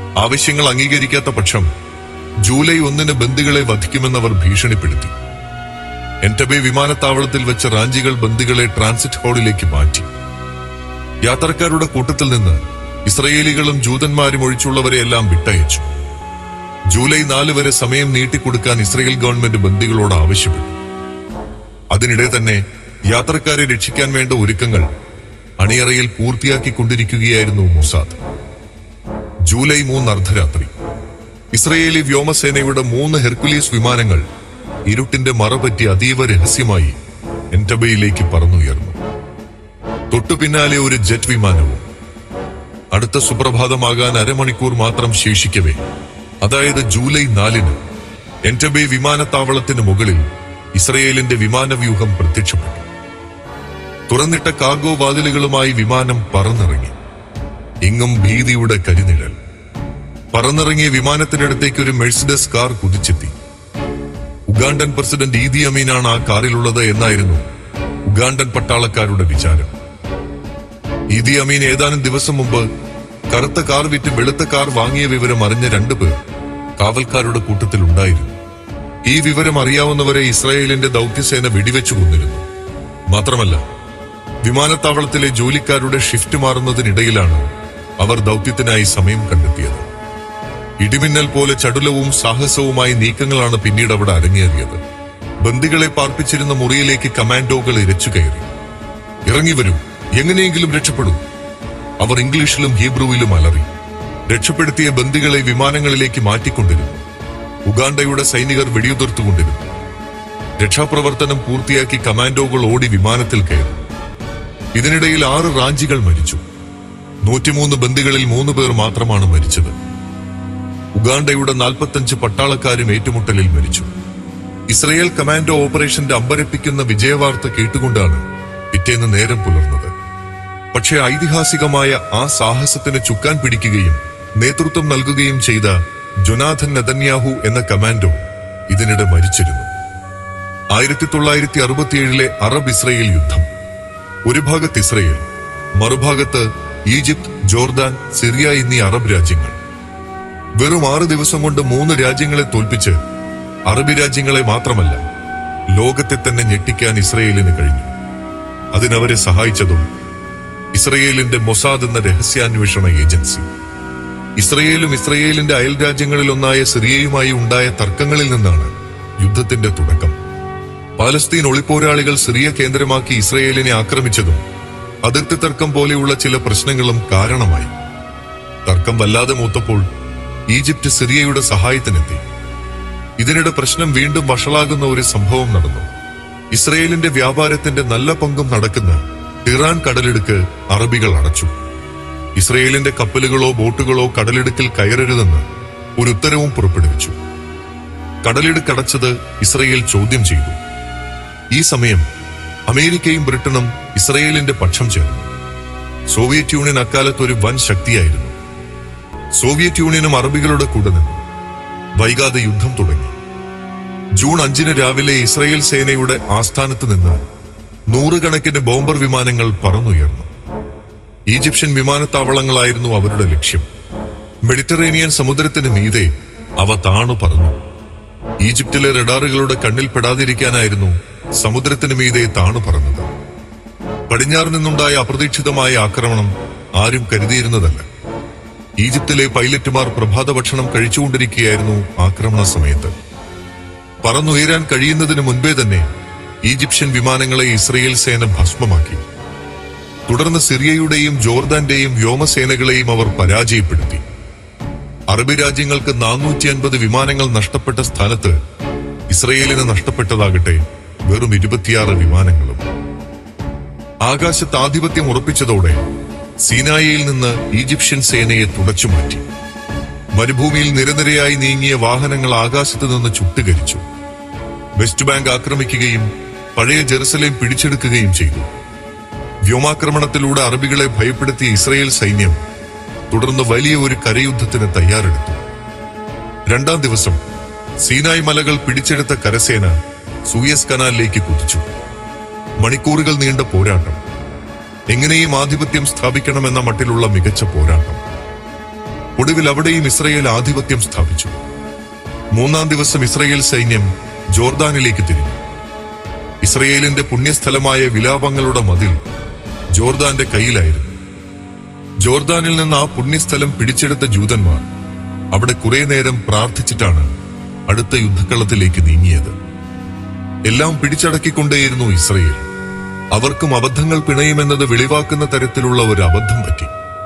ആവശ്യങ്ങൾ അംഗീകരിക്കാത്ത പക്ഷം ജൂലൈ 1 ബന്ദികളെ വധിക്കുമെന്നവർ ഭീഷണിപ്പെടുത്തി. എൻറ്റബെ വിമാനത്താവളത്തിൽ വെച്ച റാഞ്ചികൾ ബന്ദികളെ ട്രാൻസിറ്റ് ഹാളിലേക്ക് മാറ്റി. യാത്രക്കാരുടെ കൂട്ടത്തിൽ നിന്ന് ഇസ്രയേലികളും ജൂതന്മാരും ഒഴിച്ചുള്ളവരെയെല്ലാം വിട്ടയച്ചു. ജൂലൈ 4 വരെ സമയം നീട്ടിക്കൊടുക്കാൻ ഇസ്രയേൽ ഗവൺമെന്റ് ബന്ദികളോട് ആവശ്യപ്പെട്ടു. അതിനിടെ തന്നെ യാത്രക്കാരെ രക്ഷിക്കാൻ വേണ്ട ഒരുക്കങ്ങൾ അണിയറയിൽ പൂർത്തിയാക്കിക്കൊണ്ടിരിക്കുകയായിരുന്നു മൊസാദ്. ജൂലൈ 3 അർദ്ധരാത്രി ഇസ്രയേലി വ്യോമസേനയുടെ 3 ഹെർക്കുലീസ് വിമാനങ്ങൾ ഇരുട്ടിന്റെ മറപറ്റി അതീവ രഹസ്യമായി എൻറ്റബയിലേക്ക് പറന്നുയർന്നു. തൊട്ടു പിന്നാലെ ഒരു ജെറ്റ് വിമാനവും. അടുത്ത സുപ്രഭാതമാകാൻ അരമണിക്കൂർ മാത്രം ശേഷിക്കവേ, അതായത് ജൂലൈ 4 എൻറ്റബെ വിമാനത്താവളത്തിന് മുകളിൽ ഇസ്രയേലിന്റെ വിമാനവ്യൂഹം പ്രത്യക്ഷപ്പെട്ടു. തുറന്നിട്ട കാർഗോ വാതിലുകളുമായി വിമാനം പറന്നിറങ്ങി. എങ്ങും ഭീതിയുടെ കരിനിഴൽ. പറന്നിറങ്ങിയ വിമാനത്തിനടുത്തേക്ക് ഒരു മെഴ്സിഡസ് കാർ കുതിച്ചെത്തി. ഉഗാണ്ടൻ പ്രസിഡന്റ് ഈദി അമീനാണ് ആ കാറിലുള്ളത് എന്നായിരുന്നു ഉഗാണ്ടൻ പട്ടാളക്കാരുടെ വിചാരം. ഈദി അമീൻ ഏതാനും ദിവസം മുമ്പ് കറുത്ത കാർ വിറ്റ് വെളുത്ത കാർ വാങ്ങിയ വിവരം അറിഞ്ഞ 2 പേർ കാവൽക്കാരുടെ കൂട്ടത്തിൽ ഉണ്ടായിരുന്നു. ഈ വിവരം അറിയാവുന്നവരെ ഇസ്രായേലിന്റെ ദൗത്യസേന വെടിവെച്ചു കൊന്നിരുന്നു. മാത്രമല്ല, വിമാനത്താവളത്തിലെ ജോലിക്കാരുടെ ഷിഫ്റ്റ് മാറുന്നതിനിടയിലാണ് അവർ ദൗത്യത്തിനായി സമയം കണ്ടെത്തിയത്. ഇടിമിന്നൽ പോലെ ചടുലവും സാഹസവുമായി നീക്കങ്ങളാണ് പിന്നീട് അവിടെ അരങ്ങേറിയത്. ബന്ദികളെ പാർപ്പിച്ചിരുന്ന മുറിയിലേക്ക് കമാൻഡോകൾ ഇരച്ചു കയറി. ഇറങ്ങി വരൂ, എങ്ങനെയെങ്കിലും രക്ഷപ്പെടൂ, അവർ ഇംഗ്ലീഷിലും ഹീബ്രുവിലും അലറി. രക്ഷപ്പെടുത്തിയ ബന്ദികളെ വിമാനങ്ങളിലേക്ക് മാറ്റിക്കൊണ്ടിരുന്നു. ഉഗാണ്ടയുടെ സൈനികർ വെടിയുതിർത്തുകൊണ്ടിരുന്നു. രക്ഷാപ്രവർത്തനം പൂർത്തിയാക്കി കമാൻഡോകൾ ഓടി വിമാനത്തിൽ കയറി. ഇതിനിടയിൽ 6 റാഞ്ചികൾ മരിച്ചു. 103 ബന്ദികളിൽ 3 പേർ മാത്രമാണ് മരിച്ചത്. ഉഗാണ്ടയുടെ 45 പട്ടാളക്കാരും ഏറ്റുമുട്ടലിൽ മരിച്ചു. ഇസ്രയേൽ കമാൻഡോ ഓപ്പറേഷന്റെ അമ്പരപ്പിക്കുന്ന വിജയവാർത്ത കേട്ടുകൊണ്ടാണ് പിറ്റേന്ന് നേരം പുലർന്നത്. പക്ഷേ ഐതിഹാസികമായ ആ സാഹസത്തിന് ചുക്കാൻ പിടിക്കുകയും നേതൃത്വം നൽകുകയും ചെയ്ത ജൊനാഥൻ നെതന്യാഹു എന്ന കമാൻഡോ ഇതിനിടെ മരിച്ചിരുന്നു. 1967 അറബ് ഇസ്രയേൽ യുദ്ധം. ഒരു ഭാഗത്ത് ഇസ്രയേൽ, മറുഭാഗത്ത് ഈജിപ്ത്, ജോർദാൻ, സിറിയ എന്നീ അറബ് രാജ്യങ്ങൾ. വെറും 6 ദിവസം കൊണ്ട് 3 രാജ്യങ്ങളെ തോൽപ്പിച്ച് അറബി രാജ്യങ്ങളെ മാത്രമല്ല, ലോകത്തെ തന്നെ ഞെട്ടിക്കാൻ ഇസ്രയേലിന് കഴിഞ്ഞു. അതിനവരെ സഹായിച്ചതും ഇസ്രയേലിന്റെ മൊസാദ് എന്ന രഹസ്യാന്വേഷണ ഏജൻസി. ഇസ്രയേലും ഇസ്രയേലിന്റെ അയൽ രാജ്യങ്ങളിലൊന്നായ സിറിയയുമായി ഉണ്ടായ തർക്കങ്ങളിൽ നിന്നാണ് യുദ്ധത്തിന്റെ തുടക്കം. പാലസ്തീൻ ഒളിപ്പോരാളികൾ സിറിയ കേന്ദ്രമാക്കി ഇസ്രയേലിനെ ആക്രമിച്ചതും അതിർത്തി തർക്കം പോലെയുള്ള ചില പ്രശ്നങ്ങളും കാരണമായി. തർക്കം വല്ലാതെ മൂത്തപ്പോൾ ഈജിപ്ത് സിറിയയുടെ സഹായത്തിനെത്തി. ഇതിനിടെ പ്രശ്നം വീണ്ടും വഷളാകുന്ന ഒരു സംഭവം നടന്നു. ഇസ്രയേലിന്റെ വ്യാപാരത്തിന്റെ നല്ല പങ്കും നടക്കുന്ന ഇറാൻ കടലിടുക്ക് അറബികൾ അടച്ചു. ഇസ്രയേലിന്റെ കപ്പലുകളോ ബോട്ടുകളോ കടലിടുക്കിൽ കയറരുതെന്ന് ഒരു ഉത്തരവും പുറപ്പെടുവിച്ചു. കടലിടുക്കടച്ചത് ഇസ്രയേൽ ചോദ്യം ചെയ്തു. ഈ സമയം അമേരിക്കയും ബ്രിട്ടനും ഇസ്രയേലിന്റെ പക്ഷം ചേർന്നു. സോവിയറ്റ് യൂണിയൻ അക്കാലത്ത് ഒരു വൻ ശക്തിയായിരുന്നു. സോവിയറ്റ് യൂണിയനും അറബികളുടെ കൂടെ നിന്നു. വൈകാതെ യുദ്ധം തുടങ്ങി. ജൂൺ 5 രാവിലെ ഇസ്രയേൽ സേനയുടെ ആസ്ഥാനത്ത് നിന്ന് 100 കണക്കിന് ബോംബർ വിമാനങ്ങൾ പറന്നുയർന്നു. ഈജിപ്ഷ്യൻ വിമാനത്താവളങ്ങളായിരുന്നു അവരുടെ ലക്ഷ്യം. മെഡിറ്ററേനിയൻ സമുദ്രത്തിന് മീതെ അവ താണു പറന്നു. ഈജിപ്തിലെ റഡാറുകളുടെ കണ്ണിൽ പെടാതിരിക്കാനായിരുന്നു സമുദ്രത്തിന് മീതെ താണു പറന്നത്. പടിഞ്ഞാറ് നിന്നുണ്ടായ അപ്രതീക്ഷിതമായ ആക്രമണം ആരും കരുതിയിരുന്നതല്ല. ഈജിപ്തിലെ പൈലറ്റുമാർ പ്രഭാത ഭക്ഷണം കഴിച്ചുകൊണ്ടിരിക്കുകയായിരുന്നു ആക്രമണ സമയത്ത്. പറന്നുയരാൻ കഴിയുന്നതിന് മുൻപേ തന്നെ ഈജിപ്ഷ്യൻ വിമാനങ്ങളെ ഇസ്രയേൽ സേന ഭസ്മമാക്കി. തുടർന്ന് സിറിയയുടെയും ജോർദാന്റെയും വ്യോമസേനകളെയും അവർ പരാജയപ്പെടുത്തി. അറബി രാജ്യങ്ങൾക്ക് 450 വിമാനങ്ങൾ നഷ്ടപ്പെട്ട സ്ഥാനത്ത് ഇസ്രയേലിന് നഷ്ടപ്പെട്ടതാകട്ടെ വെറും 26 വിമാനങ്ങളും. ആകാശത്ത് ആധിപത്യം ഉറപ്പിച്ചതോടെ സീനായിയിൽ നിന്ന് ഈജിപ്ഷ്യൻ സേനയെ തുടച്ചുമാറ്റി. മരുഭൂമിയിൽ നിരനിരയായി നീങ്ങിയ വാഹനങ്ങൾ ആകാശത്ത് നിന്ന് ചുട്ടുകരിച്ചു. വെസ്റ്റ് ബാങ്ക് ആക്രമിക്കുകയും പഴയ ജെറുസലേം പിടിച്ചെടുക്കുകയും ചെയ്തു. വ്യോമാക്രമണത്തിലൂടെ അറബികളെ ഭയപ്പെടുത്തിയ ഇസ്രയേൽ സൈന്യം തുടർന്ന് വലിയ ഒരു കരയുദ്ധത്തിന് തയ്യാറെടുത്തു. 2-ാം ദിവസം സീനായ് മലകൾ പിടിച്ചെടുത്ത കരസേന സൂയസ് കനാലിലേക്ക് കുതിച്ചു. മണിക്കൂറുകൾ നീണ്ട പോരാട്ടം. എങ്ങനെയും ആധിപത്യം സ്ഥാപിക്കണമെന്ന മട്ടിലുള്ള മികച്ച പോരാട്ടം. ഒടുവിൽ അവിടെയും ഇസ്രയേൽ ആധിപത്യം സ്ഥാപിച്ചു. 3-ാം ദിവസം ഇസ്രയേൽ സൈന്യം ജോർദാനിലേക്ക് തിരിഞ്ഞു. ഇസ്രയേലിന്റെ പുണ്യസ്ഥലമായ വിലാപങ്ങളുടെ മതിൽ ജോർദാന്റെ കയ്യിലായിരുന്നു. ജോർദാനിൽ നിന്ന് ആ പുണ്യസ്ഥലം പിടിച്ചെടുത്ത ജൂതന്മാർ അവിടെ കുറെ നേരം പ്രാർത്ഥിച്ചിട്ടാണ് അടുത്ത യുദ്ധക്കളത്തിലേക്ക് നീങ്ങിയത്. എല്ലാം പിടിച്ചടക്കിക്കൊണ്ടേയിരുന്നു ഇസ്രയേൽ. അവർക്കും അബദ്ധങ്ങൾ പിണയുമെന്നത് വെളിവാക്കുന്ന തരത്തിലുള്ള ഒരു അബദ്ധം പറ്റി.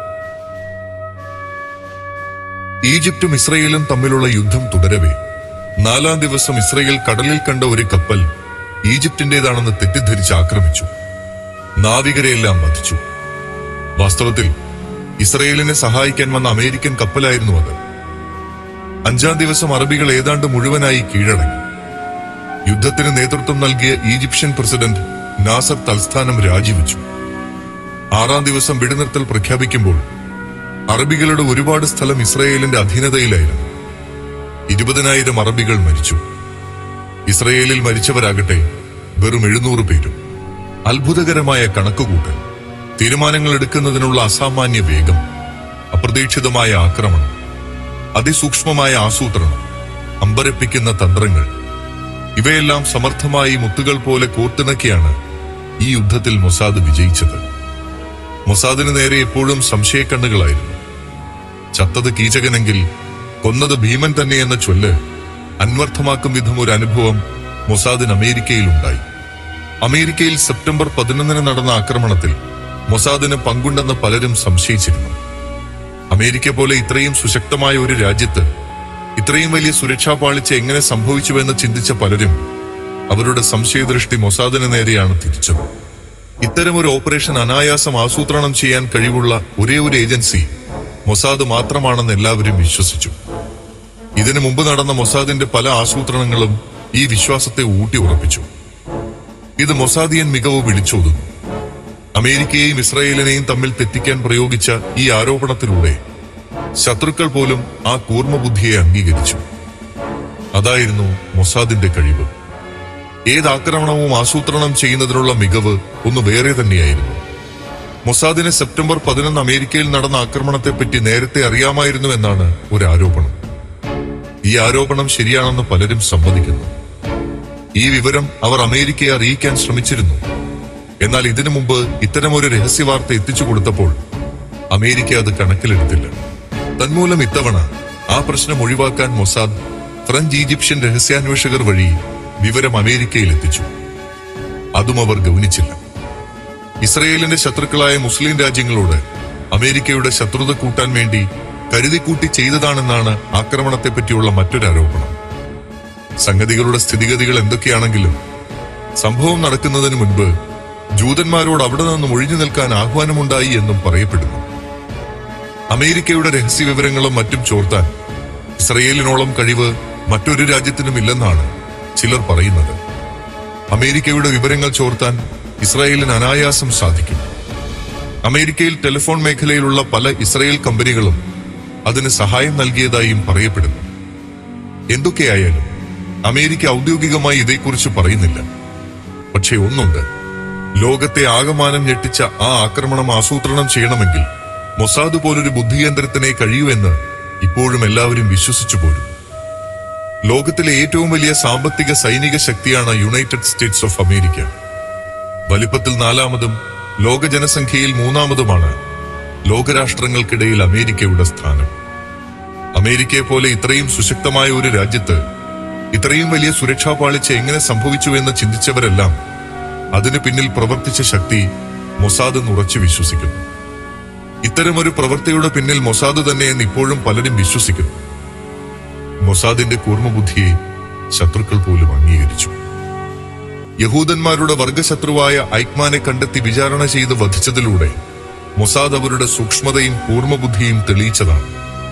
ഈജിപ്തും ഇസ്രയേലും തമ്മിലുള്ള യുദ്ധം തുടരവേ 4-ാം ദിവസം ഇസ്രയേൽ കടലിൽ കണ്ട ഒരു കപ്പൽ ഈജിപ്തിന്റേതാണെന്ന് തെറ്റിദ്ധരിച്ച് ആക്രമിച്ചു. നാവികരെയെല്ലാം വധിച്ചു. വാസ്തവത്തിൽ ഇസ്രയേലിനെ സഹായിക്കാൻ വന്ന അമേരിക്കൻ കപ്പലായിരുന്നു അത്. 5-ാം ദിവസം അറബികൾ ഏതാണ്ട് മുഴുവനായി കീഴടങ്ങി. യുദ്ധത്തിന് നേതൃത്വം നൽകിയ ഈജിപ്ഷ്യൻ പ്രസിഡന്റ് നാസർ തൽസ്ഥാനം രാജിവെച്ചു. 6-ാം ദിവസം വെടിനിർത്തൽ പ്രഖ്യാപിക്കുമ്പോൾ അറബികളുടെ ഒരുപാട് സ്ഥലം ഇസ്രയേലിന്റെ അധീനതയിലായിരുന്നു. 20,000 അറബികൾ മരിച്ചു. ഇസ്രയേലിൽ മരിച്ചവരാകട്ടെ വെറും 700 പേരും. അത്ഭുതകരമായ കണക്കുകൂട്ടൽ, തീരുമാനങ്ങൾ എടുക്കുന്നതിനുള്ള അസാമാന്യ വേഗം, അപ്രതീക്ഷിതമായ ആക്രമണം, അതിസൂക്ഷ്മമായ ആസൂത്രണം, അമ്പരപ്പിക്കുന്ന തന്ത്രങ്ങൾ, ഇവയെല്ലാം സമർത്ഥമായി മുത്തുകൾ പോലെ കോർത്തിണക്കിയാണ് ഈ യുദ്ധത്തിൽ മൊസാദ് വിജയിച്ചത്. മൊസാദിന് നേരെ എപ്പോഴും സംശയക്കണ്ണുകളായിരുന്നു. ചത്തത് കീചകനെങ്കിൽ കൊന്നത് ഭീമൻ തന്നെയെന്ന ചൊല്ല് അന്വർത്ഥമാക്കും വിധം ഒരു അനുഭവം മൊസാദിന് അമേരിക്കയിലുണ്ടായി. അമേരിക്കയിൽ സെപ്റ്റംബർ 11 നടന്ന ആക്രമണത്തിൽ മൊസാദിന് പങ്കുണ്ടെന്ന് പലരും സംശയിച്ചിരുന്നു. അമേരിക്ക പോലെ ഇത്രയും സുശക്തമായ ഒരു രാജ്യത്ത് ഇത്രയും വലിയ സുരക്ഷാ പാളിച്ച എങ്ങനെ സംഭവിച്ചുവെന്ന് ചിന്തിച്ച പലരും അവരുടെ സംശയദൃഷ്ടി മൊസാദിന് നേരെയാണ് തിരിച്ചത്. ഇത്തരമൊരു ഓപ്പറേഷൻ അനായാസം ആസൂത്രണം ചെയ്യാൻ കഴിവുള്ള ഒരേ ഒരു ഏജൻസി മൊസാദ് മാത്രമാണെന്ന് എല്ലാവരും വിശ്വസിച്ചു. ഇതിനു മുമ്പ് നടന്ന മൊസാദിന്റെ പല ആസൂത്രണങ്ങളും ഈ വിശ്വാസത്തെ ഊട്ടി ഉറപ്പിച്ചു. ഇത് മൊസാദിയൻ മികവ് വിളിച്ചോതുന്നു. അമേരിക്കയെയും ഇസ്രായേലിനെയും തമ്മിൽ തെറ്റിക്കാൻ പ്രയോഗിച്ച ഈ ആരോപണത്തിലൂടെ ശത്രുക്കൾ പോലും ആ കൂർമ്മബുദ്ധിയെ അംഗീകരിച്ചു. അതായിരുന്നു മൊസാദിന്റെ കഴിവ്. ഏതാക്രമണവും ആസൂത്രണം ചെയ്യുന്നതിനുള്ള മികവ് ഒന്ന് വേറെ തന്നെയായിരുന്നു. മൊസാദിന് സെപ്റ്റംബർ 11 അമേരിക്കയിൽ നടന്ന ആക്രമണത്തെപ്പറ്റി നേരത്തെ അറിയാമായിരുന്നു എന്നാണ് ഒരു ആരോപണം. ഈ ആരോപണം ശരിയാണെന്ന് പലരും സമ്മതിക്കുന്നു. ഈ വിവരം അവർ അമേരിക്കയെ അറിയിക്കാൻ ശ്രമിച്ചിരുന്നു. എന്നാൽ ഇതിനു മുമ്പ് ഇത്തരമൊരു രഹസ്യവാർത്ത എത്തിച്ചു കൊടുത്തപ്പോൾ അമേരിക്ക അത് കണക്കിലെടുത്തില്ല. തന്മൂലം ഇത്തവണ ആ പ്രശ്നം ഒഴിവാക്കാൻ മൊസാദ് ഫ്രഞ്ച് ഈജിപ്ഷ്യൻ രഹസ്യാന്വേഷകർ വഴി വിവരം അമേരിക്കയിൽ എത്തിച്ചു. അതും അവർ ഗൗനിച്ചില്ല. ഇസ്രയേലിന്റെ ശത്രുക്കളായ മുസ്ലിം രാജ്യങ്ങളോട് അമേരിക്കയുടെ ശത്രുത കൂട്ടാൻ വേണ്ടി കരുതിക്കൂട്ടി ചെയ്തതാണെന്നാണ് ആക്രമണത്തെപ്പറ്റിയുള്ള മറ്റൊരു ആരോപണം. സംഗതികളുടെ സ്ഥിതിഗതികൾ എന്തൊക്കെയാണെങ്കിലും സംഭവം നടക്കുന്നതിന് മുൻപ് ജൂതന്മാരോട് അവിടെ നിന്നും ഒഴിഞ്ഞു നിൽക്കാൻ ആഹ്വാനമുണ്ടായി എന്നും പറയപ്പെടുന്നു. അമേരിക്കയുടെ രഹസ്യവിവരങ്ങളും മറ്റും ചോർത്താൻ ഇസ്രയേലിനോളം കഴിവ് മറ്റൊരു രാജ്യത്തിനും ഇല്ലെന്നാണ് ചിലർ പറയുന്നത്. അമേരിക്കയുടെ വിവരങ്ങൾ ചോർത്താൻ ഇസ്രായേലിന് അനായാസം സാധിക്കും. അമേരിക്കയിൽ ടെലിഫോൺ മേഖലയിലുള്ള പല ഇസ്രായേൽ കമ്പനികളും അതിന് സഹായം നൽകിയതായും പറയപ്പെടുന്നു. എന്തൊക്കെയായാലും അമേരിക്ക ഔദ്യോഗികമായി ഇതേക്കുറിച്ച് പറയുന്നില്ല. പക്ഷേ ഒന്നുണ്ട്, ലോകത്തെ ആകമാനം ഞെട്ടിച്ച ആ ആക്രമണം ആസൂത്രണം ചെയ്യണമെങ്കിൽ മൊസാദ് പോലൊരു ബുദ്ധികേന്ദ്രത്തിനെ കഴിയൂ എന്ന് ഇപ്പോഴും എല്ലാവരും വിശ്വസിച്ചു പോരും. ലോകത്തിലെ ഏറ്റവും വലിയ സാമ്പത്തിക സൈനിക ശക്തിയാണ് യുണൈറ്റഡ് സ്റ്റേറ്റ്സ് ഓഫ് അമേരിക്ക. വലിപ്പത്തിൽ 4-മതും ലോക ജനസംഖ്യയിൽ 3-മതുമാണ് ലോകരാഷ്ട്രങ്ങൾക്കിടയിൽ അമേരിക്കയുടെ സ്ഥാനം. അമേരിക്കയെ പോലെ ഇത്രയും സുശക്തമായ ഒരു രാജ്യത്ത് ഇത്രയും വലിയ സുരക്ഷാ പാളിച്ച എങ്ങനെ സംഭവിച്ചുവെന്ന് ചിന്തിച്ചവരെല്ലാം അതിനു പിന്നിൽ പ്രവർത്തിച്ച ശക്തി മൊസാദ് എന്ന് ഉറച്ചു വിശ്വസിക്കുന്നു. ഇത്തരമൊരു പ്രവൃത്തിയുടെ പിന്നിൽ മൊസാദ് തന്നെയെന്ന് ഇപ്പോഴും പലരും വിശ്വസിക്കുന്നു. മൊസാദിന്റെ കൂർമ്മബുദ്ധിയെ ശത്രുക്കൾ പോലും അംഗീകരിച്ചു. യഹൂദന്മാരുടെ വർഗശത്രുവായ ഐക്മാനെ കണ്ടെത്തി വിചാരണ ചെയ്ത് വധിച്ചതിലൂടെ മൊസാദ് അവരുടെ സൂക്ഷ്മതയും കൂർമ്മബുദ്ധിയും തെളിയിച്ചതാണ്.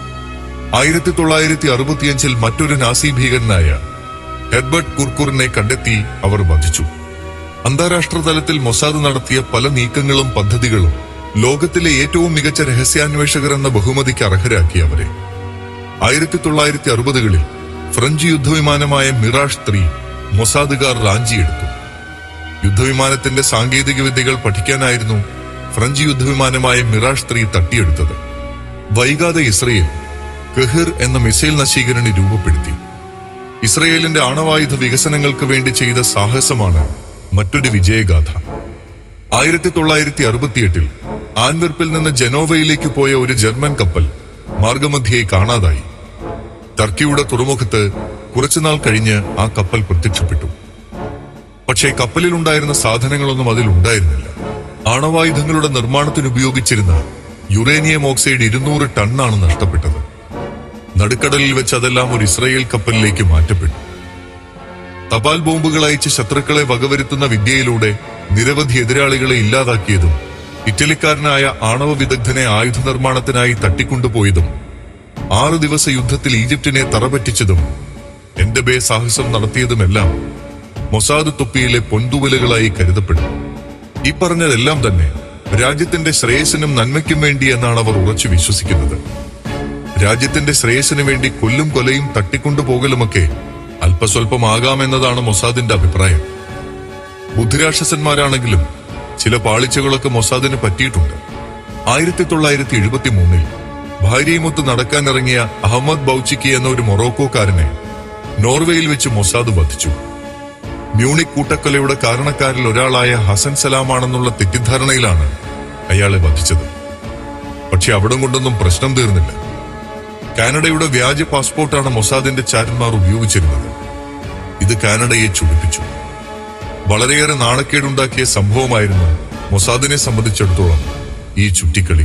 1965 മറ്റൊരു നാസി ഭീകരനായ ഹെർബർട്ട് കുർക്കുറിനെ കണ്ടെത്തി അവർ വധിച്ചു. അന്താരാഷ്ട്ര തലത്തിൽ മൊസാദ് നടത്തിയ പല നീക്കങ്ങളും പദ്ധതികളും ലോകത്തിലെ ഏറ്റവും മികച്ച രഹസ്യാന്വേഷകർ എന്ന ബഹുമതിക്ക് അർഹരാക്കി അവരെ. 1960കളിൽ ഫ്രഞ്ച് യുദ്ധവിമാനമായ മിറാഷ് 3 മൊസാദുകാർ റാഞ്ചിയെടുത്തു. യുദ്ധവിമാനത്തിന്റെ സാങ്കേതിക വിദ്യകൾ പഠിക്കാനായിരുന്നു ഫ്രഞ്ച് യുദ്ധവിമാനമായ മിറാഷ് 3 തട്ടിയെടുത്തത്. വൈകാതെ ഇസ്രയേൽ കഹിർ എന്ന മിസൈൽ നശീകരണി രൂപപ്പെടുത്തി. ഇസ്രയേലിന്റെ ആണവായുധ വികസനങ്ങൾക്ക് വേണ്ടി ചെയ്ത സാഹസമാണ് മറ്റൊരു വിജയഗാഥ. 1968 ആൻവെർപ്പിൽ നിന്ന് ജനോവയിലേക്ക് പോയ ഒരു ജർമ്മൻ കപ്പൽ മാർഗമധ്യേ കാണാതായി. ടർക്കിയുടെ തുറമുഖത്ത് കുറച്ചുനാൾ കഴിഞ്ഞ് ആ കപ്പൽ പ്രത്യക്ഷപ്പെട്ടു. പക്ഷേ കപ്പലിലുണ്ടായിരുന്ന സാധനങ്ങളൊന്നും അതിലുണ്ടായിരുന്നില്ല. ആണവായുധങ്ങളുടെ നിർമ്മാണത്തിന് ഉപയോഗിച്ചിരുന്ന യുറേനിയം ഓക്സൈഡ് 200 ടണ്ണാണ് നഷ്ടപ്പെട്ടത്. നടുക്കടലിൽ വെച്ച് അതെല്ലാം ഒരു ഇസ്രായേൽ കപ്പലിലേക്ക് മാറ്റപ്പെട്ടു. തപാൽ ബോംബുകൾ അയച്ച് ശത്രുക്കളെ വകവരുത്തുന്ന വിദ്യയിലൂടെ നിരവധി എതിരാളികളെ ഇല്ലാതാക്കിയതും ഇറ്റലിക്കാരനായ ആണവ വിദഗ്ധനെ ആയുധ നിർമ്മാണത്തിനായി തട്ടിക്കൊണ്ടുപോയതും 6 ദിവസ യുദ്ധത്തിൽ ഈജിപ്തിനെ തറപറ്റിച്ചതും എൻഡബേ സാഹസം നടത്തിയതുമെല്ലാം മൊസാദ് തൊപ്പിയിലെ പൊൻതൂവലുകളായി കരുതപ്പെടും. ഈ പറഞ്ഞതെല്ലാം തന്നെ രാജ്യത്തിന്റെ ശ്രേയസിനും നന്മയ്ക്കും വേണ്ടി എന്നാണ് അവർ ഉറച്ചു വിശ്വസിക്കുന്നത്. രാജ്യത്തിന്റെ ശ്രേയസിനു വേണ്ടി കൊല്ലും കൊലയും തട്ടിക്കൊണ്ടുപോകലുമൊക്കെ അല്പസ്വല്പമാകാമെന്നതാണ് മൊസാദിന്റെ അഭിപ്രായം. ബുദ്ധിരാക്ഷസന്മാരാണെങ്കിലും ചില പാളിച്ചകളൊക്കെ മൊസാദിന് പറ്റിയിട്ടുണ്ട്. 1973 ഭാര്യയുമൊത്ത് നടക്കാനിറങ്ങിയ അഹമ്മദ് ബൗച്ചിക്കി എന്ന ഒരു മൊറോക്കോക്കാരനെ നോർവേയിൽ വെച്ച് മൊസാദ് വധിച്ചു. മ്യൂണിക് കൂട്ടക്കൊലയുടെ കാരണക്കാരിൽ ഒരാളായ ഹസൻ സലാമാണെന്നുള്ള തെറ്റിദ്ധാരണയിലാണ് അയാളെ വധിച്ചത്. പക്ഷെ അവിടം കൊണ്ടൊന്നും പ്രശ്നം തീർന്നില്ല. കാനഡയുടെ വ്യാജ പാസ്പോർട്ടാണ് മൊസാദിന്റെ ചാരന്മാർ ഉപയോഗിച്ചിരുന്നത്. ഇത് കാനഡയെ ചുടിപ്പിച്ചു. വളരെയേറെ നാണക്കേടുണ്ടാക്കിയ സംഭവമായിരുന്നു മൊസാദിനെ സംബന്ധിച്ചിടത്തോളം ഈ ചുറ്റിക്കളി.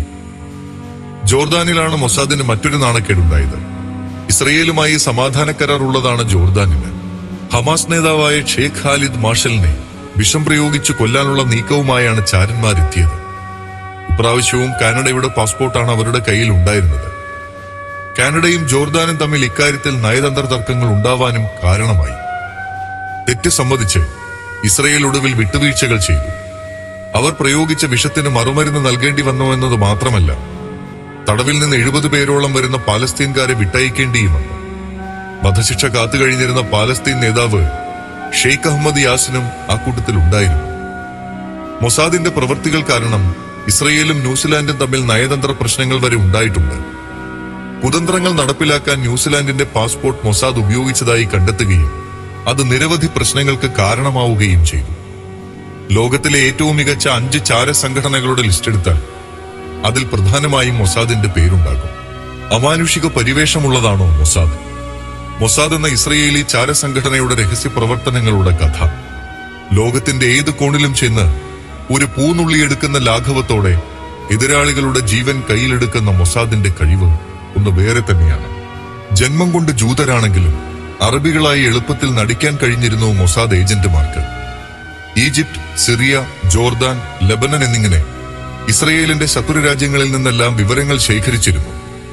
ജോർദാനിലാണ് മൊസാദിന് മറ്റൊരു നാണക്കേടുണ്ടായത്. ഇസ്രയേലുമായി സമാധാന കരാർ ഉള്ളതാണ് ജോർദാനിന്. ഹമാസ് നേതാവായ ഷേഖ് ഖാലിദ് മാഷലിനെ വിഷം പ്രയോഗിച്ചു കൊല്ലാനുള്ള നീക്കവുമായാണ് ചാരന്മാരെത്തിയത്. ഇപ്രാവശ്യവും കാനഡയുടെ പാസ്പോർട്ടാണ് അവരുടെ കയ്യിൽ ഉണ്ടായിരുന്നത്. കാനഡയും ജോർദാനും തമ്മിൽ ഇക്കാര്യത്തിൽ നയതന്ത്ര തർക്കങ്ങൾ ഉണ്ടാവാനും കാരണമായി. തെറ്റ് സമ്മതിച്ച് ഇസ്രയേൽ ഒടുവിൽ വിട്ടുവീഴ്ചകൾ ചെയ്തു. അവർ പ്രയോഗിച്ച വിഷത്തിന് മറുമരുന്ന് നൽകേണ്ടി വന്നു എന്നത് മാത്രമല്ല, തടവിൽ നിന്ന് 70 പേരോളം വരുന്ന പാലസ്തീൻകാരെ വിട്ടയക്കേണ്ടിയും വന്നു. വധശിക്ഷ കാത്തുകഴിഞ്ഞിരുന്ന പാലസ്തീൻ നേതാവ് ഷെയ്ഖ് അഹമ്മദ് യാസിനും ആ കൂട്ടത്തിൽ ഉണ്ടായിരുന്നു. മൊസാദിന്റെ പ്രവൃത്തികൾ കാരണം ഇസ്രയേലും ന്യൂസിലാൻഡും തമ്മിൽ നയതന്ത്ര പ്രശ്നങ്ങൾ വരെ ഉണ്ടായിട്ടുണ്ട്. കുതന്ത്രങ്ങൾ നടപ്പിലാക്കാൻ ന്യൂസിലാൻഡിന്റെ പാസ്പോർട്ട് മൊസാദ് ഉപയോഗിച്ചതായി കണ്ടെത്തുകയും അത് നിരവധി പ്രശ്നങ്ങൾക്ക് കാരണമാവുകയും ചെയ്തു. ലോകത്തിലെ ഏറ്റവും മികച്ച 5 ചാര സംഘടനകളുടെ ലിസ്റ്റ് എടുത്താൽ അതിൽ പ്രധാനമായും മൊസാദിന്റെ പേരുണ്ടാകും. അമാനുഷിക പരിവേഷമുള്ളതാണോ മൊസാദ്? മൊസാദ് എന്ന ഇസ്രയേലി ചാര സംഘടനയുടെ രഹസ്യ പ്രവർത്തനങ്ങളുടെ കഥ. ലോകത്തിന്റെ ഏത് കോണിലും ചെന്ന് ഒരു പൂനുള്ളിയെടുക്കുന്ന ലാഘവത്തോടെ എതിരാളികളുടെ ജീവൻ കയ്യിലെടുക്കുന്ന മൊസാദിന്റെ കഴിവ് ഒന്ന് വേറെ തന്നെയാണ്. ജന്മം കൊണ്ട് ജൂതരാണെങ്കിലും അറബികളായി എളുപ്പത്തിൽ നടിക്കാൻ കഴിഞ്ഞിരുന്നു മൊസാദ് ഏജന്റുമാർക്ക്. ഈജിപ്ത്, സിറിയ, ജോർദാൻ, ലെബനൻ എന്നിങ്ങനെ ഇസ്രയേലിന്റെ ശത്രു രാജ്യങ്ങളിൽ നിന്നെല്ലാം വിവരങ്ങൾ ശേഖരിച്ചിരുന്നു.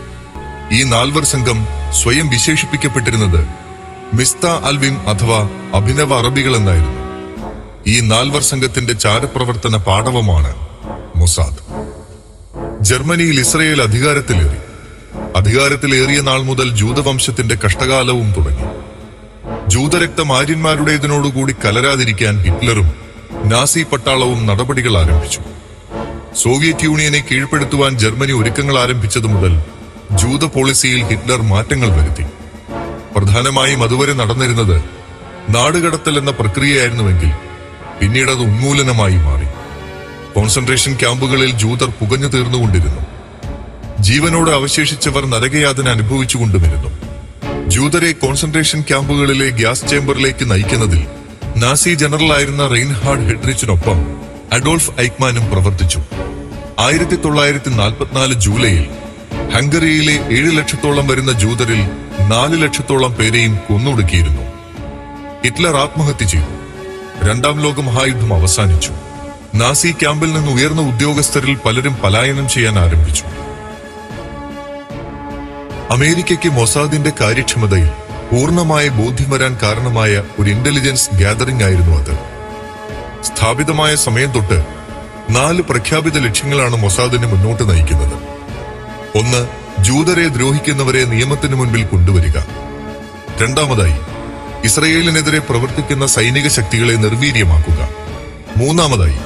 ഈ 4 സംഘം സ്വയം വിശേഷിപ്പിക്കപ്പെട്ടിരുന്നത് മിസ്ത അൽവിം അഥവാ അഭിനവ അറബികൾ എന്നായിരുന്നു. ഈ 4 സംഘത്തിന്റെ ചാരപ്രവർത്തന പാടവമാണ് മൊസാദ്. ജർമ്മനിയിൽ ഇസ്രയേൽ അധികാരത്തിലേറിയ നാൾ മുതൽ ജൂതവംശത്തിന്റെ കഷ്ടകാലവും തുടങ്ങി. ജൂതരക്തം ആര്യന്മാരുടേതിനോടുകൂടി കലരാതിരിക്കാൻ ഹിറ്റ്ലറും നാസി പട്ടാളവും നടപടികൾ ആരംഭിച്ചു. സോവിയറ്റ് യൂണിയനെ കീഴ്പ്പെടുത്തുവാൻ ജർമ്മനി ഒരുക്കങ്ങൾ ആരംഭിച്ചതു മുതൽ ജൂത പോളിസിയിൽ ഹിറ്റ്ലർ മാറ്റങ്ങൾ വരുത്തി. പ്രധാനമായും അതുവരെ നടന്നിരുന്നത് നാടുകടത്തൽ എന്ന പ്രക്രിയയായിരുന്നുവെങ്കിൽ പിന്നീട് അത് ഉന്മൂലനമായി മാറി. കോൺസെൻട്രേഷൻ ക്യാമ്പുകളിൽ ജൂതർ പുകഞ്ഞു തീർന്നുകൊണ്ടിരുന്നു. ജീവനോട് അവശേഷിച്ചവർ നരകയാതന അനുഭവിച്ചുകൊണ്ടുമിരുന്നു. ജൂതരെ കോൺസെൻട്രേഷൻ ക്യാമ്പുകളിലെ ഗ്യാസ് ചേംബറിലേക്ക് നയിക്കുന്നതിൽ നാസി ജനറലായിരുന്ന റെയിൻഹാർഡ് ഹെഡ്രിച്ചിനൊപ്പം അഡോൾഫ് ഐക്മാനും പ്രവർത്തിച്ചു. 1944 ജൂലൈയിൽ ഹംഗറിയിലെ 7 ലക്ഷത്തോളം വരുന്ന ജൂതരിൽ 4 ലക്ഷത്തോളം പേരെയും കൊന്നൊടുക്കിയിരുന്നു. ഹിറ്റ്ലർ ആത്മഹത്യ ചെയ്തു. 2ാം ലോക മഹായുദ്ധം അവസാനിച്ചു. നാസി ക്യാമ്പിൽ നിന്ന് ഉയർന്ന ഉദ്യോഗസ്ഥരിൽ പലരും പലായനം ചെയ്യാൻ ആരംഭിച്ചു. അമേരിക്കയ്ക്ക് മൊസാദിന്റെ കാര്യക്ഷമതയിൽ പൂർണ്ണമായ ബോധ്യം വരാൻ കാരണമായ ഒരു ഇന്റലിജൻസ് ഗ്യാതറിംഗ് ആയിരുന്നു അത്. സ്ഥാപിതമായ സമയം തൊട്ട് 4 പ്രഖ്യാപിത ലക്ഷ്യങ്ങളാണ് മൊസാദിനെ മുന്നോട്ട് നയിക്കുന്നത്. 1. ജൂതരെ ദ്രോഹിക്കുന്നവരെ നിയമത്തിന് മുൻപിൽ കൊണ്ടുവരിക. 2ാമതായി ഇസ്രയേലിനെതിരെ പ്രവർത്തിക്കുന്ന സൈനിക ശക്തികളെ നിർവീര്യമാക്കുക. 3ാമതായി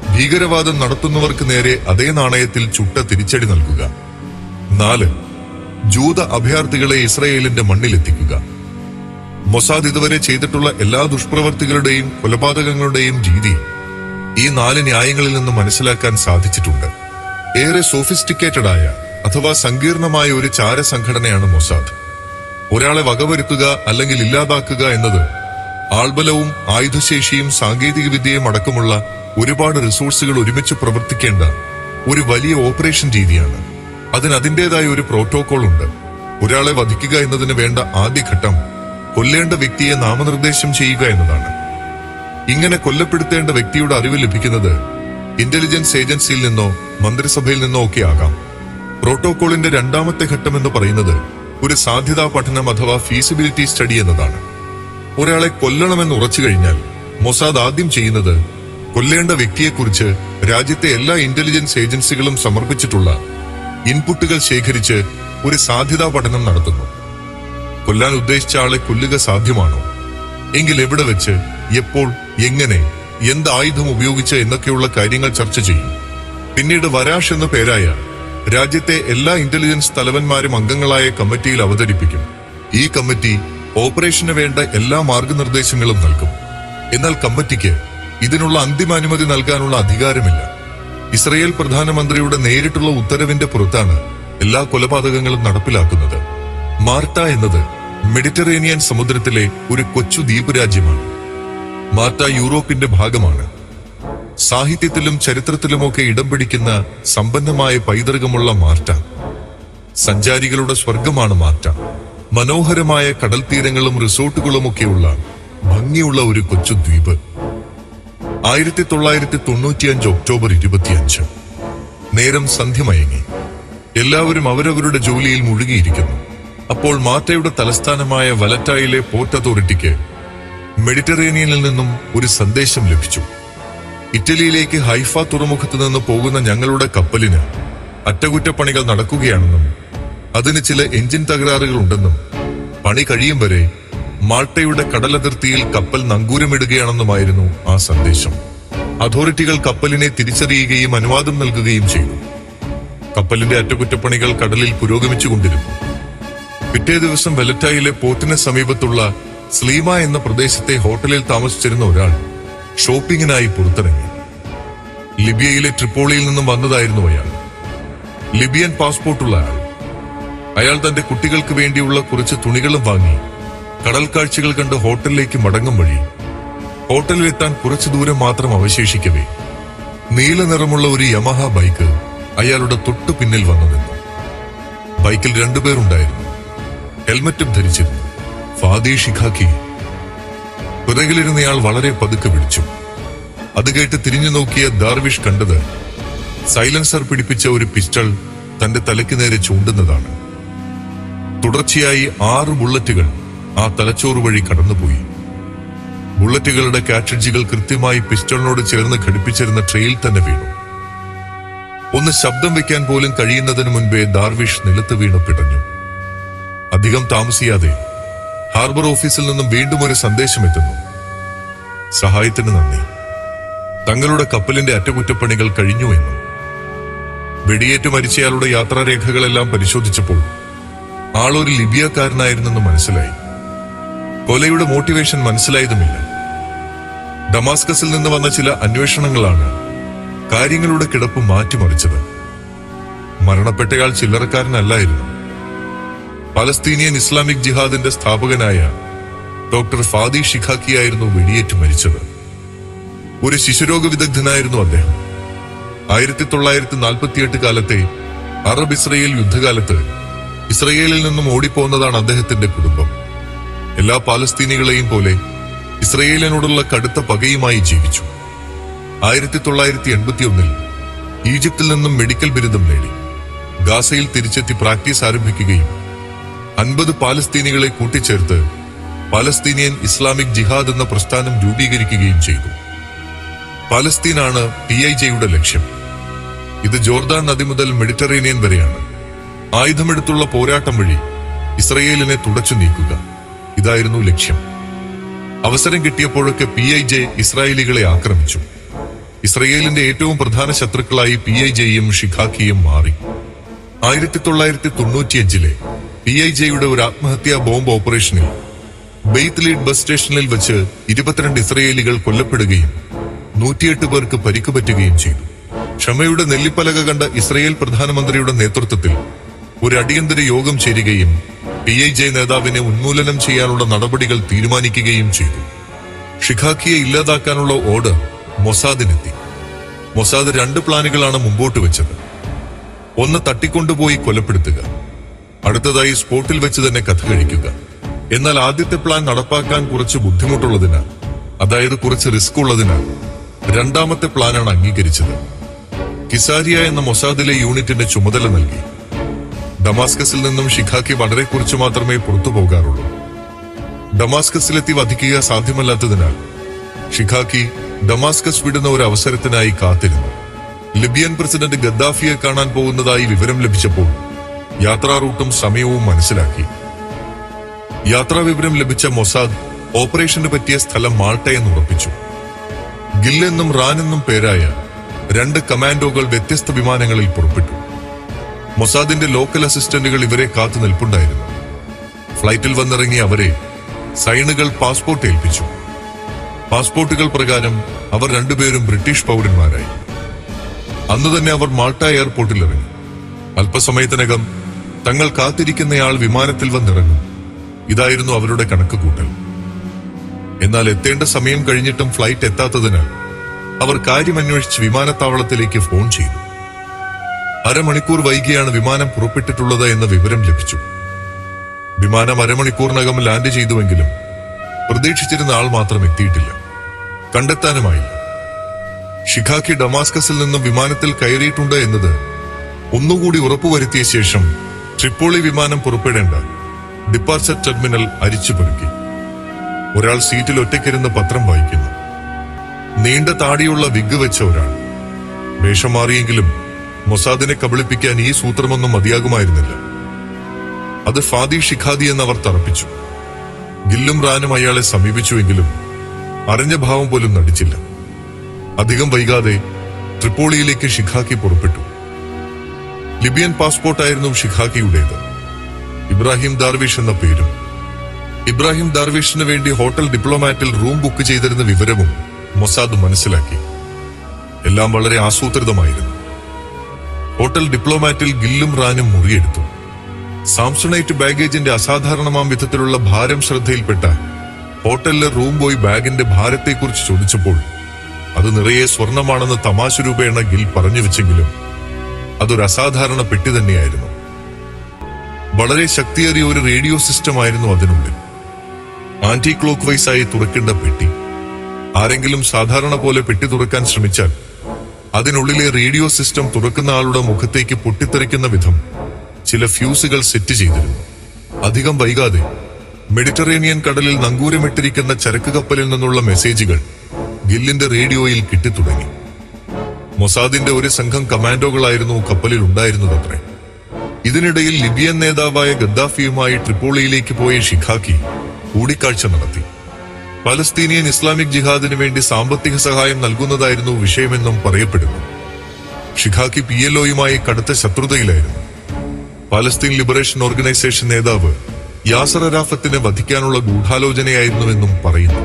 ഭീകരവാദം നടത്തുന്നവർക്ക് നേരെ അതേ നാണയത്തിൽ ചുട്ട തിരിച്ചടി നൽകുക. 4. ജൂത അഭയാർത്ഥികളെ ഇസ്രയേലിന്റെ മണ്ണിലെത്തിക്കുക. മൊസാദ് ഇതുവരെ ചെയ്തിട്ടുള്ള എല്ലാ ദുഷ്പ്രവർത്തികളുടെയും കൊലപാതകങ്ങളുടെയും രീതി ഈ 4 ന്യായങ്ങളിൽ നിന്ന് മനസ്സിലാക്കാൻ സാധിച്ചിട്ടുണ്ട്. ഏറെ സോഫിസ്റ്റിക്കേറ്റഡ് ആയ അഥവാ സങ്കീർണമായ ഒരു ചാരസംഘടനയാണ് മൊസാദ്. ഒരാളെ വകവരുത്തുക അല്ലെങ്കിൽ ഇല്ലാതാക്കുക എന്നത് ആൾബലവും ആയുധശേഷിയും സാങ്കേതിക വിദ്യയും അടക്കമുള്ള ഒരുപാട് റിസോഴ്സുകൾ ഒരുമിച്ച് പ്രവർത്തിക്കേണ്ട ഒരു വലിയ ഓപ്പറേഷൻ രീതിയാണ്. അതിന് അതിൻ്റെതായ ഒരു പ്രോട്ടോകോൾ ഉണ്ട്. ഒരാളെ വധിക്കുക എന്നതിന് വേണ്ട ആദ്യഘട്ടം കൊല്ലേണ്ട വ്യക്തിയെ നാമനിർദ്ദേശം ചെയ്യുക എന്നതാണ്. ഇങ്ങനെ കൊല്ലപ്പെടുത്തേണ്ട വ്യക്തിയുടെ അറിവ് ലഭിക്കുന്നത് ഇന്റലിജൻസ് ഏജൻസിയിൽ നിന്നോ മന്ത്രിസഭയിൽ നിന്നോ ഒക്കെ ആകാം. പ്രോട്ടോകോളിന്റെ രണ്ടാമത്തെ ഘട്ടം എന്ന് പറയുന്നത് ഒരു സാധ്യതാ പഠനം അഥവാ ഫീസിബിലിറ്റി സ്റ്റഡി എന്നതാണ്. ഒരാളെ കൊല്ലണമെന്ന് ഉറച്ചു കഴിഞ്ഞാൽ മൊസാദ് ആദ്യം ചെയ്യുന്നത് കൊല്ലേണ്ട വ്യക്തിയെക്കുറിച്ച് രാജ്യത്തെ എല്ലാ ഇന്റലിജൻസ് ഏജൻസികളും സമർപ്പിച്ചിട്ടുള്ള ഇൻപുട്ടുകൾ ശേഖരിച്ച് ഒരു സാധ്യതാ പഠനം നടത്തുന്നു. കൊല്ലാൻ ഉദ്ദേശിച്ച ആളെ കൊല്ലുക സാധ്യമാണോ, എങ്കിൽ എവിടെ വെച്ച്, എപ്പോൾ, എങ്ങനെ, എന്ത് ആയുധം ഉപയോഗിച്ച് എന്നൊക്കെയുള്ള കാര്യങ്ങൾ ചർച്ച ചെയ്യും. പിന്നീട് വരാഷ് എന്ന പേരായ രാജ്യത്തെ എല്ലാ ഇന്റലിജൻസ് തലവന്മാരും അംഗങ്ങളായ കമ്മിറ്റിയിൽ അവതരിപ്പിക്കും. ഈ കമ്മിറ്റി ഓപ്പറേഷന് വേണ്ട എല്ലാ മാർഗനിർദ്ദേശങ്ങളും നൽകും. എന്നാൽ കമ്മിറ്റിക്ക് ഇതിനുള്ള അന്തിമ അനുമതി നൽകാനുള്ള അധികാരമില്ല. ഇസ്രയേൽ പ്രധാനമന്ത്രിയുടെ നേരിട്ടുള്ള ഉത്തരവിന്റെ പുറത്താണ് എല്ലാ കൊലപാതകങ്ങളും നടപ്പിലാക്കുന്നത്. മാർട്ട എന്നത് മെഡിറ്ററേനിയൻ സമുദ്രത്തിലെ ഒരു കൊച്ചു ദ്വീപ് രാജ്യമാണ്. മാർട്ട യൂറോപ്പിന്റെ ഭാഗമാണ്. സാഹിത്യത്തിലും ചരിത്രത്തിലുമൊക്കെ ഇടം പിടിക്കുന്ന സമ്പന്നമായ പൈതൃകമുള്ള മാർട്ട. സഞ്ചാരികളുടെ സ്വർഗമാണ് മാർട്ട. മനോഹരമായ കടൽ തീരങ്ങളും റിസോർട്ടുകളുമൊക്കെയുള്ള ഭംഗിയുള്ള ഒരു കൊച്ചു ദ്വീപ്. 1995 ഒക്ടോബർ 25. നേരം സന്ധ്യ മയങ്ങി. എല്ലാവരും അവരവരുടെ ജോലിയിൽ മുഴുകിയിരിക്കുന്നു. അപ്പോൾ മാർട്ടയുടെ തലസ്ഥാനമായ വലറ്റായിലെ പോർട്ട് അതോറിറ്റിക്ക് മെഡിറ്ററേനിയനിൽ നിന്നും ഒരു സന്ദേശം ലഭിച്ചു. ഇറ്റലിയിലേക്ക് ഹൈഫ തുറമുഖത്ത് നിന്ന് പോകുന്ന ഞങ്ങളുടെ കപ്പലിന് അറ്റകുറ്റപ്പണികൾ നടക്കുകയാണെന്നും അതിന് ചില എഞ്ചിൻ തകരാറുകൾ ഉണ്ടെന്നും പണി കഴിയും വരെ മാൾട്ടയുടെ കടലതിർത്തിയിൽ കപ്പൽ നങ്കൂരമിടുകയാണെന്നുമായിരുന്നു ആ സന്ദേശം. അതോറിറ്റികൾ കപ്പലിനെ തിരിച്ചറിയുകയും അനുവാദം നൽകുകയും ചെയ്തു. കപ്പലിന്റെ അറ്റകുറ്റപ്പണികൾ കടലിൽ പുരോഗമിച്ചുകൊണ്ടിരുന്നു. പിറ്റേ ദിവസം വെലറ്റായിലെ പോർട്ടിന് സമീപത്തുള്ള സ്ലീമ എന്ന പ്രദേശത്തെ ഹോട്ടലിൽ താമസിച്ചിരുന്ന ഒരാൾ ഷോപ്പിങ്ങിനായി പുറത്തിറങ്ങി. ലിബിയയിലെ ട്രിപ്പോളിയിൽ നിന്നും വന്നതായിരുന്നു അയാൾ. ലിബിയൻ പാസ്പോർട്ടുള്ള ആൾ. അയാൾ തന്റെ കുട്ടികൾക്ക് വേണ്ടിയുള്ള കുറച്ച് തുണികളും വാങ്ങി കടൽ കാഴ്ചകൾ കണ്ട് ഹോട്ടലിലേക്ക് മടങ്ങും വഴി ഹോട്ടലിലെത്താൻ കുറച്ചു ദൂരം മാത്രം അവശേഷിക്കവേ നീല നിറമുള്ള ഒരു യമഹ ബൈക്ക് അയാളുടെ തൊട്ടു പിന്നിൽ വന്നു നിന്നു. ബൈക്കിൽ 2 പേരുണ്ടായിരുന്നു. ഹെൽമറ്റും ധരിച്ചിരുന്നു. ഫാദി ഷിഖാക്കി. പിറകിലിരുന്നയാൾ വളരെ പതുക്കെ വിളിച്ചു. അത് കേട്ട് തിരിഞ്ഞു നോക്കിയ ദാർവിഷ് കണ്ടത് സൈലൻസർ പിടിപ്പിച്ച ഒരു പിസ്റ്റൾ തന്റെ തലയ്ക്ക് നേരെ ചൂണ്ടുന്നതാണ്. തുടർച്ചയായി 6 ബുള്ളറ്റുകൾ ആ തലച്ചോറ് വഴി കടന്നുപോയി. ബുള്ളറ്റുകളുടെ കാട്രിഡ്ജുകൾ കൃത്യമായി പിസ്റ്റളിനോട് ചേർന്ന് ഘടിപ്പിച്ചിരുന്ന ട്രെയിൽ തന്നെ വീണു. ഒന്ന് ശബ്ദം വെക്കാൻ പോലും കഴിയുന്നതിന് മുൻപേ ദാർവിഷ് നിലത്ത് വീണ് പിടഞ്ഞു. അധികം താമസിയാതെ ഹാർബർ ഓഫീസിൽ നിന്നും വീണ്ടും ഒരു സന്ദേശം എത്തുന്നു. സഹായത്തിന് നന്ദി. തങ്ങളുടെ കപ്പലിന്റെ അറ്റകുറ്റപ്പണികൾ കഴിഞ്ഞു എന്നും. വെടിയേറ്റ് മരിച്ചയാളുടെ യാത്രാരേഖകളെല്ലാം പരിശോധിച്ചപ്പോൾ ആളൊരു ലിബിയക്കാരനായിരുന്നെന്ന് മനസ്സിലായി. കൊലയുടെ മോട്ടിവേഷൻ മനസ്സിലായതുമില്ല. ഡമാസ്കസിൽ നിന്ന് വന്ന ചില അന്വേഷണങ്ങളാണ് കാര്യങ്ങളുടെ കിടപ്പ് മാറ്റിമറിച്ചത്. മരണപ്പെട്ടയാൾ ചില്ലറക്കാരനല്ലായിരുന്നു. പലസ്തീനിയൻ ഇസ്ലാമിക് ജിഹാദിന്റെ സ്ഥാപകനായ ഡോക്ടർ ഫാദി ഷിഖാക്കിയായിരുന്നു വെടിയേറ്റ് മരിച്ചത്. ഒരു ശിശുരോഗ വിദഗ്ധനായിരുന്നു അദ്ദേഹം. 1948 കാലത്തെ അറബ് ഇസ്രയേൽ യുദ്ധകാലത്ത് ഇസ്രയേലിൽ നിന്നും ഓടിപ്പോന്നതാണ് അദ്ദേഹത്തിന്റെ കുടുംബം. എല്ലാ പാലസ്തീനികളെയും പോലെ ഇസ്രയേലിനോടുള്ള കടുത്ത പകയുമായി ജീവിച്ചു. 1981 ഈജിപ്തിൽ നിന്നും മെഡിക്കൽ ബിരുദം നേടി ഗാസയിൽ തിരിച്ചെത്തി പ്രാക്ടീസ് ആരംഭിക്കുകയും 50 പാലസ്തീനികളെ കൂട്ടിച്ചേർത്ത് പാലസ്തീനിയൻ ഇസ്ലാമിക് ജിഹാദ് എന്ന പ്രസ്ഥാനം രൂപീകരിക്കുകയും ചെയ്തു. പാലസ്തീനാണ് PIJയുടെ ലക്ഷ്യം. ഇത് ജോർദാൻ നദി മുതൽ മെഡിറ്ററേനിയൻ വരെയാണ്. ആയുധമെടുത്തുള്ള പോരാട്ടം വഴി ഇസ്രയേലിനെ തുടച്ചു നീക്കുക, ഇതായിരുന്നു ലക്ഷ്യം. അവസരം കിട്ടിയപ്പോഴൊക്കെ PIJ ഇസ്രായേലികളെ ആക്രമിച്ചു. ഇസ്രയേലിന്റെ ഏറ്റവും പ്രധാന ശത്രുക്കളായി PIJയും ഷിഖാക്കിയും മാറി. 1995 PIJയുടെ ഒരു ആത്മഹത്യാ ബോംബ് ഓപ്പറേഷനിൽ ബെയ്ത്ത് ലീഡ് ബസ് സ്റ്റേഷനിൽ വെച്ച് 22 ഇസ്രയേലികൾ കൊല്ലപ്പെടുകയും 108 പേർക്ക് പരിക്കുപറ്റുകയും ചെയ്തു. ക്ഷമയുടെ നെല്ലിപ്പലക കണ്ട ഇസ്രയേൽ പ്രധാനമന്ത്രിയുടെ നേതൃത്വത്തിൽ ഒരു അടിയന്തര യോഗം ചേരുകയും PIJ നേതാവിനെ ഉന്മൂലനം ചെയ്യാനുള്ള നടപടികൾ തീരുമാനിക്കുകയും ചെയ്തു. ഷിഖാക്കിയെ ഇല്ലാതാക്കാനുള്ള ഓർഡർ മൊസാദിനെത്തി. മൊസാദ് 2 പ്ലാനുകളാണ് മുമ്പോട്ട് വെച്ചത്. ഒന്ന്, തട്ടിക്കൊണ്ടുപോയി കൊലപ്പെടുത്തുക. അടുത്തതായി സ്പോട്ടിൽ വെച്ച് തന്നെ കഥ കഴിക്കുക. എന്നാൽ ആദ്യത്തെ പ്ലാൻ നടപ്പാക്കാൻ കുറച്ച് ബുദ്ധിമുട്ടുള്ളതിനാൽ, അതായത് കുറച്ച് റിസ്ക് ഉള്ളതിനാൽ, രണ്ടാമത്തെ പ്ലാനാണ് അംഗീകരിച്ചത്. കിസാരിയ എന്ന മൊസാദിലെ യൂണിറ്റിന്റെ ചുമതല നൽകി. ഡമാസ്കസിൽ നിന്നും ഷിഖാക്കി വളരെ കുറച്ചു മാത്രമേ പുറത്തു പോകാറുള്ളൂ. ഡമാസ്കസിലെത്തി വധിക്കുക സാധ്യമല്ലാത്തതിനാൽ ഷിഖാക്കി ഡമാസ്കസ് വിടുന്ന ഒരു അവസരത്തിനായി കാത്തിരുന്നു. ലിബിയൻ പ്രസിഡന്റ് ഗദ്ദാഫിയെ കാണാൻ പോകുന്നതായി വിവരം ലഭിച്ചപ്പോൾ യാത്രാ റൂട്ടും സമയവും മനസ്സിലാക്കി. യാത്രാ വിവരം ലഭിച്ച മൊസാദ് ഓപ്പറേഷന് പറ്റിയ സ്ഥലം മാൾട്ടയെന്ന് ഉറപ്പിച്ചു. ഗിൽ എന്നും റാൻ എന്നും പേരായ 2 കമാൻഡോകൾ വ്യത്യസ്ത വിമാനങ്ങളിൽ പുറപ്പെട്ടു. മൊസാദിന്റെ ലോക്കൽ അസിസ്റ്റന്റുകൾ ഇവരെ കാത്തു നിൽപ്പുണ്ടായിരുന്നു. ഫ്ലൈറ്റിൽ വന്നിറങ്ങിയ അവരെ സൈനുകൾ പാസ്പോർട്ട് ഏൽപ്പിച്ചു. പാസ്പോർട്ടുകൾ പ്രകാരം അവർ 2 പേരും ബ്രിട്ടീഷ് പൗരന്മാരായി. അന്ന് തന്നെ അവർ മാൾട്ട എയർപോർട്ടിൽ ഇറങ്ങി. അല്പസമയത്തിനകം തങ്ങൾ കാത്തിരിക്കുന്നയാൾ വിമാനത്തിൽ വന്നിറങ്ങും. ഇതായിരുന്നു അവരുടെ കണക്കുകൂട്ടൽ. എന്നാൽ എത്തേണ്ട സമയം കഴിഞ്ഞിട്ടും ഫ്ലൈറ്റ് എത്താത്തതിനാൽ അവർ കാര്യമന്വേഷിച്ച് വിമാനത്താവളത്തിലേക്ക് ഫോൺ ചെയ്തു. അരമണിക്കൂർ വൈകിയാണ് വിമാനം പുറപ്പെട്ടിട്ടുള്ളത് എന്ന വിവരം ലഭിച്ചു. വിമാനം അരമണിക്കൂറിനകം ലാൻഡ് ചെയ്തുവെങ്കിലും പ്രതീക്ഷിച്ചിരുന്ന ആൾ മാത്രം എത്തിയിട്ടില്ല. കണ്ടെത്താനുമായില്ല. ഷിഖാക്കി ഡമാസ്കസിൽ നിന്നും വിമാനത്തിൽ കയറിയിട്ടുണ്ട് എന്നത് ഒന്നുകൂടി ഉറപ്പുവരുത്തിയ ശേഷം ട്രിപ്പോളി വിമാനം പുറപ്പെടേണ്ട ഡിപ്പാർച്ചർ ടെർമിനൽ അരിച്ചുപെറുക്കി. ഒരാൾ സീറ്റിൽ ഒറ്റയ്ക്കിരുന്ന് പത്രം വായിക്കുന്നു. നീണ്ട താടിയുള്ള വിഗ് വെച്ച ഒരാൾ. വേഷം മാറിയെങ്കിലും മൊസാദിനെ കബളിപ്പിക്കാൻ ഈ സൂത്രമൊന്നും മതിയാകുമായിരുന്നില്ല. അത് ഫാദി ഷിഖാദി എന്നവർ തറപ്പിച്ചു. ഗില്ലും റാനും അയാളെ സമീപിച്ചുവെങ്കിലും അറിഞ്ഞ ഭാവം പോലും നടിച്ചില്ല. അധികം വൈകാതെ ട്രിപ്പോളിയിലേക്ക് ഷിഖാക്കി പുറപ്പെട്ടു. ലിബിയൻ പാസ്പോർട്ടായിരുന്നു ഷിഖാക്കിയുടേത്. ഇബ്രാഹിം ദാർവിഷ് എന്ന പേരും. ഇബ്രാഹിം ദാർവിഷിന് വേണ്ടി ഹോട്ടൽ ഡിപ്ലോമാറ്റിൽ റൂം ബുക്ക് ചെയ്തിരുന്ന വിവരവും മൊസാദ് മനസ്സിലാക്കി. എല്ലാം വളരെ ആസൂത്രിതമായിരുന്നു. ഹോട്ടൽ ഡിപ്ലോമാറ്റിൽ ഗില്ലും റാനും മുറിയെടുത്തു. സാംസണൈറ്റ് ബാഗേജിന്റെ അസാധാരണമാം വിധത്തിലുള്ള ഭാരം ശ്രദ്ധയിൽപ്പെട്ട ഹോട്ടലിലെ റൂം ബോയ് ബാഗിന്റെ ഭാരത്തെക്കുറിച്ച് ചോദിച്ചപ്പോൾ അത് നിറയെ സ്വർണമാണെന്ന് തമാശ രൂപേണ ഗിൽ പറഞ്ഞു വെച്ചെങ്കിലും അതൊരു അസാധാരണ പെട്ടി തന്നെയായിരുന്നു. വളരെ ശക്തിയേറിയ ഒരു റേഡിയോ സിസ്റ്റം ആയിരുന്നു അതിനുള്ളിൽ. ആന്റി ക്ലോക്ക് വൈസായി തുറക്കേണ്ട പെട്ടി. ആരെങ്കിലും സാധാരണ പോലെ പെട്ടി തുറക്കാൻ ശ്രമിച്ചാൽ അതിനുള്ളിലെ റേഡിയോ സിസ്റ്റം തുറക്കുന്ന ആളുടെ മുഖത്തേക്ക് പൊട്ടിത്തെറിക്കുന്ന വിധം ചില ഫ്യൂസുകൾ സെറ്റ് ചെയ്തിരുന്നു. അധികം വൈകാതെ മെഡിറ്ററേനിയൻ കടലിൽ നങ്കൂരമിട്ടിരിക്കുന്ന ചരക്ക് കപ്പലിൽ നിന്നുള്ള മെസ്സേജുകൾ ഗില്ലിന്റെ റേഡിയോയിൽ കിട്ടിത്തുടങ്ങി. മൊസാദിന്റെ ഒരു സംഘം കമാൻഡോകളായിരുന്നു കപ്പലിൽ ഉണ്ടായിരുന്നതത്രേ. ഇതിനിടയിൽ ലിബിയൻ നേതാവായ ഗദ്ദാഫിയുമായി ട്രിപ്പോളിയിലേക്ക് പോയ ഷിഖാക്കി കൂടിക്കാഴ്ച നടത്തി. പലസ്തീനിയൻ ഇസ്ലാമിക് ജിഹാദിന് വേണ്ടി സാമ്പത്തിക സഹായം നൽകുന്നതായിരുന്നു വിഷയമെന്നും പറയപ്പെടുന്നു. ഷിഖാക്കി PLOയുമായി കടുത്ത ശത്രുതയിലായിരുന്നു. പാലസ്തീൻ ലിബറേഷൻ ഓർഗനൈസേഷൻ നേതാവ് യാസർ അറാഫത്തിനെ വധിക്കാനുള്ള ഗൂഢാലോചനയായിരുന്നുവെന്നും പറയുന്നു.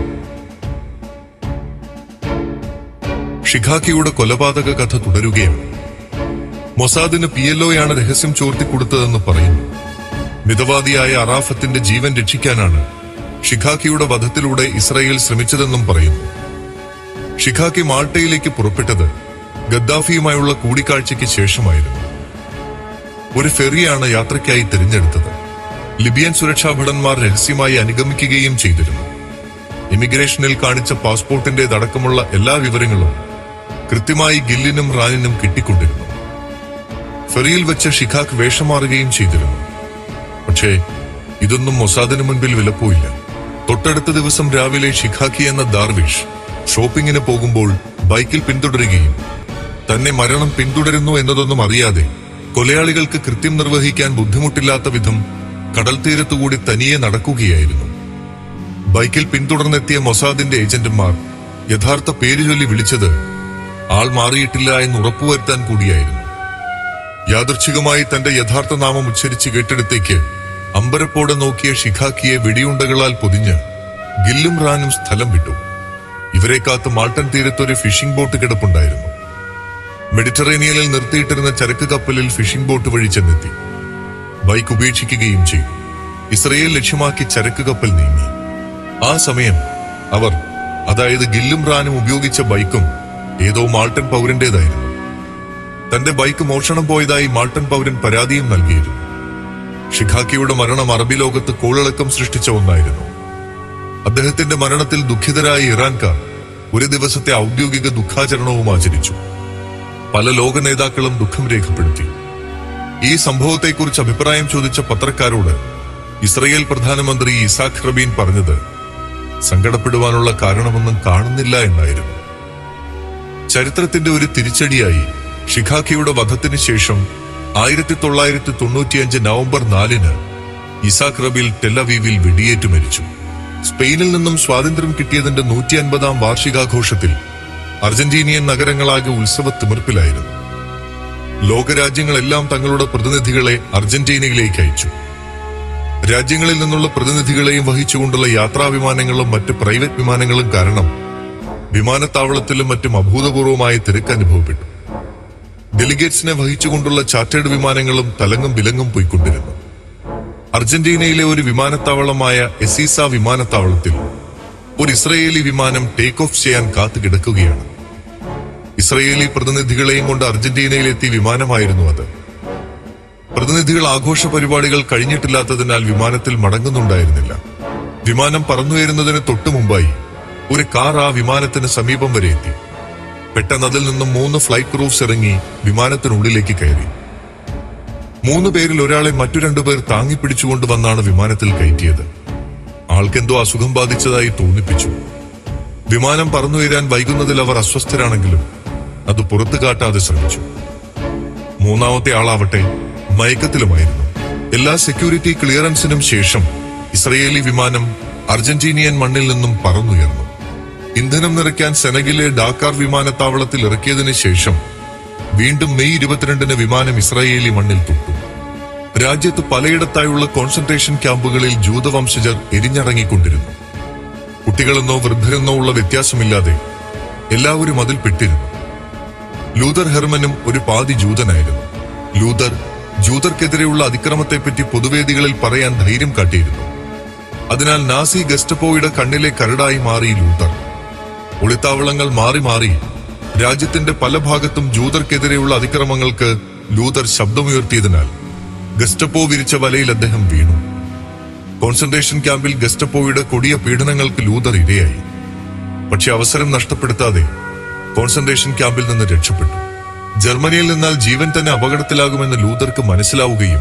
ഷിഖാക്കിയുടെ കൊലപാതക കഥ തുടരുകയാണ്. മൊസാദിന് PLOയാണ് രഹസ്യം ചോർത്തിക്കൊടുത്തതെന്ന് പറയുന്നു. മിതവാദിയായ അറാഫത്തിന്റെ ജീവൻ രക്ഷിക്കാനാണ് ഷിഖാക്കിയുടെ വധത്തിലൂടെ ഇസ്രായേൽ ശ്രമിച്ചതെന്നും പറയുന്നു. ഷിഖാക്കി മാൾട്ടയിലേക്ക് പുറപ്പെട്ടത് ഗദ്ദാഫിയുമായുള്ള കൂടിക്കാഴ്ചയ്ക്ക് ശേഷമായിരുന്നു. ഒരു ഫെറിയാണ് യാത്രയ്ക്കായി തിരഞ്ഞെടുത്തത്. ലിബിയൻ സുരക്ഷാ ഭടന്മാർ രഹസ്യമായി അനുഗമിക്കുകയും ചെയ്തിരുന്നു. ഇമിഗ്രേഷനിൽ കാണിച്ച പാസ്പോർട്ടിന്റേതടക്കമുള്ള എല്ലാ വിവരങ്ങളും കൃത്യമായി ഗില്ലിനും റാനിനും കിട്ടിക്കൊണ്ടിരുന്നു. ഫെറിയിൽ വെച്ച് ഷിഖാക്ക് വേഷം മാറുകയും ചെയ്തിരുന്നു. പക്ഷേ ഇതൊന്നും മൊസാദിന് മുൻപിൽ വിലപ്പോയില്ല. തൊട്ടടുത്ത ദിവസം രാവിലെ ഷിഖാക്കി എന്ന ദാർവിഷ് ഷോപ്പിങ്ങിന് പോകുമ്പോൾ ബൈക്കിൽ പിന്തുടരുകയും തന്നെ മരണം പിന്തുടരുന്നു എന്നതൊന്നും അറിയാതെ കൊലയാളികൾക്ക് കൃത്യം നിർവഹിക്കാൻ ബുദ്ധിമുട്ടില്ലാത്ത വിധം കടൽ തീരത്തുകൂടി തനിയെ നടക്കുകയായിരുന്നു. ബൈക്കിൽ പിന്തുടർന്നെത്തിയ മൊസാദിന്റെ ഏജന്റുമാർ യഥാർത്ഥ പേര് ചൊല്ലി വിളിച്ചത് ആൾ മാറിയിട്ടില്ല എന്ന് ഉറപ്പുവരുത്താൻ കൂടിയായിരുന്നു. യാദൃച്ഛികമായി തന്റെ യഥാർത്ഥ നാമം ഉച്ചരിച്ച് കേട്ടിടത്തേക്ക് അമ്പരപ്പോടെ നോക്കിയ ഷിഖാക്കിയെ വെടിയുണ്ടകളാൽ പൊതിഞ്ഞ് ഗില്ലും റാനും സ്ഥലം വിട്ടു. ഇവരെ കാത്ത് മാൾട്ടൻ തീരത്തൊരു ഫിഷിംഗ് ബോട്ട് കിടപ്പുണ്ടായിരുന്നു. മെഡിറ്ററേനിയനിൽ നിർത്തിയിട്ടിരുന്ന ചരക്ക് കപ്പലിൽ ഫിഷിംഗ് ബോട്ട് വഴി ചെന്നെത്തി. ബൈക്ക് ഉപേക്ഷിക്കുകയും ചെയ്തു. ഇസ്രയേൽ ലക്ഷ്യമാക്കി ചരക്ക് കപ്പൽ നീങ്ങി. ആ സമയം അവർ, അതായത് ഗില്ലും റാനും ഉപയോഗിച്ച ബൈക്കും ഏതോ മാൾട്ടൻ പൗരന്റേതായിരുന്നു. തന്റെ ബൈക്ക് മോഷണം പോയതായി മാൾട്ടൻ പൗരൻ പരാതിയും നൽകിയിരുന്നു. ഷിഖാക്കിയുടെ മരണം അറബി ലോകത്ത് കോളിളക്കം സൃഷ്ടിച്ച ഒന്നായിരുന്നു. അദ്ദേഹത്തിന്റെ മരണത്തിൽ ദുഃഖിതരായ ഇറാൻകാർ ഒരു ദിവസത്തെ ഔദ്യോഗിക ദുഃഖാചരണവും ആചരിച്ചു. പല ലോക നേതാക്കളും ദുഃഖം രേഖപ്പെടുത്തി. ഈ സംഭവത്തെക്കുറിച്ച് അഭിപ്രായം ചോദിച്ച പത്രക്കാരോട് ഇസ്രയേൽ പ്രധാനമന്ത്രി ഇസാഖ് റബീൻ പറഞ്ഞത് സങ്കടപ്പെടുവാനുള്ള കാരണമൊന്നും കാണുന്നില്ല എന്നായിരുന്നു. ചരിത്രത്തിന്റെ ഒരു തിരിച്ചടിയായി ഷിഖാക്കിയുടെ വധത്തിന് ശേഷം 1995 നവംബർ 4-ന് ഇസാഖ് റബീൻ ടെലവീവിൽ വെടിയേറ്റ് മരിച്ചു. സ്പെയിനിൽ നിന്നും സ്വാതന്ത്ര്യം കിട്ടിയതിന്റെ 150-ാം വാർഷികാഘോഷത്തിൽ അർജന്റീനിയൻ നഗരങ്ങളാകെ ഉത്സവ തിമിർപ്പിലായിരുന്നു. ലോകരാജ്യങ്ങളെല്ലാം തങ്ങളുടെ പ്രതിനിധികളെ അർജന്റീനയിലേക്ക് അയച്ചു. രാജ്യങ്ങളിൽ നിന്നുള്ള പ്രതിനിധികളെയും വഹിച്ചുകൊണ്ടുള്ള യാത്രാ വിമാനങ്ങളും മറ്റ് പ്രൈവറ്റ് വിമാനങ്ങളും കാരണം വിമാനത്താവളത്തിലും മറ്റും അഭൂതപൂർവമായ തിരക്ക് അനുഭവപ്പെട്ടു. ഡെലിഗേറ്റ്സിനെ വഹിച്ചുകൊണ്ടുള്ള ചാർട്ടേഡ് വിമാനങ്ങളും തലങ്ങും വിലങ്ങും പോയിക്കൊണ്ടിരുന്നു. അർജന്റീനയിലെ ഒരു വിമാനത്താവളമായ എസീസ വിമാനത്താവളത്തിൽ ഒരു ഇസ്രയേലി വിമാനം ടേക്ക് ഓഫ് ചെയ്യാൻ കാത്തുകിടക്കുകയാണ്. ഇസ്രയേലി പ്രതിനിധികളെയും കൊണ്ട് അർജന്റീനയിലെത്തിയ വിമാനമായിരുന്നു അത്. പ്രതിനിധികൾ ആഘോഷ പരിപാടികൾ കഴിഞ്ഞിട്ടില്ലാത്തതിനാൽ വിമാനത്തിൽ മടങ്ങുന്നുണ്ടായിരുന്നില്ല. വിമാനം പറന്നുയരുന്നതിന് തൊട്ടു മുമ്പായി ഒരു കാർ ആ വിമാനത്തിന് സമീപം വരെ എത്തി. പെട്ടെന്ന് അതിൽ നിന്നും 3 ഫ്ലൈറ്റ് ക്രൂസ് ഇറങ്ങി വിമാനത്തിനുള്ളിലേക്ക് കയറി. 3 പേരിൽ ഒരാളെ മറ്റു 2 പേർ താങ്ങിപ്പിടിച്ചുകൊണ്ട് വന്നാണ് വിമാനത്തിൽ കയറ്റിയത്. ആൾക്കെന്തോ അസുഖം ബാധിച്ചതായി തോന്നിപ്പിച്ചു. വിമാനം പറന്നുയരാൻ വൈകുന്നതിൽ അവർ അസ്വസ്ഥരാണെങ്കിലും അത് പുറത്തു കാട്ടാതെ ശ്രമിച്ചു. 3-ാമത്തെ ആളാവട്ടെ മയക്കത്തിലുമായിരുന്നു. എല്ലാ സെക്യൂരിറ്റി ക്ലിയറൻസിനും ശേഷം ഇസ്രയേലി വിമാനം അർജന്റീനിയൻ മണ്ണിൽ നിന്നും പറന്നുയർന്നു. ഇന്ധനം നിറയ്ക്കാൻ സെനഗിലെ ഡാക്കാർ വിമാനത്താവളത്തിൽ ഇറക്കിയതിനു ശേഷം വീണ്ടും മെയ് 22-ന് വിമാനം ഇസ്രായേലി മണ്ണിൽ തൊട്ടു. രാജ്യത്ത് പലയിടത്തായുള്ള കോൺസെൻട്രേഷൻ ക്യാമ്പുകളിൽ ജൂതവംശജർ എരിഞ്ഞിറങ്ങിക്കൊണ്ടിരുന്നു. കുട്ടികളെന്നോ വൃദ്ധരെന്നോ ഉള്ള വ്യത്യാസമില്ലാതെ എല്ലാവരും അതിൽ പെട്ടിരുന്നു. ലൂതർ ഹെർമനും ഒരു പാതി ജൂതനായിരുന്നു. ലൂതർ ജൂതർക്കെതിരെയുള്ള അതിക്രമത്തെപ്പറ്റി പൊതുവേദികളിൽ പറയാൻ ധൈര്യം കാട്ടിയിരുന്നു. അതിനാൽ നാസി ഗെസ്റ്റപ്പോയുടെ കണ്ണിലെ കരടായി മാറി ലൂതർ. ഒളിത്താവളങ്ങൾ മാറി മാറി രാജ്യത്തിന്റെ പല ഭാഗത്തും ജൂതർക്കെതിരെയുള്ള അതിക്രമങ്ങൾക്ക് ലൂതർ ശബ്ദമുയർത്തിയതിനാൽ ഗെസ്റ്റപ്പോ വിരിച്ച വലയിൽ അദ്ദേഹം വീണു. കോൺസെൻട്രേഷൻ ക്യാമ്പിൽ ഗെസ്റ്റപ്പോയുടെ കൊടിയ പീഡനങ്ങൾക്ക് ലൂതർ ഇരയായി. പക്ഷെ അവസരം നഷ്ടപ്പെടുത്താതെ കോൺസെൻട്രേഷൻ ക്യാമ്പിൽ നിന്ന് രക്ഷപ്പെട്ടു. ജർമ്മനിയിൽ നിന്നാൽ ജീവൻ തന്നെ അപകടത്തിലാകുമെന്ന് ലൂതർക്ക് മനസ്സിലാവുകയും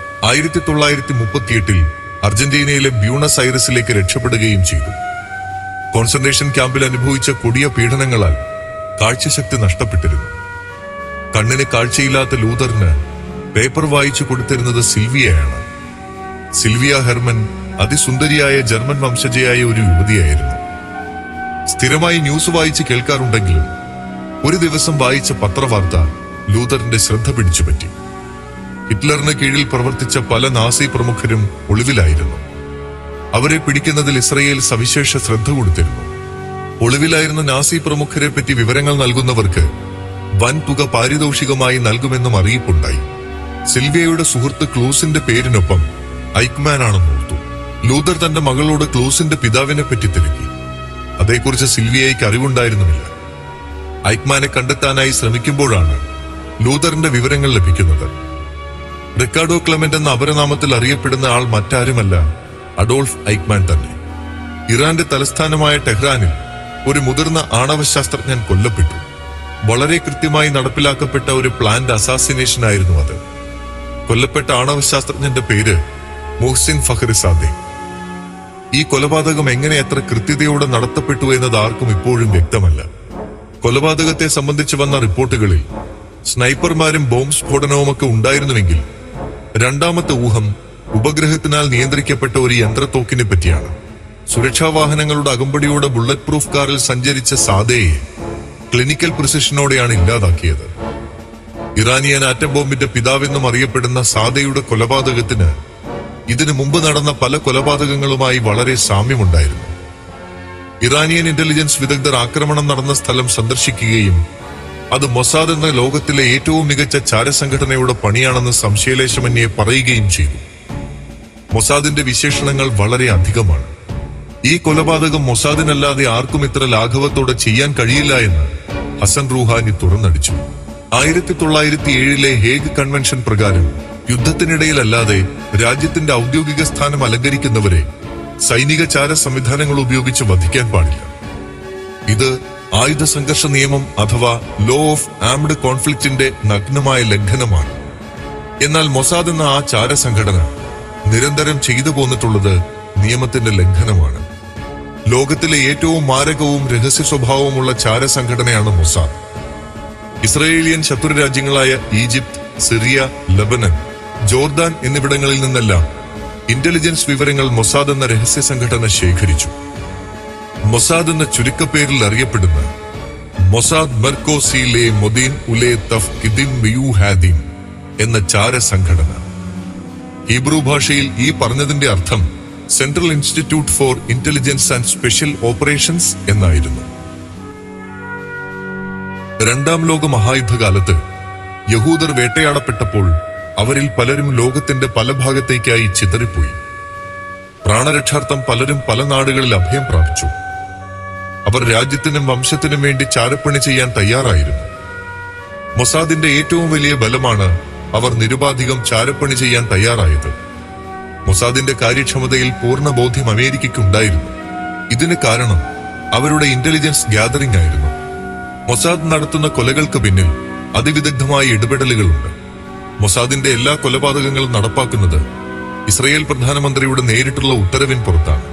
1938-ൽ അർജന്റീനയിലെ ബ്യൂണസ് ഐറസിലേക്ക് രക്ഷപ്പെടുകയും ചെയ്തു. കോൺസെൻട്രേഷൻ ക്യാമ്പിൽ അനുഭവിച്ച കൊടിയ പീഡനങ്ങളാൽ കാഴ്ചശക്തി നഷ്ടപ്പെട്ടിരുന്നു. കണ്ണിന് കാഴ്ചയില്ലാത്ത ലൂതറിന് പേപ്പർ വായിച്ചു കൊടുത്തിരുന്നത് സിൽവിയയാണ്. സിൽവിയ ഹെർമൻ അതിസുന്ദരിയായ ജർമ്മൻ വംശജയായ ഒരു യുവതിയായിരുന്നു. സ്ഥിരമായി ന്യൂസ് വായിച്ച് കേൾക്കാറുണ്ടെങ്കിലും ഒരു ദിവസം വായിച്ച പത്രവാർത്ത ലൂതറിന്റെ ശ്രദ്ധ പിടിച്ചുപറ്റി. ഹിറ്റ്ലറിന് കീഴിൽ പ്രവർത്തിച്ച പല നാസി പ്രമുഖരും ഒളിവിലായിരുന്നു. അവരെ പിടിക്കുന്നതിൽ ഇസ്രയേൽ സവിശേഷ ശ്രദ്ധ കൊടുത്തിരുന്നു. ഒളിവിലായിരുന്ന നാസി പ്രമുഖരെ പറ്റി വിവരങ്ങൾ നൽകുന്നവർക്ക് വൻ തുക പാരിതോഷികമായി നൽകുമെന്നും അറിയിപ്പുണ്ടായി. സിൽവിയയുടെ സുഹൃത്ത് ക്ലൂസിന്റെ പേരിനൊപ്പം ഐക്മാൻ ആണെന്ന് ഓർത്തു. ലൂതർ തന്റെ മകളോട് ക്ലൂസിന്റെ പിതാവിനെ പറ്റി തിരക്കി. അതേക്കുറിച്ച് സിൽവിയയ്ക്ക് അറിവുണ്ടായിരുന്നുമില്ല. ഐക്മാനെ കണ്ടെത്താനായി ശ്രമിക്കുമ്പോഴാണ് ലൂതറിന്റെ വിവരങ്ങൾ ലഭിക്കുന്നത്. റിക്കാർഡോ ക്ലെമന്റ് എന്ന അപരനാമത്തിൽ അറിയപ്പെടുന്ന ആൾ മറ്റാരുമല്ല, അഡോൾഫ് ഐക്മാൻ തന്നെ. ഇറാന്റെ തലസ്ഥാനമായ ടെഹ്റാനിൽ ഒരു മുതിർന്ന ആണവശാസ്ത്രജ്ഞൻ കൊല്ലപ്പെട്ടു. വളരെ കൃത്യമായി നടപ്പിലാക്കപ്പെട്ട ഒരു പ്ലാന്റ് അസാസിനേഷൻ ആയിരുന്നു അത്. കൊല്ലപ്പെട്ട ആണവശാസ്ത്രജ്ഞന്റെ പേര് മുഹ്സിൻ ഫഖ്റിസാദെ. ഈ കൊലപാതകം എങ്ങനെ എത്ര കൃത്യതയോടെ നടത്തപ്പെട്ടു എന്നത് ആർക്കും ഇപ്പോഴും വ്യക്തമല്ല. കൊലപാതകത്തെ സംബന്ധിച്ച് വന്ന റിപ്പോർട്ടുകളിൽ സ്നൈപ്പർമാരും ബോംബ് സ്ഫോടനവുമൊക്കെ ഉണ്ടായിരുന്നുവെങ്കിൽ രണ്ടാമത്തെ ഊഹം ഉപഗ്രഹത്തിനാൽ നിയന്ത്രിക്കപ്പെട്ട ഒരു യന്ത്രത്തോക്കിനെ പറ്റിയാണ്. സുരക്ഷാ വാഹനങ്ങളുടെ അകമ്പടിയോടെ ബുള്ളറ്റ് പ്രൂഫ് കാറിൽ സഞ്ചരിച്ച സാദയെ ക്ലിനിക്കൽ പ്രിസിഷനോടെയാണ് ഇല്ലാതാക്കിയത്. ഇറാനിയൻ ആറ്റം ബോംബിന്റെ പിതാവെന്നും അറിയപ്പെടുന്ന സാദയുടെ കൊലപാതകത്തിന് ഇതിനു മുമ്പ് നടന്ന പല കൊലപാതകങ്ങളുമായി വളരെ സാമ്യമുണ്ടായിരുന്നു. ഇറാനിയൻ ഇന്റലിജൻസ് വിദഗ്ധർ ആക്രമണം നടന്ന സ്ഥലം സന്ദർശിക്കുകയും അത് മൊസാദ് എന്ന ലോകത്തിലെ ഏറ്റവും മികച്ച ചാരസംഘടനയുടെ പണിയാണെന്ന് സംശയലേശമന്യേ പറയുകയും ചെയ്തു. മൊസാദിന്റെ വിശേഷണങ്ങൾ വളരെ അധികമാണ്. ഈ കൊലപാതകം മൊസാദിനല്ലാതെ ആർക്കും ഇത്ര ലാഘവത്തോടെ ചെയ്യാൻ കഴിയില്ല എന്ന് ഹസൻ റൂഹാനി തുറന്നടിച്ചു. 1907 ഹേഗ് കൺവെൻഷൻ പ്രകാരം യുദ്ധത്തിനിടയിലല്ലാതെ രാജ്യത്തിന്റെ ഔദ്യോഗിക സ്ഥാനം അലങ്കരിക്കുന്നവരെ സൈനിക ചാര സംവിധാനങ്ങൾ ഉപയോഗിച്ച് വധിക്കാൻ പാടില്ല. ഇത് ആയുധ സംഘർഷ നിയമം അഥവാ ലോ ഓഫ് ആംഡ് കോൺഫ്ലിക്റ്റിന്റെ നഗ്നമായ ലംഘനമാണ്. എന്നാൽ മൊസാദ് എന്ന ആ ചാര സംഘടന നിരന്തരം ചെയ്തു പോന്നിട്ടുള്ളത് നിയമത്തിന്റെ ലംഘനമാണ്. ലോകത്തിലെ ഏറ്റവും മാരകവും രഹസ്യ സ്വഭാവമുള്ള ചാര സംഘടനയാണ് മൊസാദ്. ഇസ്രയേലിയൻ ശത്രു രാജ്യങ്ങളായ ഈജിപ്ത്, സിറിയ, ലബനൻ, ജോർദാൻ എന്നിവിടങ്ങളിൽ നിന്നെല്ലാം ഇന്റലിജൻസ് വിവരങ്ങൾ മൊസാദ് എന്ന രഹസ്യ സംഘടന ശേഖരിച്ചു. മൊസാദ് എന്ന ചുരുക്കപ്പേരിൽ അറിയപ്പെടുന്ന മൊസാദ് മർക്കോസിലെ മൊദീൻ ഉലേ തഫ്കിദിം മിയുഹാദിം എന്ന ചാര സംഘടന. ഹീബ്രു ഭാഷയിൽ ഈ പറഞ്ഞതിന്റെ അർത്ഥം central institute for intelligence and special operations എന്നായിരുന്നു. രണ്ടാം ലോക മഹായുദ്ധകാലത്ത് യഹൂദർ വേട്ടയാടപ്പെട്ടപ്പോൾ അവരിൽ പലരും ലോകത്തിന്റെ പല ഭാഗത്തേക്കായി ചിതറിപ്പോയി. പ്രാണരക്ഷാർത്ഥം പലരും പല നാടുകളിൽ അഭയം പ്രാപിച്ചു. അവർ രാജ്യത്തിനും വംശത്തിനും വേണ്ടി ചാരപ്പണി ചെയ്യാൻ തയ്യാറായിരുന്നു. മൊസാദിന്റെ ഏറ്റവും വലിയ ബലമാണ് അവർ നിരുപാധികം ചാരപ്പണി ചെയ്യാൻ തയ്യാറായത്. മൊസാദിന്റെ കാര്യക്ഷമതയിൽ പൂർണ്ണ ബോധ്യം അമേരിക്കയ്ക്കുണ്ടായിരുന്നു. ഇതിന് കാരണം അവരുടെ ഇന്റലിജൻസ് ഗ്യാതറിംഗ് ആയിരുന്നു. മൊസാദ് നടത്തുന്ന കൊലകൾക്ക് പിന്നിൽ അതിവിദഗ്ധമായ ഇടപെടലുകളുണ്ട്. മൊസാദിന്റെ എല്ലാ കൊലപാതകങ്ങളും നടപ്പാക്കുന്നത് ഇസ്രയേൽ പ്രധാനമന്ത്രിയുടെ നേരിട്ടുള്ള ഉത്തരവിൻ പുറത്താണ്.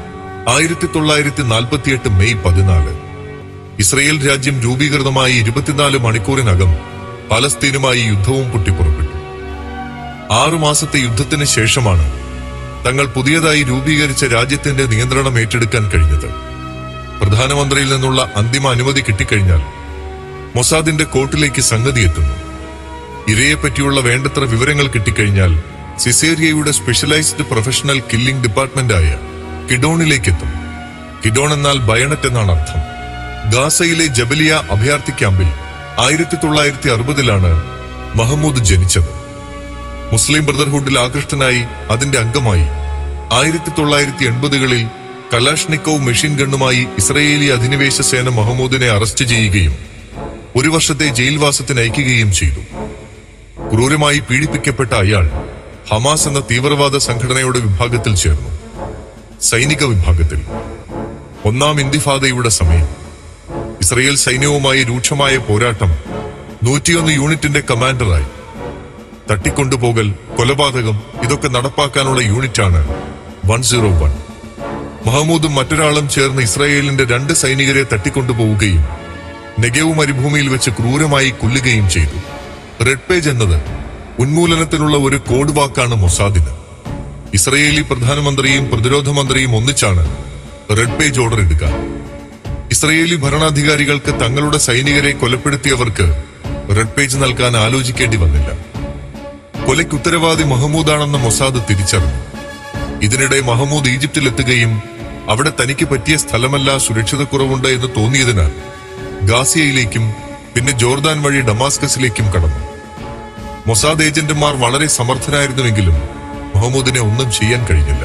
1948 മെയ് 14 ഇസ്രയേൽ രാജ്യം രൂപീകൃതമായി 24 മണിക്കൂറിനകം പലസ്തീനുമായി യുദ്ധവും പൊട്ടിപ്പുറപ്പെട്ടു. 6 മാസത്തെ യുദ്ധത്തിന് ശേഷമാണ് തങ്ങൾ പുതിയതായി രൂപീകരിച്ച രാജ്യത്തിന്റെ നിയന്ത്രണം ഏറ്റെടുക്കാൻ കഴിഞ്ഞത്. പ്രധാനമന്ത്രിയിൽ നിന്നുള്ള അന്തിമ അനുമതി കിട്ടിക്കഴിഞ്ഞാൽ മൊസാദിന്റെ കോർട്ടിലേക്ക് സംഗതി എത്തുന്നു. ഇരയെപ്പറ്റിയുള്ള വേണ്ടത്ര വിവരങ്ങൾ കിട്ടിക്കഴിഞ്ഞാൽ സിസേറിയയുടെ സ്പെഷ്യലൈസ്ഡ് പ്രൊഫഷണൽ കില്ലിംഗ് ഡിപ്പാർട്ട്മെന്റായ കിഡോണിലേക്കെത്തും. കിഡോൺ എന്നാൽ ബയണറ്റ് എന്നാണ് അർത്ഥം. ഗാസയിലെ ജബലിയ അഭയാർത്ഥി ക്യാമ്പിൽ 1960 മഹമ്മൂദ് ജനിച്ചത്. മുസ്ലിം ബ്രദർഹുഡിൽ ആകൃഷ്ടനായി അതിന്റെ അംഗമായി 1980 കലാഷ്നിക്കോവ് മെഷീൻ ഗണ്ണുമായി ഇസ്രയേലി അധിനിവേശ സേന മഹമ്മൂദിനെ അറസ്റ്റ് ചെയ്യുകയും 1 വർഷത്തെ ജയിൽവാസത്തിന് അയക്കുകയും ചെയ്തു. ക്രൂരമായി പീഡിപ്പിക്കപ്പെട്ട അയാൾ ഹമാസ് എന്ന തീവ്രവാദ സംഘടനയുടെ വിഭാഗത്തിൽ ചേർന്നു. സൈനിക വിഭാഗത്തിൽ. 1ാം ഇന്തിഫാദയുടെ സമയം ഇസ്രയേൽ സൈന്യവുമായി രൂക്ഷമായ പോരാട്ടം. 101 യൂണിറ്റിന്റെ കമാൻഡറായി. തട്ടിക്കൊണ്ടുപോകൽ, കൊലപാതകം ഇതൊക്കെ നടപ്പാക്കാനുള്ള യൂണിറ്റാണ് 101. മഹമ്മൂദും മറ്റൊരാളും ചേർന്ന് ഇസ്രായേലിന്റെ 2 സൈനികരെ തട്ടിക്കൊണ്ടുപോവുകയും നെഗേവ് മരുഭൂമിയിൽ വെച്ച് ക്രൂരമായി കൊല്ലുകയും ചെയ്തു. റെഡ് പേജ് എന്നത് ഉന്മൂലനത്തിനുള്ള ഒരു കോഡ് വാക്കാണ് മൊസാദിന്. ഇസ്രയേലി പ്രധാനമന്ത്രിയും പ്രതിരോധ മന്ത്രിയും ഒന്നിച്ചാണ് റെഡ് പേജ് ഓർഡർ എടുക്കുക. ഇസ്രയേലി ഭരണാധികാരികൾക്ക് തങ്ങളുടെ സൈനികരെ കൊലപ്പെടുത്തിയവർക്ക് റെഡ് പേജ് നൽകാൻ ആലോചിക്കേണ്ടി വന്നില്ല. കൊലയ്ക്ക് ഉത്തരവാദി മഹമ്മൂദാണെന്ന് മൊസാദ് തിരിച്ചറിഞ്ഞു. ഇതിനിടെ മഹമ്മൂദ് ഈജിപ്തിലെത്തുകയും അവിടെ തനിക്ക് പറ്റിയ സ്ഥലമല്ല, സുരക്ഷിതക്കുറവുണ്ട് എന്ന് തോന്നിയതിനാൽ ഗാസിയയിലേക്കും പിന്നെ ജോർദാൻ വഴി ഡമാസ്കസിലേക്കും കടന്നു. മൊസാദ് ഏജന്റുമാർ വളരെ സമർത്ഥരായിരുന്നുവെങ്കിലും മഹമ്മൂദിനെ ഒന്നും ചെയ്യാൻ കഴിഞ്ഞില്ല.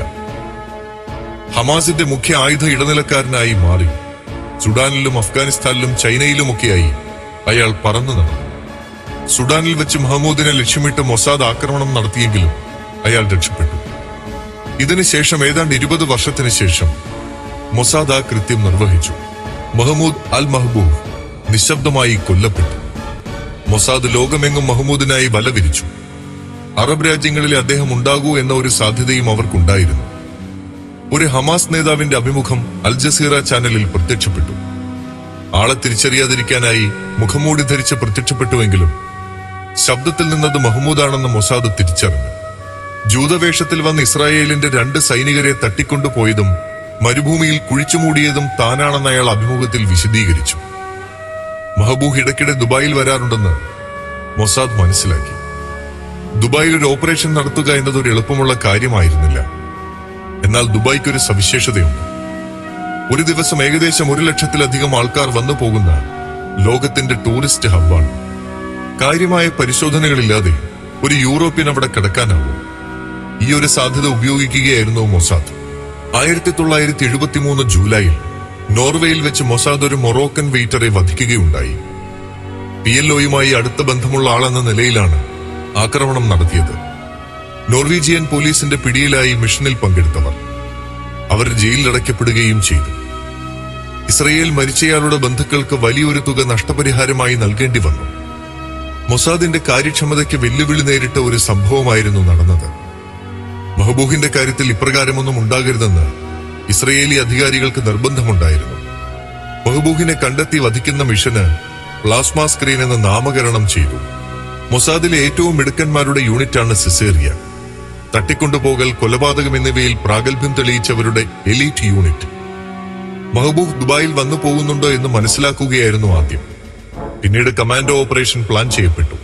ഹമാസിന്റെ മുഖ്യ ആയുധ ഇടനിലക്കാരനായി മാറി. സുഡാനിലും അഫ്ഗാനിസ്ഥാനിലും ചൈനയിലുമൊക്കെയായി അയാൾ പറന്നു നടന്നു. സുഡാനിൽ വെച്ച് മഹമ്മൂദിനെ ലക്ഷ്യമിട്ട് മൊസാദ് ആക്രമണം നടത്തിയെങ്കിലും അയാൾ രക്ഷപ്പെട്ടു. ഇതിനുശേഷം ഏതാണ്ട് 20 വർഷത്തിന് ശേഷം മൊസാദ് ആ കൃത്യം നിർവഹിച്ചു. മഹമ്മൂദ് അൽ മഹബൂബ് നിശബ്ദമായി കൊല്ലപ്പെട്ടു. മൊസാദ് ലോകമെങ്ങും മഹമ്മൂദിനായി വല വിരിച്ചു. അറബ് രാജ്യങ്ങളിലെ അദ്ദേഹം ഉണ്ടാകൂ എന്ന ഒരു സാധ്യതയും അവർക്കുണ്ടായിരുന്നു. ഒരു ഹമാസ് നേതാവിന്റെ അഭിമുഖം അൽ ജസീറ ചാനലിൽ പ്രത്യക്ഷപ്പെട്ടു. ആളെ തിരിച്ചറിയാതിരിക്കാനായി മുഖംമൂടി ധരിച്ച് പ്രത്യക്ഷപ്പെട്ടുവെങ്കിലും ശബ്ദത്തിൽ നിന്നത് മഹമ്മൂദാണെന്ന് മൊസാദ് തിരിച്ചറിഞ്ഞു. ജൂതവേഷത്തിൽ വന്ന് ഇസ്രായേലിന്റെ 2 സൈനികരെ തട്ടിക്കൊണ്ടുപോയതും മരുഭൂമിയിൽ കുഴിച്ചുമൂടിയതും താനാണെന്ന് അയാൾ അഭിമുഖത്തിൽ വിശദീകരിച്ചു. മഹബൂബ് ഇടയ്ക്കിടെ ദുബായിൽ വരാറുണ്ടെന്ന് മൊസാദ് മനസ്സിലാക്കി. ദുബായിൽ ഒരു ഓപ്പറേഷൻ നടത്തുക എന്നത് ഒരു എളുപ്പമുള്ള കാര്യമായിരുന്നില്ല. എന്നാൽ ദുബായ്ക്കൊരു സവിശേഷതയുണ്ട്. ഒരു ദിവസം ഏകദേശം 1,00,000-ലധികം ആൾക്കാർ വന്നു പോകുന്ന ലോകത്തിന്റെ ടൂറിസ്റ്റ് ഹബ്ബാണ്. കാര്യമായ പരിശോധനകളില്ലാതെ ഒരു യൂറോപ്യൻ അവിടെ കിടക്കാനാവും. ഈ ഒരു സാധ്യത ഉപയോഗിക്കുകയായിരുന്നു മൊസാദ്. 1973 ജൂലൈയിൽ നോർവേയിൽ വെച്ച് മൊസാദ് ഒരു മൊറോക്കൻ വെയിറ്ററെ വധിക്കുകയുണ്ടായി. PLOയുമായി അടുത്ത ബന്ധമുള്ള ആളെന്ന നിലയിലാണ് ആക്രമണം നടത്തിയത്. നോർവീജിയൻ പോലീസിന്റെ പിടിയിലായി മിഷനിൽ പങ്കെടുത്തവർ. അവർ ജയിലിലടയ്ക്കപ്പെടുകയും ചെയ്തു. ഇസ്രയേൽ മരിച്ചയാളുടെ ബന്ധുക്കൾക്ക് വലിയൊരു തുക നഷ്ടപരിഹാരമായി നൽകേണ്ടി വന്നു. മൊസാദിന്റെ കാര്യക്ഷമതയ്ക്ക് വെല്ലുവിളി നേരിട്ട ഒരു സംഭവമായിരുന്നു നടന്നത്. മഹബൂഹിന്റെ കാര്യത്തിൽ ഇപ്രകാരമൊന്നും ഉണ്ടാകരുതെന്ന് ഇസ്രയേലി അധികാരികൾക്ക് നിർബന്ധമുണ്ടായിരുന്നു. മഹബൂഹിനെ കണ്ടെത്തി വധിക്കുന്ന മിഷന് പ്ലാസ്മ സ്ക്രീൻ എന്ന് നാമകരണം ചെയ്തു. മൊസാദിലെ ഏറ്റവും മിടുക്കന്മാരുടെ യൂണിറ്റാണ് സിസേറിയ. തട്ടിക്കൊണ്ടുപോകൽ, കൊലപാതകം എന്നിവയിൽ പ്രാഗൽഭ്യം തെളിയിച്ചവരുടെ എലീറ്റ് യൂണിറ്റ്. മഹബൂബ് ദുബായിൽ വന്നു പോകുന്നുണ്ടോ എന്ന് മനസ്സിലാക്കുകയായിരുന്നു ആദ്യം. പിന്നീട് കമാൻഡോ ഓപ്പറേഷൻ പ്ലാൻ ചെയ്യപ്പെട്ടു.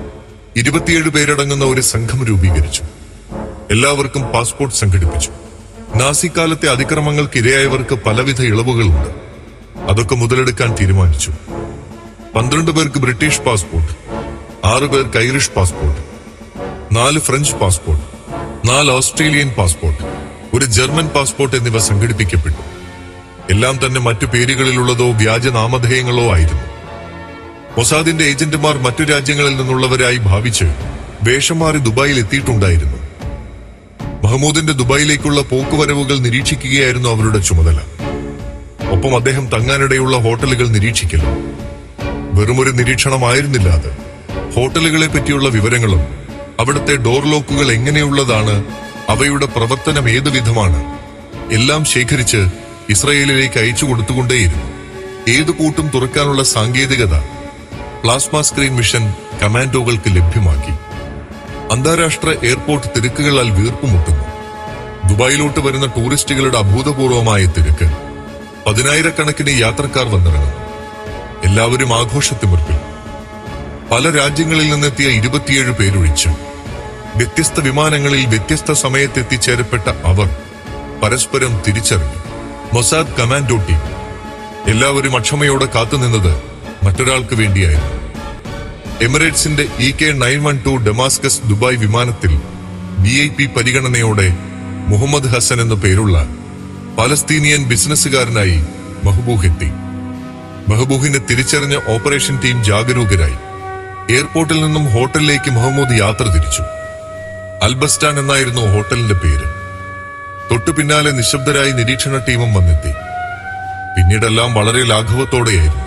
27 പേരടങ്ങുന്ന ഒരു സംഘം രൂപീകരിച്ചു. എല്ലാവർക്കും പാസ്പോർട്ട് സംഘടിപ്പിച്ചു. നാസിക്കാലത്തെ അതിക്രമങ്ങൾക്ക് ഇരയായവർക്ക് പലവിധ ഇളവുകളുണ്ട്. അതൊക്കെ മുതലെടുക്കാൻ തീരുമാനിച്ചു. 12 പേർക്ക് ബ്രിട്ടീഷ് പാസ്പോർട്ട്, 6 പേർക്ക് Irish passport, 4 French passport, 4 Australian passport, ഒരു ജർമ്മൻ പാസ്പോർട്ട് എന്നിവ സംഘടിപ്പിക്കപ്പെട്ടു. എല്ലാം തന്നെ മറ്റു പേരുകളിലുള്ളതോ വ്യാജ നാമധേയങ്ങളോ ആയിരുന്നു. മൊസാദിന്റെ ഏജന്റുമാർ മറ്റു രാജ്യങ്ങളിൽ നിന്നുള്ളവരായി ഭാവിച്ച് വേഷം മാറി ദുബായിൽ എത്തിയിട്ടുണ്ടായിരുന്നു. മഹ്മൂദിന്റെ ദുബായിലേക്കുള്ള പോക്കുവരവുകൾ നിരീക്ഷിക്കുകയായിരുന്നു അവരുടെ ചുമതല. ഒപ്പം അദ്ദേഹം തങ്ങാനിടയുള്ള ഹോട്ടലുകൾ നിരീക്ഷിക്കലും. വെറുമൊരു നിരീക്ഷണമായിരുന്നില്ല അത്. ഹോട്ടലുകളെ പറ്റിയുള്ള വിവരങ്ങളും അവിടുത്തെ ഡോർ ലോക്കുകൾ എങ്ങനെയുള്ളതാണ്, അവയുടെ പ്രവർത്തനം ഏതു വിധമാണ്, എല്ലാം ശേഖരിച്ച് ഇസ്രയേലിലേക്ക് അയച്ചു കൊടുത്തുകൊണ്ടേയിരുന്നു. ഏതു കൂട്ടും തുറക്കാനുള്ള സാങ്കേതികത പ്ലാസ്മ സ്ക്രീൻ മിഷൻ കമാൻഡോകൾക്ക് ലഭ്യമാക്കി. അന്താരാഷ്ട്ര എയർപോർട്ട് തിരക്കുകളാൽ വീർപ്പുമുട്ടുന്നു. ദുബായിലോട്ട് വരുന്ന ടൂറിസ്റ്റുകളുടെ അഭൂതപൂർവമായ തിരക്ക്. 10,000-കണക്കിന് യാത്രക്കാർ വന്നിറങ്ങുന്നു. എല്ലാവരും ആഘോഷത്തിമിർപ്പിൽ. പല രാജ്യങ്ങളിൽ നിന്നെത്തിയ 27 പേരൊഴിച്ച് വ്യത്യസ്ത വിമാനങ്ങളിൽ വ്യത്യസ്ത സമയത്തെത്തിച്ചേരപ്പെട്ട അവർ പരസ്പരം തിരിച്ചറിഞ്ഞു. Mossad commando team. എല്ലാവരും അക്ഷമയോടെ കാത്തുനിന്നത് മറ്റൊരാൾക്ക് വേണ്ടിയായിരുന്നു. എമിറേറ്റ്സിന്റെ EK912 ഡമാസ്കസ് ദുബായ് വിമാനത്തിൽ VIP പരിഗണനയോടെ മുഹമ്മദ് ഹസൻ എന്നു പേരുള്ള പലസ്തീനിയൻ ബിസിനസ്സുകാരനായി മഹ്ബൂഹ് എത്തി. മഹ്ബൂഹിനെ തിരിച്ചറിഞ്ഞ ഓപ്പറേഷൻ ടീം ജാഗരൂകരായി. എയർപോർട്ടിൽ നിന്നും ഹോട്ടലിലേക്ക് മഹ്മൂദ് യാത്ര തിരിച്ചു. അൽബസ്റ്റാൻ എന്നായിരുന്നു ഹോട്ടലിന്റെ പേര്. തൊട്ടു പിന്നാലെ നിശബ്ദരായി നിരീക്ഷണ ടീമും വന്നെത്തി. പിന്നീടെല്ലാം വളരെ ലാഘവത്തോടെയായിരുന്നു.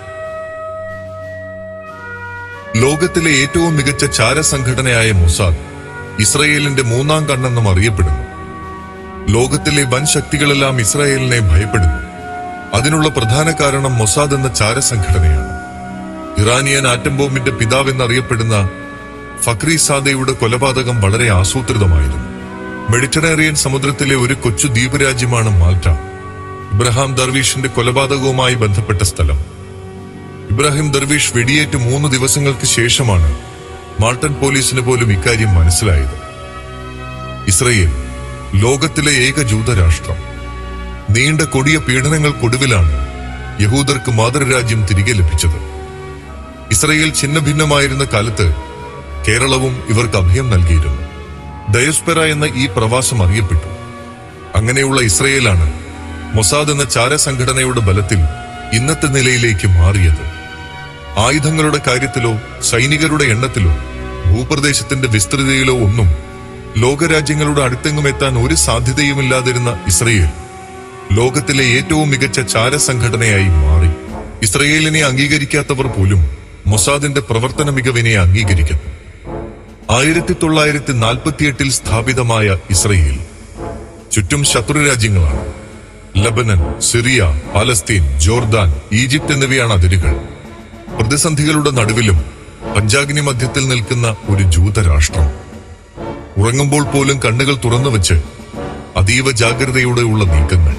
ലോകത്തിലെ ഏറ്റവും മികച്ച ചാരസംഘടനയായ മൊസാദ് ഇസ്രയേലിന്റെ 3ാം കണ്ണെന്നും അറിയപ്പെടുന്നു. ലോകത്തിലെ വൻ ശക്തികളെല്ലാം ഇസ്രായേലിനെ ഭയപ്പെടുന്നു. അതിനുള്ള പ്രധാന കാരണം മൊസാദ് എന്ന ചാരസംഘടനയാണ്. ഇറാനിയൻ ആറ്റം ബോംബിന്റെ പിതാവെന്നറിയപ്പെടുന്ന ഫക്രീസാദയുടെ കൊലപാതകം വളരെ ആസൂത്രിതമായിരുന്നു. മെഡിറ്ററേനിയൻ സമുദ്രത്തിലെ ഒരു കൊച്ചു ദ്വീപരാജ്യമാണ് മാൽട്ട. ഇബ്രാഹിം ദർവീഷിന്റെ കൊലപാതകവുമായി ബന്ധപ്പെട്ട സ്ഥലം. ഇബ്രാഹിം ദർവീഷ് വെടിയേറ്റ് 3 ദിവസങ്ങൾക്ക് ശേഷമാണ് മാൾട്ടൻ പോലീസിന് പോലും ഇക്കാര്യം മനസ്സിലായത്. ഇസ്രയേൽ ലോകത്തിലെ ഏക ജൂതരാഷ്ട്രം. നീണ്ട കൊടിയ പീഡനങ്ങൾക്കൊടുവിലാണ് യഹൂദർക്ക് മാതൃരാജ്യം തിരികെ ലഭിച്ചത്. ഇസ്രയേൽ ഛിന്നഭിന്നമായിരുന്ന കാലത്ത് കേരളവും ഇവർക്ക് അഭയം നൽകിയിരുന്നു. ഡയസ്പെറ എന്ന ഈ പ്രവാസം അറിയപ്പെട്ടു. അങ്ങനെയുള്ള ഇസ്രയേലാണ് മൊസാദ് എന്ന ചാരസംഘടനയുടെ ബലത്തിൽ ഇന്നത്തെ നിലയിലേക്ക് മാറിയത്. ആയുധങ്ങളുടെ കാര്യത്തിലോ സൈനികരുടെ എണ്ണത്തിലോ ഭൂപ്രദേശത്തിന്റെ വിസ്തൃതിയിലോ ഒന്നും ലോകരാജ്യങ്ങളുടെ അടുത്തെങ്ങും എത്താൻ ഒരു സാധ്യതയുമില്ലാതിരുന്ന ഇസ്രയേൽ ലോകത്തിലെ ഏറ്റവും മികച്ച ചാരസംഘടനയായി മാറി. ഇസ്രയേലിനെ അംഗീകരിക്കാത്തവർ പോലും മൊസാദിന്റെ പ്രവർത്തന മികവിനെ അംഗീകരിക്കുന്നു. 1948 സ്ഥാപിതമായ ഇസ്രയേൽ ചുറ്റും ശത്രുരാജ്യങ്ങളാണ്. Lebanon, Syria, Palestine, Jordan, Egypt എന്നിവയാണ് അതിരുകൾ. പ്രതിസന്ധികളുടെ നടുവിലും പഞ്ചാഗ്നി മധ്യത്തിൽ നിൽക്കുന്ന ഒരു ജൂതരാഷ്ട്രം. ഉറങ്ങുമ്പോൾ പോലും കണ്ണുകൾ തുറന്നുവെച്ച് അതീവ ജാഗ്രതയോടെയുള്ള നീക്കങ്ങൾ.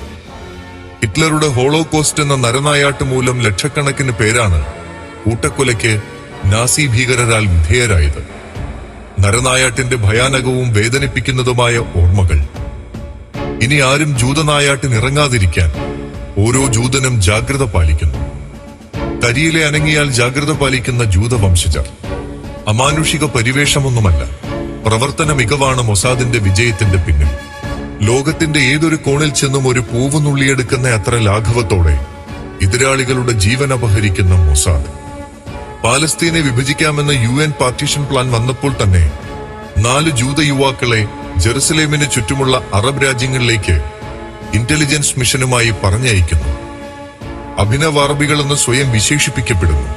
ഹിറ്റ്ലറുടെ ഹോളോകോസ്റ്റ് എന്ന നരനായാട്ട് മൂലം ലക്ഷക്കണക്കിന് പേരാണ് കൂട്ടക്കൊലയ്ക്ക് നാസി ഭീകരരാൽ വിധേയരായത്. നരനായാട്ടിന്റെ ഭയാനകവും വേദനിപ്പിക്കുന്നതുമായ ഓർമ്മകൾ. ഇനി ആരും ജൂതനായാട്ടിനിറങ്ങാതിരിക്കാൻ ഓരോ ജൂതനും ജാഗ്രത പാലിക്കുന്നു. കരിയിലെ അനങ്ങിയാൽ ജാഗ്രത പാലിക്കുന്ന ജൂതവംശജർ. അമാനുഷിക പരിവേഷമൊന്നുമല്ല, പ്രവർത്തന മികവാണ് മൊസാദിന്റെ വിജയത്തിന്റെ പിന്നിൽ. ലോകത്തിന്റെ ഏതൊരു കോണിൽ ചെന്നും ഒരു പൂവ് നുള്ളിയെടുക്കുന്ന അത്ര ലാഘവത്തോടെ എതിരാളികളുടെ ജീവൻ അപഹരിക്കുന്ന മൊസാദ്. പാലസ്തീനെ വിഭജിക്കാമെന്ന UN പാർട്ടീഷൻ പ്ലാൻ വന്നപ്പോൾ തന്നെ 4 ജൂത യുവാക്കളെ ജെറുസലേമിന് ചുറ്റുമുള്ള അറബ് രാജ്യങ്ങളിലേക്ക് ഇന്റലിജൻസ് മിഷനുമായി പറഞ്ഞയക്കുന്നു. അഭിനവാർബികളെന്ന് സ്വയം വിശേഷിപ്പിക്കപ്പെടുന്നു.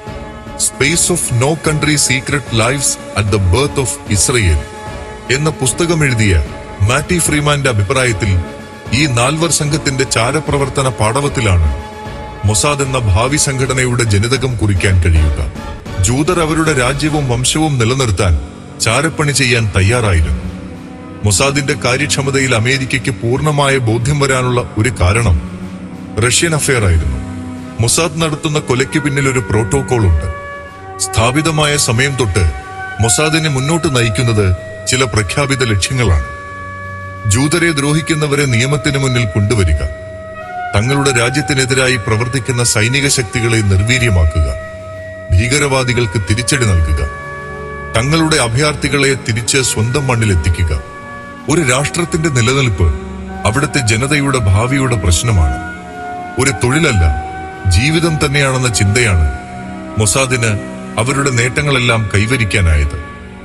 Space of no country secret lives at the birth of Israel എന്ന പുസ്തകം എഴുതിയ മാറ്റി ഫ്രീമാന്റെ അഭിപ്രായത്തിൽ ഈ 4 സംഘത്തിന്റെ ചാരപ്രവർത്തന പാടവത്തിലാണ് മൊസാദ് എന്ന ഭാവി സംഘടനയുടെ ജനിതകം കുറിക്കാൻ കഴിയുക. ജൂതർ അവരുടെ രാജ്യവും വംശവും നിലനിർത്താൻ ചാരപ്പണി ചെയ്യാൻ തയ്യാറായിരുന്നു. മൊസാദിന്റെ കാര്യക്ഷമതയിൽ അമേരിക്കയ്ക്ക് പൂർണ്ണമായ ബോധ്യം വരാനുള്ള ഒരു കാരണം റഷ്യൻ അഫയർ ആയിരുന്നു. മൊസാദ് നടത്തുന്ന കൊലയ്ക്ക് പിന്നിൽ ഒരു പ്രോട്ടോകോൾ ഉണ്ട്. സ്ഥാപിതമായ സമയം തൊട്ട് മൊസാദിനെ മുന്നോട്ട് നയിക്കുന്നത് ചില പ്രഖ്യാപിത ലക്ഷ്യങ്ങളാണ്. ജൂതരെ ദ്രോഹിക്കുന്നവരെ നിയമത്തിന് മുന്നിൽ കൊണ്ടുവരിക, തങ്ങളുടെ രാജ്യത്തിനെതിരായി പ്രവർത്തിക്കുന്ന സൈനിക ശക്തികളെ നിർവീര്യമാക്കുക, ഭീകരവാദികൾക്ക് തിരിച്ചടി നൽകുക, തങ്ങളുടെ അഭയാർത്ഥികളെ തിരിച്ച് സ്വന്തം മണ്ണിലെത്തിക്കുക. ഒരു രാഷ്ട്രത്തിന്റെ നിലനിൽപ്പ് അവിടുത്തെ ജനതയുടെ ഭാവിയുടെ പ്രശ്നമാണ്. ഒരു തൊഴിലല്ല, ജീവിതം തന്നെയാണെന്ന ചിന്തയാണ് മൊസാദിന് അവരുടെ നേട്ടങ്ങളെല്ലാം കൈവരിക്കാനായത്.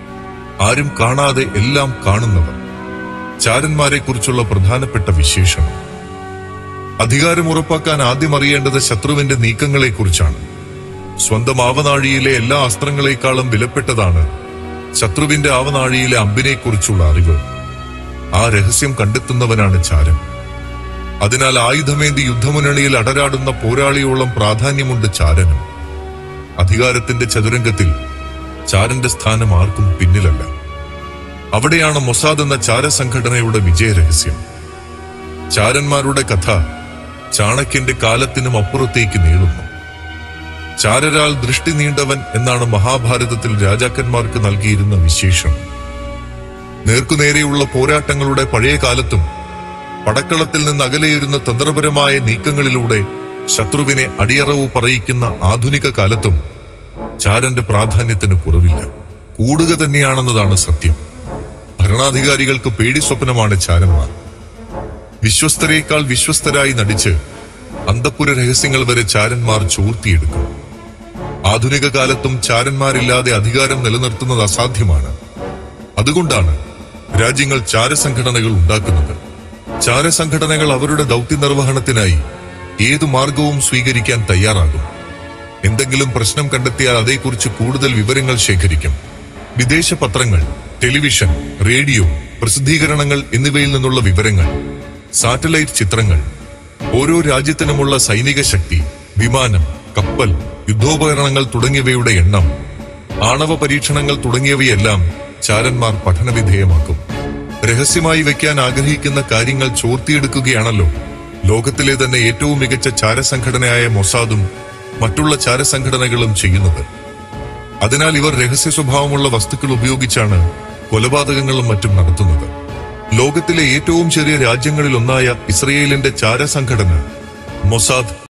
ആരും കാണാതെ എല്ലാം കാണുന്നവർ. ചാരന്മാരെക്കുറിച്ചുള്ള പ്രധാനപ്പെട്ട വിശേഷണം. അധികാരം ഉറപ്പാക്കാൻ ആദ്യം അറിയേണ്ടത് ശത്രുവിന്റെ നീക്കങ്ങളെക്കുറിച്ചാണ്. സ്വന്തം ആവനാഴിയിലെ എല്ലാ അസ്ത്രങ്ങളെക്കാളും വിലപ്പെട്ടതാണ് ശത്രുവിന്റെ ആവനാഴിയിലെ അമ്പിനെക്കുറിച്ചുള്ള അറിവ്. ആ രഹസ്യം കണ്ടെത്തുന്നവനാണ് ചാരൻ. അതിനാൽ ആയുധമേന്തി യുദ്ധമുന്നണിയിൽ അടരാടുന്ന പോരാളിയോളം പ്രാധാന്യമുണ്ട് ചാരനും. അധികാരത്തിന്റെ ചതുരംഗത്തിൽ ചാരന്റെ സ്ഥാനം ആർക്കും പിന്നിലല്ല. അവിടെയാണ് മൊസാദ് എന്ന ചാരസംഘടനയുടെ വിജയരഹസ്യം. ചാരന്മാരുടെ കഥ ചാണക്യന്റെ കാലത്തിനും അപ്പുറത്തേക്ക് നീളുന്നു. ചാരരാൽ ദൃഷ്ടി നീണ്ടവൻ എന്നാണ് മഹാഭാരതത്തിൽ രാജാക്കന്മാർക്ക് നൽകിയിരുന്ന വിശേഷം. നേർക്കുനേരെയുള്ള പോരാട്ടങ്ങളുടെ പഴയ കാലത്തും പടക്കളത്തിൽ നിന്ന് അകലെയിരുന്ന തന്ത്രപരമായ നീക്കങ്ങളിലൂടെ ശത്രുവിനെ അടിയറവ് പറയിക്കുന്ന ആധുനിക കാലത്തും ചാരന്റെ പ്രാധാന്യത്തിന് കുറവില്ല, കൂടുക തന്നെയാണെന്നതാണ് സത്യം. ഭരണാധികാരികൾക്ക് പേടി സ്വപ്നമാണ് ചാരന്മാർ. വിശ്വസ്തരേക്കാൾ വിശ്വസ്തരായി നടിച്ച് അന്തഃപുര രഹസ്യങ്ങൾ വരെ ചാരന്മാർ ചോർത്തിയെടുക്കും. ആധുനിക കാലത്തും ചാരന്മാരില്ലാതെ അധികാരം നിലനിർത്തുന്നത് അസാധ്യമാണ്. അതുകൊണ്ടാണ് രാജ്യങ്ങൾ ചാരസംഘടനകൾ ഉണ്ടാക്കുന്നത്. ചാരസംഘടനകൾ അവരുടെ ദൗത്യ നിർവഹണത്തിനായി ഏതു മാർഗവും സ്വീകരിക്കാൻ തയ്യാറാകും. എന്തെങ്കിലും പ്രശ്നം കണ്ടെത്തിയാൽ അതേക്കുറിച്ച് കൂടുതൽ വിവരങ്ങൾ ശേഖരിക്കും. വിദേശ പത്രങ്ങൾ, ടെലിവിഷൻ, റേഡിയോ, പ്രസിദ്ധീകരണങ്ങൾ എന്നിവയിൽ നിന്നുള്ള വിവരങ്ങൾ, സാറ്റലൈറ്റ് ചിത്രങ്ങൾ, ഓരോ രാജ്യത്തിനുമുള്ള സൈനിക ശക്തി, വിമാനം, കപ്പൽ, യുദ്ധോപകരണങ്ങൾ തുടങ്ങിയവയുടെ എണ്ണം, ആണവ പരീക്ഷണങ്ങൾ തുടങ്ങിയവയെല്ലാം ചാരന്മാർ പഠനവിധേയമാക്കും. രഹസ്യമായി വെക്കാൻ ആഗ്രഹിക്കുന്ന കാര്യങ്ങൾ ചോർത്തിയെടുക്കുകയാണല്ലോ ലോകത്തിലെ തന്നെ ഏറ്റവും മികച്ച ചാരസംഘടനയായ മൊസാദും മറ്റുള്ള ചാരസംഘടനകളും ചെയ്യുന്നത്. അതിനാൽ ഇവർ രഹസ്യ സ്വഭാവമുള്ള വസ്തുക്കൾ ഉപയോഗിച്ചാണ് കൊലപാതകങ്ങളും മറ്റും നടത്തുന്നത്. ലോകത്തിലെ ഏറ്റവും ചെറിയ രാജ്യങ്ങളിലൊന്നായ ഇസ്രയേലിന്റെ ചാരസംഘടന മൊസാദ്